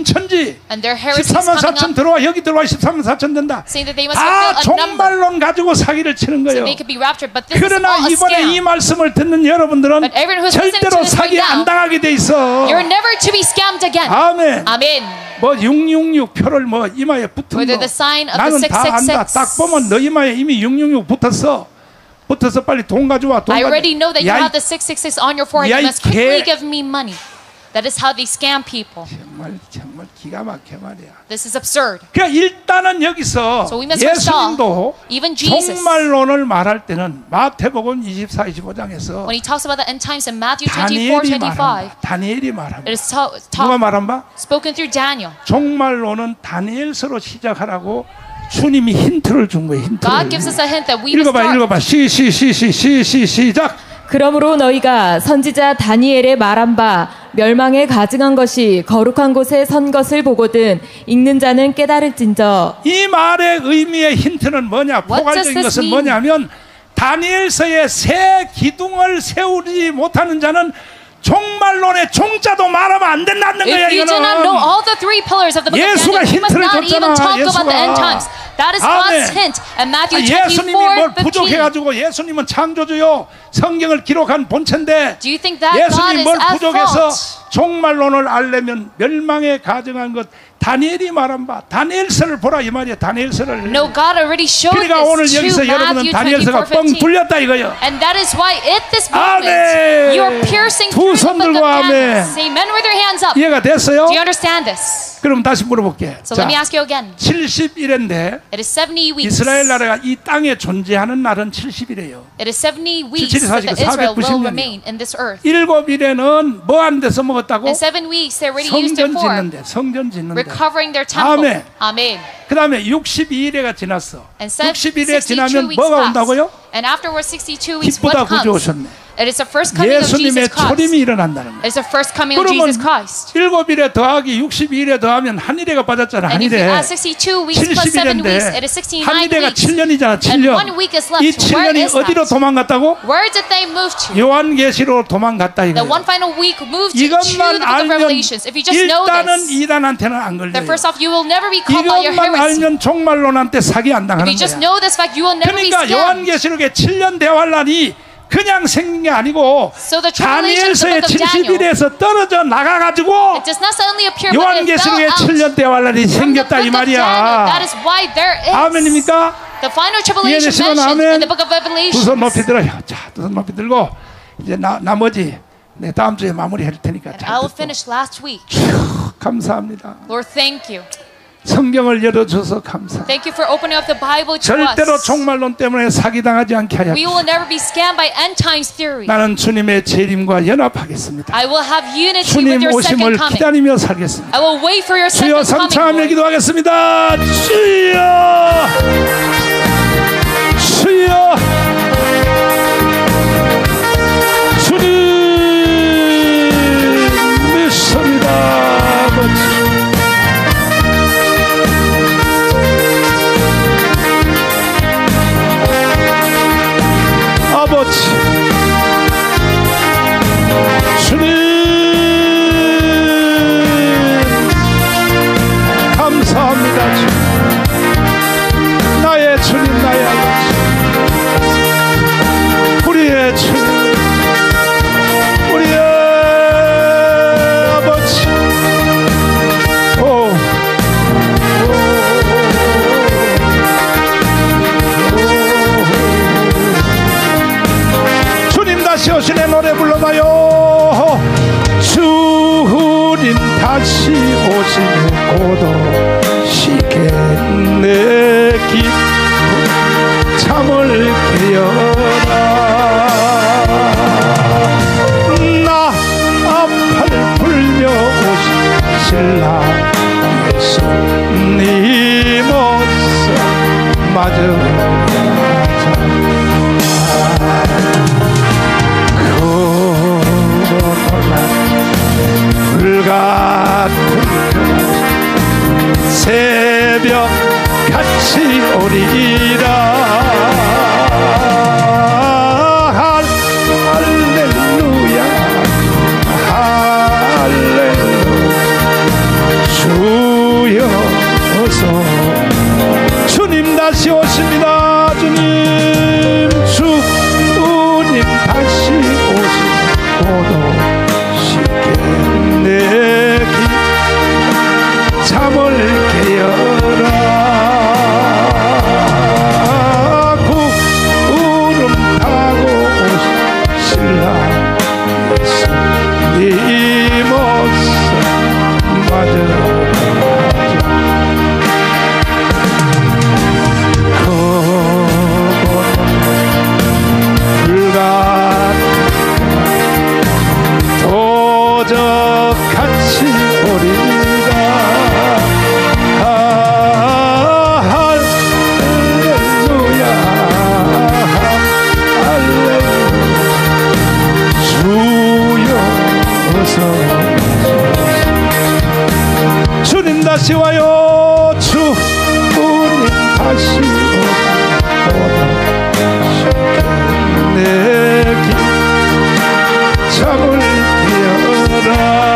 신천지 and their heresies 십삼만 coming 사천 up, 들어와 여기 들어와 십삼만 사천 된다. saying that they must 다 fulfill a number 종말론 가지고 사기를 치는 so 거예요. they could be raptured. But this is 그러나 all a 이번에 이 scam. 말씀을 듣는 여러분들은 But everyone who's listening 절대로 to this 사기 right 안 now, 당하게 돼 있어. You're never to be scammed again. 아멘. Amen. 뭐 육육육 표를 뭐 이마에 붙은 Whether 거 the sign of 나는 the 다 안다. six six six. 딱 보면 너 이마에 이미 육육육 붙었어. 붙어서 빨리 돈 가져와. 돈 I 가져와. already know that you 야, 이 have the six six six on your forehead. 야, You 이 must quickly 개- give me money. That is how they scam people. 정말 정말 기가 막혀 말이야. This is absurd. 그러니까 일단은 여기서 So we must first saw, 예수님도 even Jesus, 종말론을 말할 때는 마태복음 이십사, 이십오 장에서 when he talks about the end times in Matthew twenty-four, 다니엘이 twenty-five, 말한다. 다니엘이 말한다. it is ta- 누가 ta- 말한 바? spoken through Daniel. 종말론은 다니엘서로 시작하라고 주님이 힌트를 준 거예요. 힌트를. God gives us a hint that we must 읽어봐, start. 읽어봐. 시, 시, 시, 시, 시, 시, 시작. 그러므로 너희가 선지자 다니엘의 말한 바 멸망에 가증한 것이 거룩한 곳에 선 것을 보거든 읽는 자는 깨달을진저. 이 말의 의미의 힌트는 뭐냐? What does 포괄적인 this 것은 mean? 뭐냐면 다니엘서의 새 기둥을 세우지 못하는 자는 종말론의 종자도 말하면 안 된다는 거야. If you do not know 이거는 all the three pillars of the book of 예수가 Daniel, you must 힌트를 not even 줬잖아, talk about the end 예수가. times. That is 아멘. God's hint in Matthew 예수님이 twenty-four, 뭘 fifteen. 부족해가지고 예수님은 창조주요 성경을 기록한 본체인데 Do you think that God 예수님 is 뭘 at 부족해서 fault? 종말론을 알려면 멸망에 가증한 것 다니엘이 말한 바 다니엘서를 보라 이 말이야. 다니엘서를. No, God already showed 그러니까 오늘 this 여기서 to 여러분은 Matthew 다니엘서가 twenty-four, 뻥 fifteen. 뚫렸다 이거요. And that is why at this 아멘. moment you are piercing 두 through the 손 book 들고 of Daniel. 아멘. Say amen with your hands up. 이해가 됐어요? Do you understand this? 그럼 다시 물어볼게. So let me ask you again. 칠십 일인데 It is seventy weeks. 이스라엘 나라가 이 땅에 존재하는 날은 칠십 일이에요. It is seventy weeks 칠십이, that the Israel 사백구십 will 년이요. remain in this earth. 일곱 일에는 뭐 안 돼서 먹었다고? In seven weeks, they already used it 성전 for 짓는데, 성전 짓는데. recovering their temple. 아멘. Amen. 그 다음에 육십이 일회가 지났어. And sev- 육십 일에 sixty-two 지나면 weeks 뭐가 passed. 온다고요? And afterwards sixty-two weeks, 기쁘다 what 구주 comes? 오셨네. It is the first coming of 예수님의 Jesus Christ. 초림이 일어난다는 거예요. It is the first coming of 그러면 Jesus Christ. 일곱 일에 더하기 육십이 일에 더하면 한 일회가 빠졌잖아. 한 And if you 일회. add sixty-two weeks plus seven weeks, it is 칠십 일인데 sixty-nine 한 일회가 weeks. 칠 년이잖아. 칠 And 년. one week is left. 이 칠 Where 년이 is 어디로 that? 도망갔다고? Where did they move to? 요한계시로 도망갔다 The 이거예요. one final week moved to, to the 이것만 book of 알면 Revelations. If you just know 일단은 this, 이단한테는 안 걸려요. then first off, you will never be caught by your 이것만 heresy. 알면 종말론한테 사기 안 If 당하는 you just 거야. know this fact, you will never be 그러니까 scammed. 요한계시록의 칠 년 대환란이 그냥 생긴 게 아니고 So the tribulation of the 다니엘서의 book of 칠십 Daniel, 일에서 떨어져 나가가지고 it does not suddenly appear, but it fell 요한계시록의 out 칠 년 대환란이 from the 생겼다 book 이 of Daniel. That 말이야. is why there is 아멘입니까? the final tribulation 이해되시면 mentioned 아멘. in the book of 두 Revelation. 손 높이 들어요. 자, 두 손 높이 들고 이제 나, 나머지 내 다음 주에 마무리할 테니까 And 잘 I will 듣고. finish last week. 감사합니다. Lord, thank you. 성경을 열어줘서 감사. Thank you for opening up the Bible to 절대로 us. 종말론 때문에 사기당하지 않게 하여 We will never be scammed by end times theory. 나는 주님의 재림과 연합하겠습니다. I will have unity with 주님 your second 오심을 coming. 기다리며 살겠습니다. I will wait for your 주여 second 삼창하며 coming. Lord. 기도하겠습니다. 주여 주여 주님 믿습니다. 아버지 아버지 주님 감사합니다. 주님. 나의 주님 나의 아버지 우리의 주님 우리의 아버지 오, 오, 오. 주님 다시 오시네 노래 불러봐요. 주님 다시 오시네 고도시겠네 기쁨 잠을 깨어라 나 앞을 불며 오신 신랑 예수님 어서 맞으자 코로나 불같은 새벽 같이 오리라 할렐루야 할렐루야 주여 어서 주님 다시 오십니다. 다시 와요. 주님 다시 오시고 내 길 잠을 깨어라.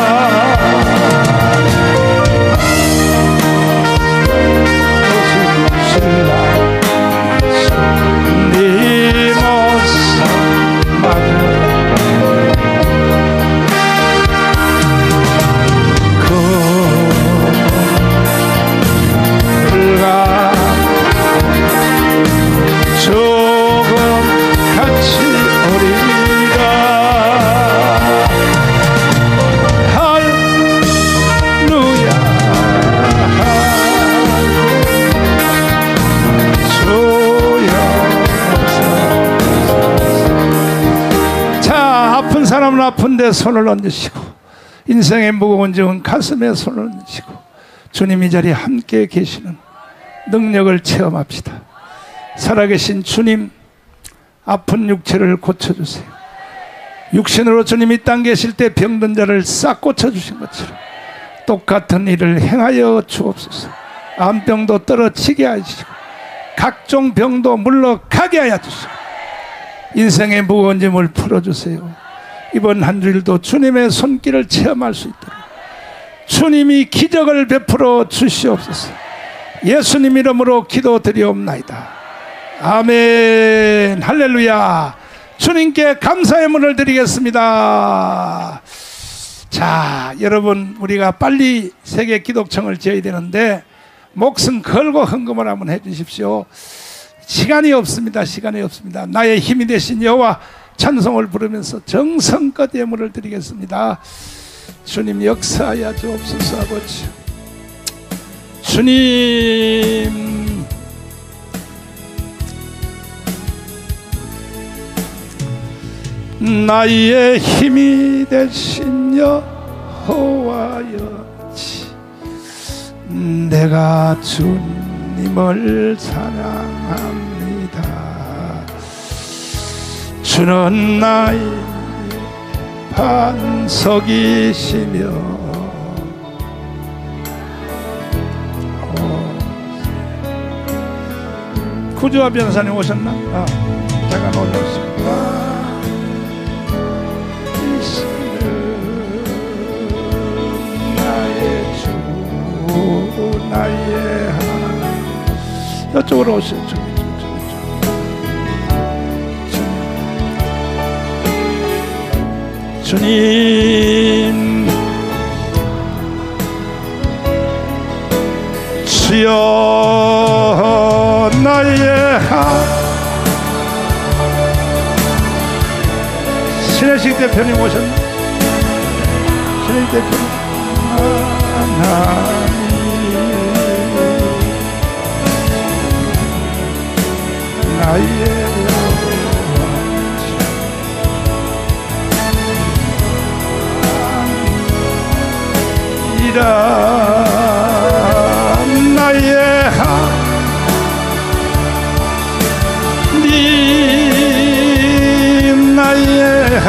사람은 아픈데 손을 얹으시고 인생의 무거운 짐은 가슴에 손을 얹으시고 주님 이 자리에 함께 계시는 능력을 체험합시다. 살아계신 주님, 아픈 육체를 고쳐주세요. 육신으로 주님 이 땅 계실 때 병든 자를 싹 고쳐주신 것처럼 똑같은 일을 행하여 주옵소서. 암병도 떨어지게 하시고 각종 병도 물러가게 하여 주시고 인생의 무거운 짐을 풀어주세요. 이번 한 주일도 주님의 손길을 체험할 수 있도록 주님이 기적을 베풀어 주시옵소서. 예수님 이름으로 기도드리옵나이다. 아멘. 할렐루야. 주님께 감사의 문을 드리겠습니다. 자, 여러분, 우리가 빨리 세계 기독청을 지어야 되는데 목숨 걸고 헌금을 한번 해 주십시오. 시간이 없습니다. 시간이 없습니다. 나의 힘이 되신 여호와 찬송을 부르면서 정성껏 예물을 드리겠습니다. 주님 역사하여 주옵소서. 아버지 주님, 나의 힘이 되신 여호와여지 내가 주님을 사랑합니다. 주는 나의 반석이시며 구주와 변호사님 오셨나? 아, 잠깐 올라오십니다. 나의 주 나의 하나님 이쪽으로 오시죠. 주님, 주여 나의 하 신혜식 대표님 오셨나? 신혜식 대표님 하나님 나의 나의 하나님 나의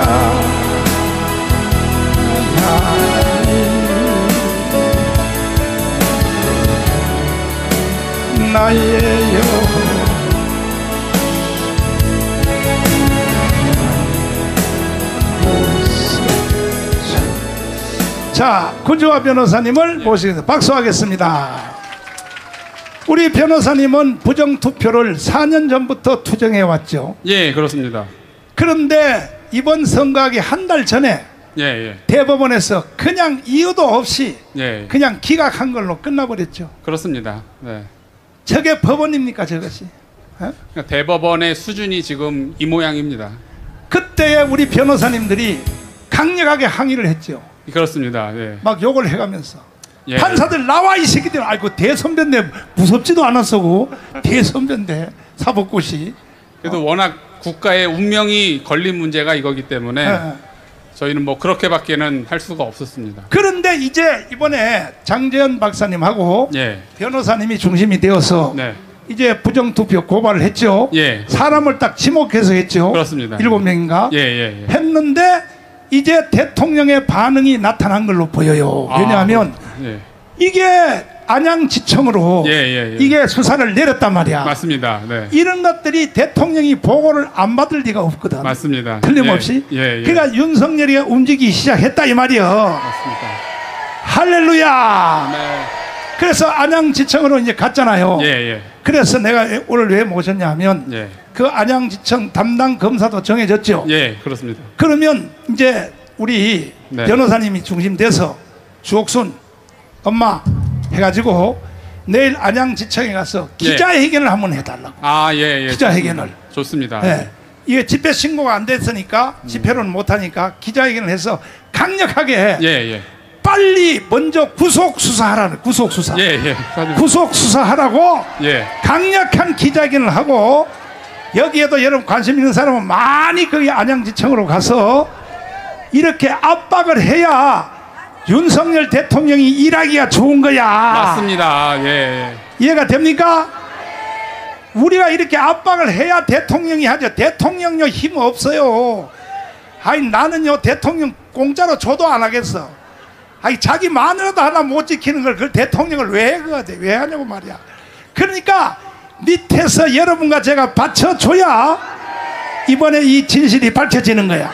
하나님 나의 여호와. 자, 구주와 변호사님을 모시겠습니다. 박수하겠습니다. 우리 변호사님은 부정투표를 사 년 전부터 투정해 왔죠. 예, 그렇습니다. 그런데 이번 선거하기 한 달 전에 예, 예. 대법원에서 그냥 이유도 없이 예. 그냥 기각한 걸로 끝나버렸죠. 그렇습니다. 네. 저게 법원입니까, 저것이? 어? 그러니까 대법원의 수준이 지금 이 모양입니다. 그때에 우리 변호사님들이 강력하게 항의를 했죠. 그렇습니다. 예. 막 욕을 해가면서 예. 판사들 나와 이 새끼들. 아이고 대선배인데 무섭지도 않았어고 대선배인데 사법고시. 그래도 어. 워낙 국가의 운명이 걸린 문제가 이거기 때문에 예. 저희는 뭐 그렇게밖에는 할 수가 없었습니다. 그런데 이제 이번에 장재현 박사님하고 예. 변호사님이 중심이 되어서 네. 이제 부정투표 고발을 했죠. 예. 사람을 딱 지목해서 했죠. 그렇습니다. 일곱 명인가 예, 예, 예. 했는데 이제 대통령의 반응이 나타난 걸로 보여요. 왜냐하면 아, 예. 이게 안양지청으로 예, 예, 예. 이게 수사를 내렸단 말이야. 맞습니다. 네. 이런 것들이 대통령이 보고를 안 받을 리가 없거든. 맞습니다. 틀림없이. 예, 예, 예. 그러니까 윤석열이 움직이기 시작했다 이 말이요. 맞습니다. 할렐루야. 네. 그래서 안양지청으로 이제 갔잖아요. 예, 예. 그래서 내가 오늘 왜 모셨냐면 예. 그 안양지청 담당 검사도 정해졌죠. 예, 그렇습니다. 그러면 이제 우리 네. 변호사님이 중심돼서 주옥순 엄마 해가지고 내일 안양지청에 가서 기자회견을 한번 해달라고. 아, 예, 예. 기자회견을. 좋습니다. 예. 이게 집회 신고가 안 됐으니까 집회로는 못하니까 기자회견을 해서 강력하게 예, 예. 빨리 먼저 구속 수사하라는 구속 수사. 예, 예. 구속 수사하라고 예. 강력한 기자회견을 하고 여기에도 여러분 관심 있는 사람은 많이 거기 안양지청으로 가서 이렇게 압박을 해야 윤석열 대통령이 일하기가 좋은 거야. 맞습니다. 예. 이해가 됩니까? 우리가 이렇게 압박을 해야 대통령이 하죠. 대통령요 힘 없어요. 아니 나는요 대통령 공짜로 줘도 안 하겠어. 아니 자기 마누라도 하나 못 지키는 걸 그걸 대통령을 왜 해? 그거 왜 하냐고 말이야. 그러니까 밑에서 여러분과 제가 받쳐줘야 이번에 이 진실이 밝혀지는 거야.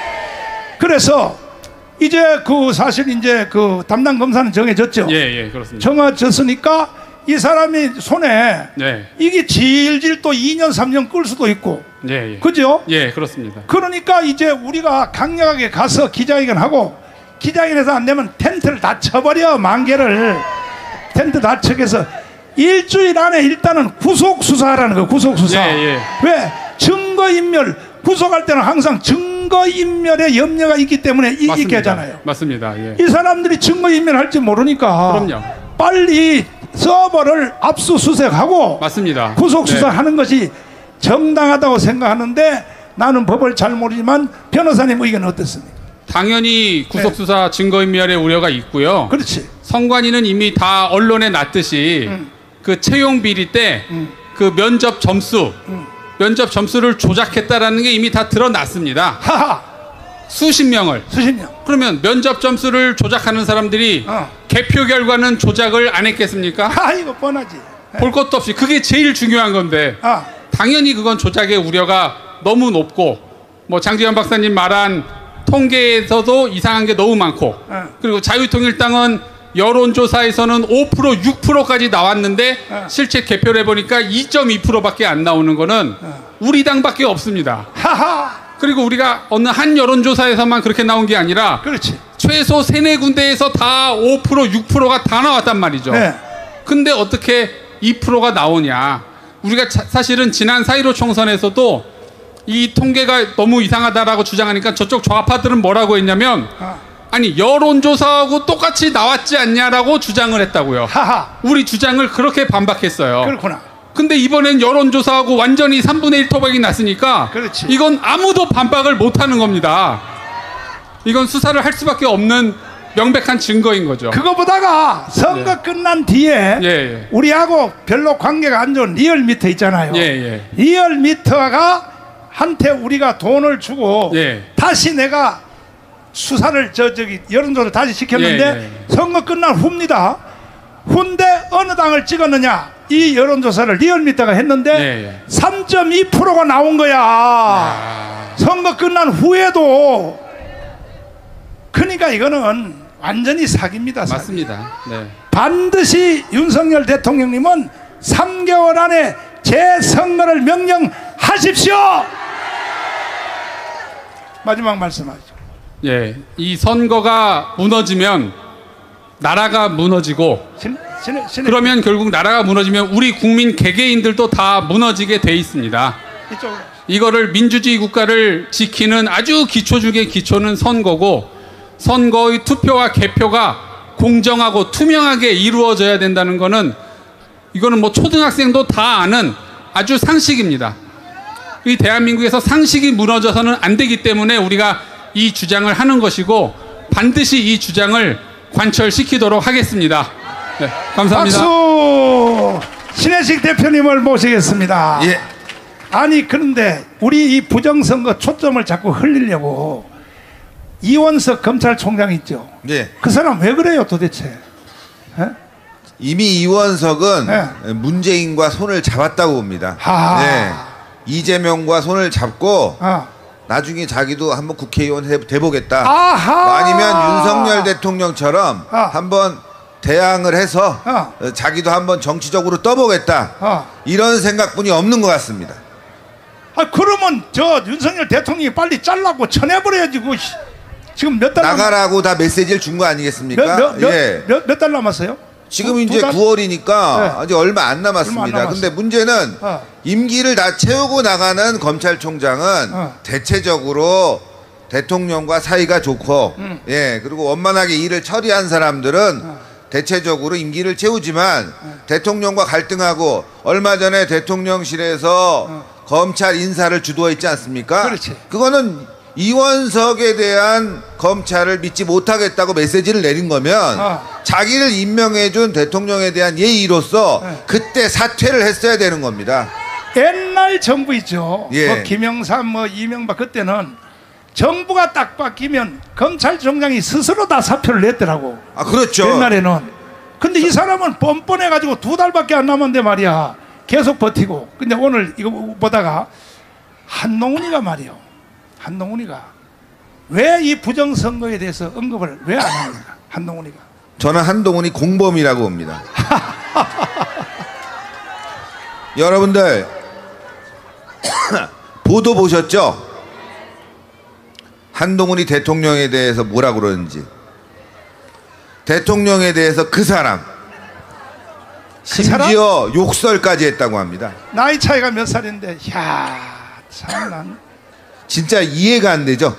그래서 이제 그 사실 이제 그 담당 검사는 정해졌죠. 예, 예, 그렇습니다. 정해졌으니까 이 사람이 손에 네. 이게 질질 또 이 년 삼 년 끌 수도 있고. 예, 예. 그죠? 예, 그렇습니다. 그러니까 이제 우리가 강력하게 가서 기자회견 하고 기자회견에서 안 되면 텐트를 다 쳐버려. 만개를 텐트 다 쳐서 일주일 안에 일단은 구속 수사하라는 거. 구속 수사. 예, 예. 왜? 증거인멸 구속할 때는 항상 증거인멸의 염려가 있기 때문에 이, 있게 하잖아요. 맞습니다. 예. 이 사람들이 증거인멸 할지 모르니까 그럼요. 빨리 서버를 압수수색하고 맞습니다. 구속수사하는 네. 것이 정당하다고 생각하는데 나는 법을 잘 모르지만 변호사님 의견은 어떻습니까? 당연히 구속수사 네. 증거인멸의 우려가 있고요. 그렇지. 선관위는 이미 다 언론에 났듯이 음. 그 채용 비리 때 그 음. 면접 점수 음. 면접 점수를 조작했다라는 게 이미 다 드러났습니다. 하하. 수십 명을. 수십 명. 그러면 면접 점수를 조작하는 사람들이 어. 개표 결과는 조작을 안 했겠습니까? 아, 이거 뻔하지. 볼 것도 없이 그게 제일 중요한 건데 아. 당연히 그건 조작의 우려가 너무 높고 뭐 장지현 박사님 말한 통계에서도 이상한 게 너무 많고 어. 그리고 자유통일당은 여론조사에서는 오 퍼센트 육 퍼센트까지 나왔는데 어. 실제 개표를 해보니까 이 점 이 퍼센트밖에 안 나오는 거는 어. 우리 당밖에 없습니다. 하하. 그리고 우리가 어느 한 여론조사에서만 그렇게 나온 게 아니라 그렇지. 최소 세네 군데에서 다 오 퍼센트 육 퍼센트가 다 나왔단 말이죠. 네. 근데 어떻게 이 퍼센트가 나오냐. 우리가 자, 사실은 지난 사 일오 총선에서도 이 통계가 너무 이상하다라고 주장하니까 저쪽 좌파들은 뭐라고 했냐면 아. 아니 여론조사하고 똑같이 나왔지 않냐라고 주장을 했다고요. 하하. 우리 주장을 그렇게 반박했어요. 그렇구나. 근데 이번엔 여론조사하고 완전히 삼분의 일 토박이 났으니까 그렇지. 이건 아무도 반박을 못하는 겁니다. 이건 수사를 할 수밖에 없는 명백한 증거인 거죠. 그거보다가 선거 예. 끝난 뒤에 예, 예. 우리하고 별로 관계가 안 좋은 리얼미터 있잖아요. 예, 예. 리얼미터가 한테 우리가 돈을 주고 예. 다시 내가 수사를 저 저기 여론조사를 다시 시켰는데 예, 예. 선거 끝난 후입니다. 후인데 어느 당을 찍었느냐? 이 여론조사를 리얼미터가 했는데 예, 예. 삼 점 이 퍼센트가 나온 거야. 야. 선거 끝난 후에도. 그러니까 이거는 완전히 사기입니다. 사기. 맞습니다. 네. 반드시 윤석열 대통령님은 삼 개월 안에 재선거를 명령하십시오. 마지막 말씀하시죠. 예, 이 선거가 무너지면 나라가 무너지고 신, 신, 신, 그러면 결국 나라가 무너지면 우리 국민 개개인들도 다 무너지게 돼 있습니다. 이쪽으로. 이거를 민주주의 국가를 지키는 아주 기초 중의 기초는 선거고 선거의 투표와 개표가 공정하고 투명하게 이루어져야 된다는 거는 이거는 뭐 초등학생도 다 아는 아주 상식입니다. 이 대한민국에서 상식이 무너져서는 안 되기 때문에 우리가 이 주장을 하는 것이고 반드시 이 주장을 관철시키도록 하겠습니다. 네, 감사합니다. 박수! 신혜식 대표님을 모시겠습니다. 예. 아니 그런데 우리 이 부정선거 초점을 자꾸 흘리려고 이원석 검찰총장 있죠. 예. 그 사람 왜 그래요 도대체? 예? 이미 이원석은 네. 문재인과 손을 잡았다고 봅니다. 아. 네. 이재명과 손을 잡고 아. 나중에 자기도 한번 국회의원 해, 돼보겠다. 아하. 아니면 윤석열 대통령처럼 아. 한번 대항을 해서 아. 자기도 한번 정치적으로 떠보겠다. 아. 이런 생각뿐이 없는 것 같습니다. 아 그러면 저 윤석열 대통령이 빨리 잘라고 쳐내버려야지. 그 지금 몇 달 나가라고 다 메시지를 준 거 아니겠습니까? 몇몇몇 예. 몇 달 남았어요? 지금 두, 이제 두 달? 구월이니까 네. 아직 얼마 안 남았습니다. 얼마 안 남았어요. 근데 문제는 어. 임기를 다 채우고 나가는 검찰총장은 어. 대체적으로 대통령과 사이가 좋고 음. 예 그리고 원만하게 일을 처리한 사람들은 어. 대체적으로 임기를 채우지만 어. 대통령과 갈등하고 얼마 전에 대통령실에서 어. 검찰 인사를 주도했지 않습니까? 그렇지. 그거는 이원석에 대한 검찰을 믿지 못하겠다고 메시지를 내린 거면 어. 자기를 임명해준 대통령에 대한 예의로서 네. 그때 사퇴를 했어야 되는 겁니다. 옛날 정부 있죠. 예. 뭐 김영삼, 뭐 이명박 그때는 정부가 딱 바뀌면 검찰총장이 스스로 다 사표를 냈더라고. 아 그렇죠. 옛날에는. 근데 이 사람은 뻔뻔해가지고 두 달밖에 안 남았는데 말이야. 계속 버티고. 근데 오늘 이거 보다가 한동훈이가 말이요. 한동훈이가 왜 이 부정선거에 대해서 언급을 왜 안 합니까? 한동훈이가. 저는 한동훈이 공범이라고 봅니다. 여러분들 보도 보셨죠? 한동훈이 대통령에 대해서 뭐라 그러는지. 대통령에 대해서 그 사람 그 사람? 심지어 욕설까지 했다고 합니다. 나이 차이가 몇 살인데, 야, 참 난. 진짜 이해가 안 되죠?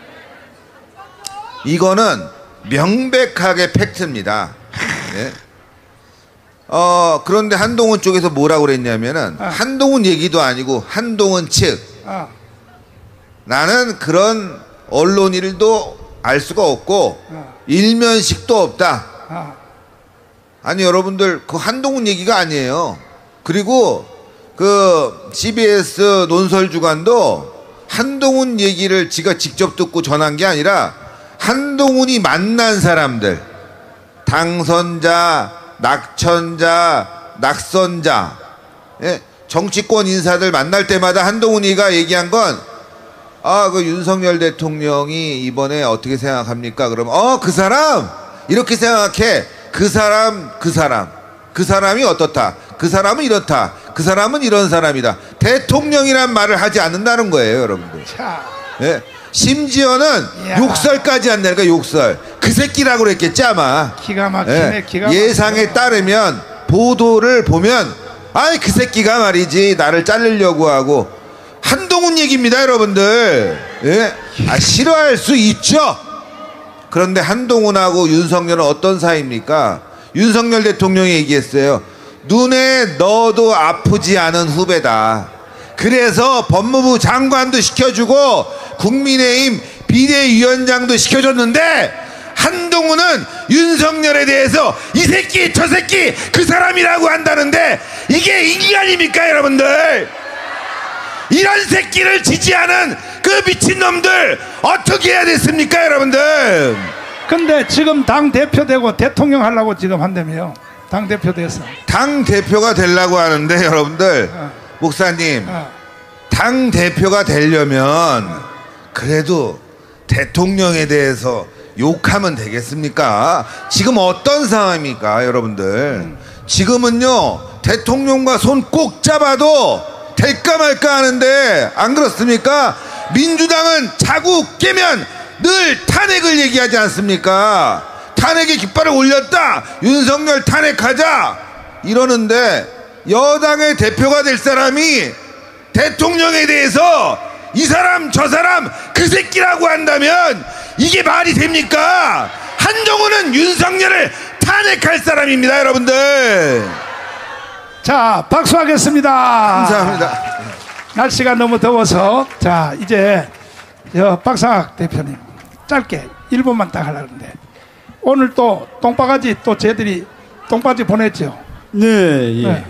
이거는 명백하게 팩트입니다. 네. 어, 그런데 한동훈 쪽에서 뭐라고 그랬냐면은 아. 한동훈 얘기도 아니고 한동훈 측 아, 나는 그런 언론 일도 알 수가 없고 아. 일면식도 없다. 아. 아니 여러분들 그 한동훈 얘기가 아니에요. 그리고 그 씨비에스 논설주간도 한동훈 얘기를 지가 직접 듣고 전한 게 아니라 한동훈이 만난 사람들, 당선자, 낙천자, 낙선자, 예? 정치권 인사들 만날 때마다 한동훈이가 얘기한 건 아, 그 윤석열 대통령이 이번에 어떻게 생각합니까? 그러면 어, 그 사람 이렇게 생각해. 그 사람, 그 사람, 그 사람이 어떻다. 그 사람은 이렇다. 그 사람은 이런 사람이다. 대통령이란 말을 하지 않는다는 거예요, 여러분들. 자. 예? 심지어는 이야. 욕설까지 한다니까, 욕설. 그 새끼라고 그랬겠지 아마. 기가 막히네, 예. 기가 막히네. 예상에 따르면 보도를 보면 아이 그 새끼가 말이지 나를 자르려고 하고 한동훈 얘기입니다, 여러분들. 예? 아, 싫어할 수 있죠. 그런데 한동훈하고 윤석열은 어떤 사이입니까? 윤석열 대통령이 얘기했어요. 눈에 넣어도 아프지 않은 후배다. 그래서 법무부 장관도 시켜주고 국민의힘 비대위원장도 시켜줬는데 한동훈은 윤석열에 대해서 이 새끼 저 새끼 그 사람이라고 한다는데 이게 인간입니까, 여러분들? 이런 새끼를 지지하는 그 미친놈들 어떻게 해야 됐습니까, 여러분들? 근데 지금 당 대표 되고 대통령 하려고 지금 한다며요. 당 대표 돼서. 당 대표가 되려고 하는데 여러분들, 어. 목사님, 어. 당 대표가 되려면 그래도 대통령에 대해서 욕하면 되겠습니까? 지금 어떤 상황입니까, 여러분들? 음. 지금은요 대통령과 손 꼭 잡아도 될까 말까 하는데 안 그렇습니까? 민주당은 자국 깨면 늘 탄핵을 얘기하지 않습니까? 탄핵의 깃발을 올렸다, 윤석열 탄핵하자 이러는데 여당의 대표가 될 사람이 대통령에 대해서 이 사람 저 사람 그 새끼라고 한다면 이게 말이 됩니까? 한동훈은 윤석열을 탄핵할 사람입니다, 여러분들. 자, 박수하겠습니다. 감사합니다. 날씨가 너무 더워서 자 이제 저 박상학 대표님 짧게 일 분만 딱 하려고 하는데 오늘 또 똥바가지 또 저희들이 똥바지 보냈죠. 네, 예. 네.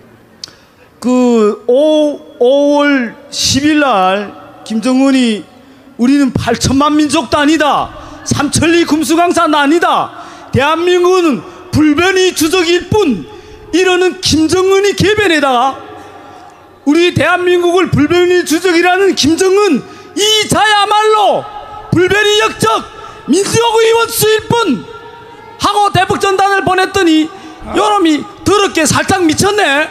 그 오월 십일 날 김정은이 우리는 팔천만 민족도 아니다, 삼천리 금수강산도 아니다, 대한민국은 불변이 주적일 뿐 이러는 김정은이 개변에다가 우리 대한민국을 불변이 주적이라는 김정은 이 자야말로 불변이 역적 민주주의 원수일 뿐 하고 대북전단을 보냈더니 요놈이 더럽게 살짝 미쳤네.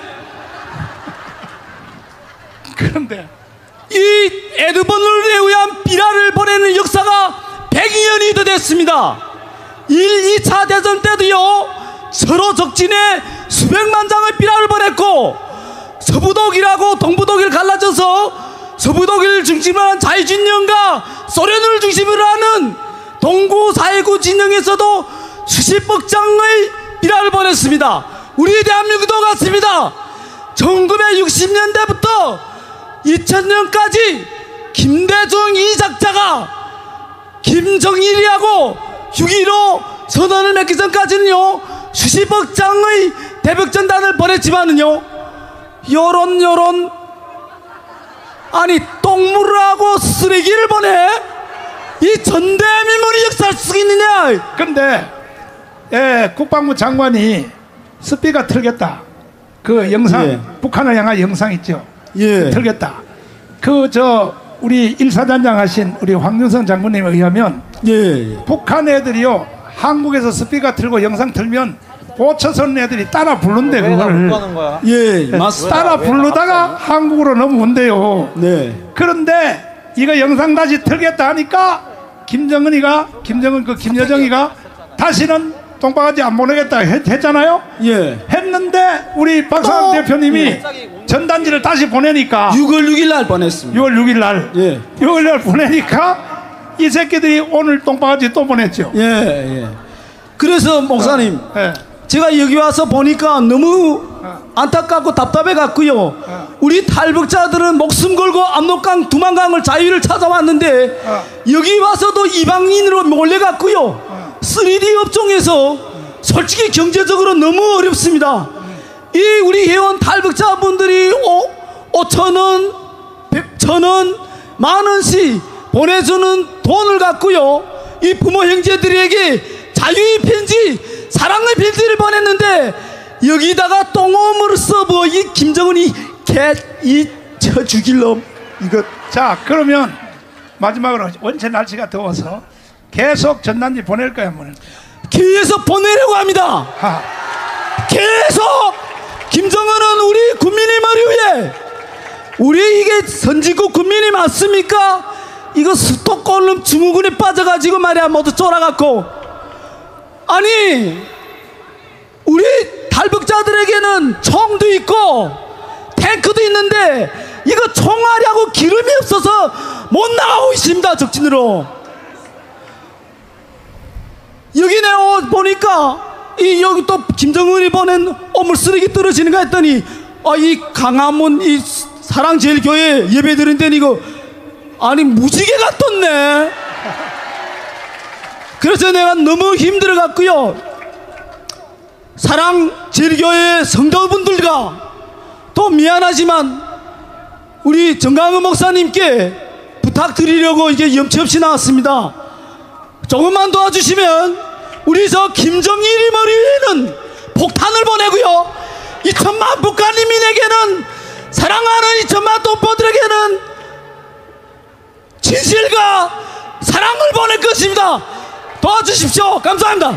그런데 이 에드버너에 의한 비라를 보내는 역사가 백여 년이 더 됐습니다. 일, 이 차 대전 때도요 서로 적진에 수백만 장의 비라를 보냈고 서부독일하고 동부독일 갈라져서 서부독일 중심으로 한 자유진영과 소련을 중심으로 하는 동구 사회구 진영에서도 수십억 장의 비라를 보냈습니다. 우리 대한민국도 같습니다. 천구백육십 년대부터 이천 년까지 김대중 이 작자가 김정일이하고 육점일오 선언을 맺기 전까지는요 수십억 장의 대북전단을 보냈지만은요 요런 요런 아니 똥물을 하고 쓰레기를 보내? 이 전대미문의 역사를 쓰고 있느냐? 근데 예, 국방부 장관이 스피커 틀겠다. 그 영상 예. 북한을 향한 영상 있죠. 예. 틀겠다. 그 저 우리 일사단장 하신 우리 황윤성 장군님에 의하면 예. 북한 애들이요 한국에서 스피커 틀고 영상 틀면 보초선 애들이 따라 부른대 그거를. 예, 맞습니다. 따라 부르다가 한국으로 넘어온대요. 네. 그런데 이거 영상 다시 틀겠다 하니까 김정은이가 김정은 그 김여정이가 다시는 똥바가지 안 보내겠다 했, 했잖아요. 예. 했는데 우리 박상학 대표님이 예. 전단지를 다시 보내니까 유월 육일 날 보냈습니다. 유월 육일 날 예. 유월 날 보내니까 이 새끼들이 오늘 똥바가지 또 보냈죠. 예, 예. 그래서 목사님, 어, 예. 제가 여기 와서 보니까 너무 안타깝고 답답해 갖고요. 우리 탈북자들은 목숨 걸고 압록강 두만강을 자유를 찾아왔는데 어. 여기 와서도 이방인으로 몰려갔고요. 쓰리디 업종에서 솔직히 경제적으로 너무 어렵습니다. 이 우리 회원 탈북자분들이 오천 원, 백천 원, 만 원씩 보내주는 돈을 갖고요. 이 부모 형제들에게 자유의 편지, 사랑의 편지를 보냈는데 여기다가 똥오물을 써버 이 김정은이 개이 쳐 죽일 놈 이거. 자 그러면 마지막으로 원체 날씨가 더워서 계속 전단지 보낼 거야 뭐. 계속 보내려고 합니다. 하. 계속 김정은은 우리 국민의 머리 위에 우리 이게 선진국 국민이 맞습니까? 이거 스톡홀름 증후군에 빠져가지고 말이야 모두 쫄아갖고 아니 우리 탈북자들에게는 총도 있고 탱크도 있는데 이거 총알이하고 기름이 없어서 못 나가고 있습니다. 적진으로. 여기 내 보니까 이 여기 또 김정은이 보낸 어물 쓰레기 떨어지는가 했더니 아 이 강화문 이 사랑제일교회 예배 드린 데는 이거 아니 무지개가 떴네. 그래서 내가 너무 힘들어 갖고요 사랑제일교회 성도분들과 또 미안하지만 우리 정강은 목사님께 부탁드리려고 이게 염치 없이 나왔습니다. 조금만 도와주시면 우리 저 김정일이 머리 위에는 폭탄을 보내고요 이천만 북한인민에게는 사랑하는 이천만 동포들에게는 진실과 사랑을 보낼 것입니다. 도와주십시오. 감사합니다.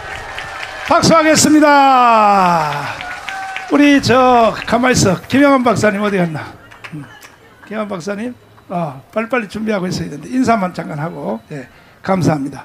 박수하겠습니다. 우리 저 가만히 있어. 김영환 박사님 어디 갔나? 음. 김영환 박사님 어, 빨리빨리 준비하고 있어야 되는데 인사만 잠깐 하고. 예. 감사합니다.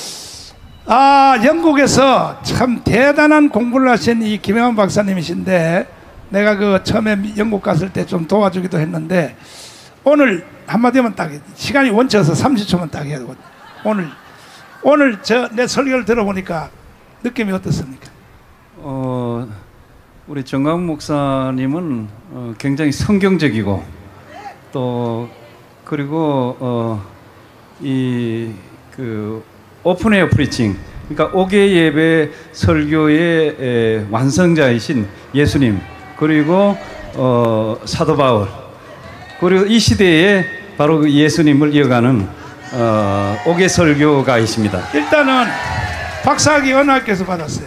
아 영국에서 참 대단한 공부를 하신 이 김영환 박사님이신데 내가 그 처음에 영국 갔을 때 좀 도와주기도 했는데 오늘 한마디면 딱 시간이 원쳐서 삼십 초만 딱 해야 되거든. 오늘 오늘 저 내 설교를 들어보니까 느낌이 어떻습니까? 어 우리 정강 목사님은 어, 굉장히 성경적이고 또 그리고 어, 이 그 오픈에어 프리칭 그러니까 오 개 예배 설교의 에, 완성자이신 예수님 그리고 어, 사도 바울 그리고 이 시대에 바로 그 예수님을 이어가는 어, 오 개 설교가이십니다. 일단은 박사학위 어느 학교에서 받았어요?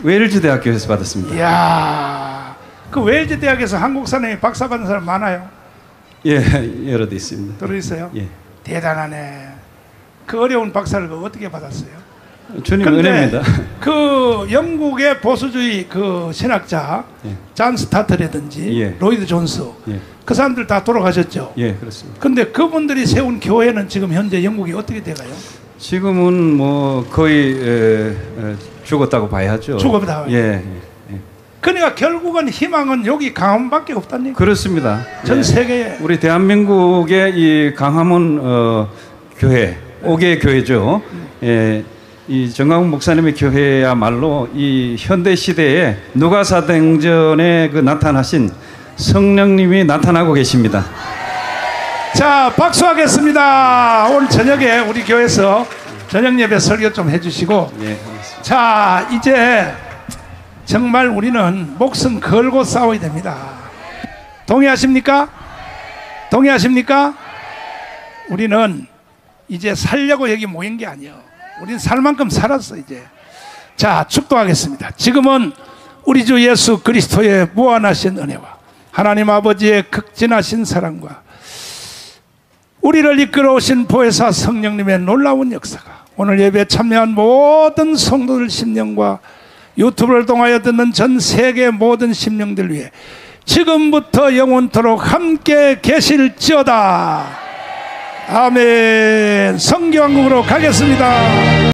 웨일즈 대학교에서 받았습니다. 이야, 그 웨일즈 대학에서 한국 사람이 박사 받은 사람 많아요? 예, 여러 대 있습니다. 들어있어요? 예. 대단하네. 그 어려운 박사를 그 어떻게 받았어요? 주님 근데 은혜입니다. 그 영국의 보수주의 그 신학자 예. 잔 스타트라든지 예. 로이드 존스 예. 그 사람들 다 돌아가셨죠? 예, 그렇습니다. 근데 그분들이 세운 교회는 지금 현재 영국이 어떻게 돼가요? 지금은 뭐 거의 에, 에, 죽었다고 봐야죠. 죽었다. 예, 예, 예. 그러니까 결국은 희망은 여기 강원밖에 없다는 얘기. 그렇습니다. 전 예. 세계에. 우리 대한민국의 이 강화문 어, 교회, 오개 교회죠. 예, 이 정강훈 목사님의 교회야말로 이 현대 시대에 누가사도행전에 그 나타나신 성령님이 나타나고 계십니다. 자, 박수하겠습니다. 오늘 저녁에 우리 교회에서 저녁 예배 설교 좀 해주시고. 예, 알겠습니다. 자, 이제 정말 우리는 목숨 걸고 싸워야 됩니다. 동의하십니까? 동의하십니까? 우리는 이제 살려고 여기 모인 게 아니에요. 우리는 살 만큼 살았어 이제. 자, 축도하겠습니다. 지금은 우리 주 예수 그리스도의 무한하신 은혜와 하나님 아버지의 극진하신 사랑과 우리를 이끌어오신 보혜사 성령님의 놀라운 역사가 오늘 예배에 참여한 모든 성도들 심령과 유튜브를 통하여 듣는 전 세계 모든 심령들 위해 지금부터 영원토록 함께 계실지어다. 아멘. 성경으로 가겠습니다.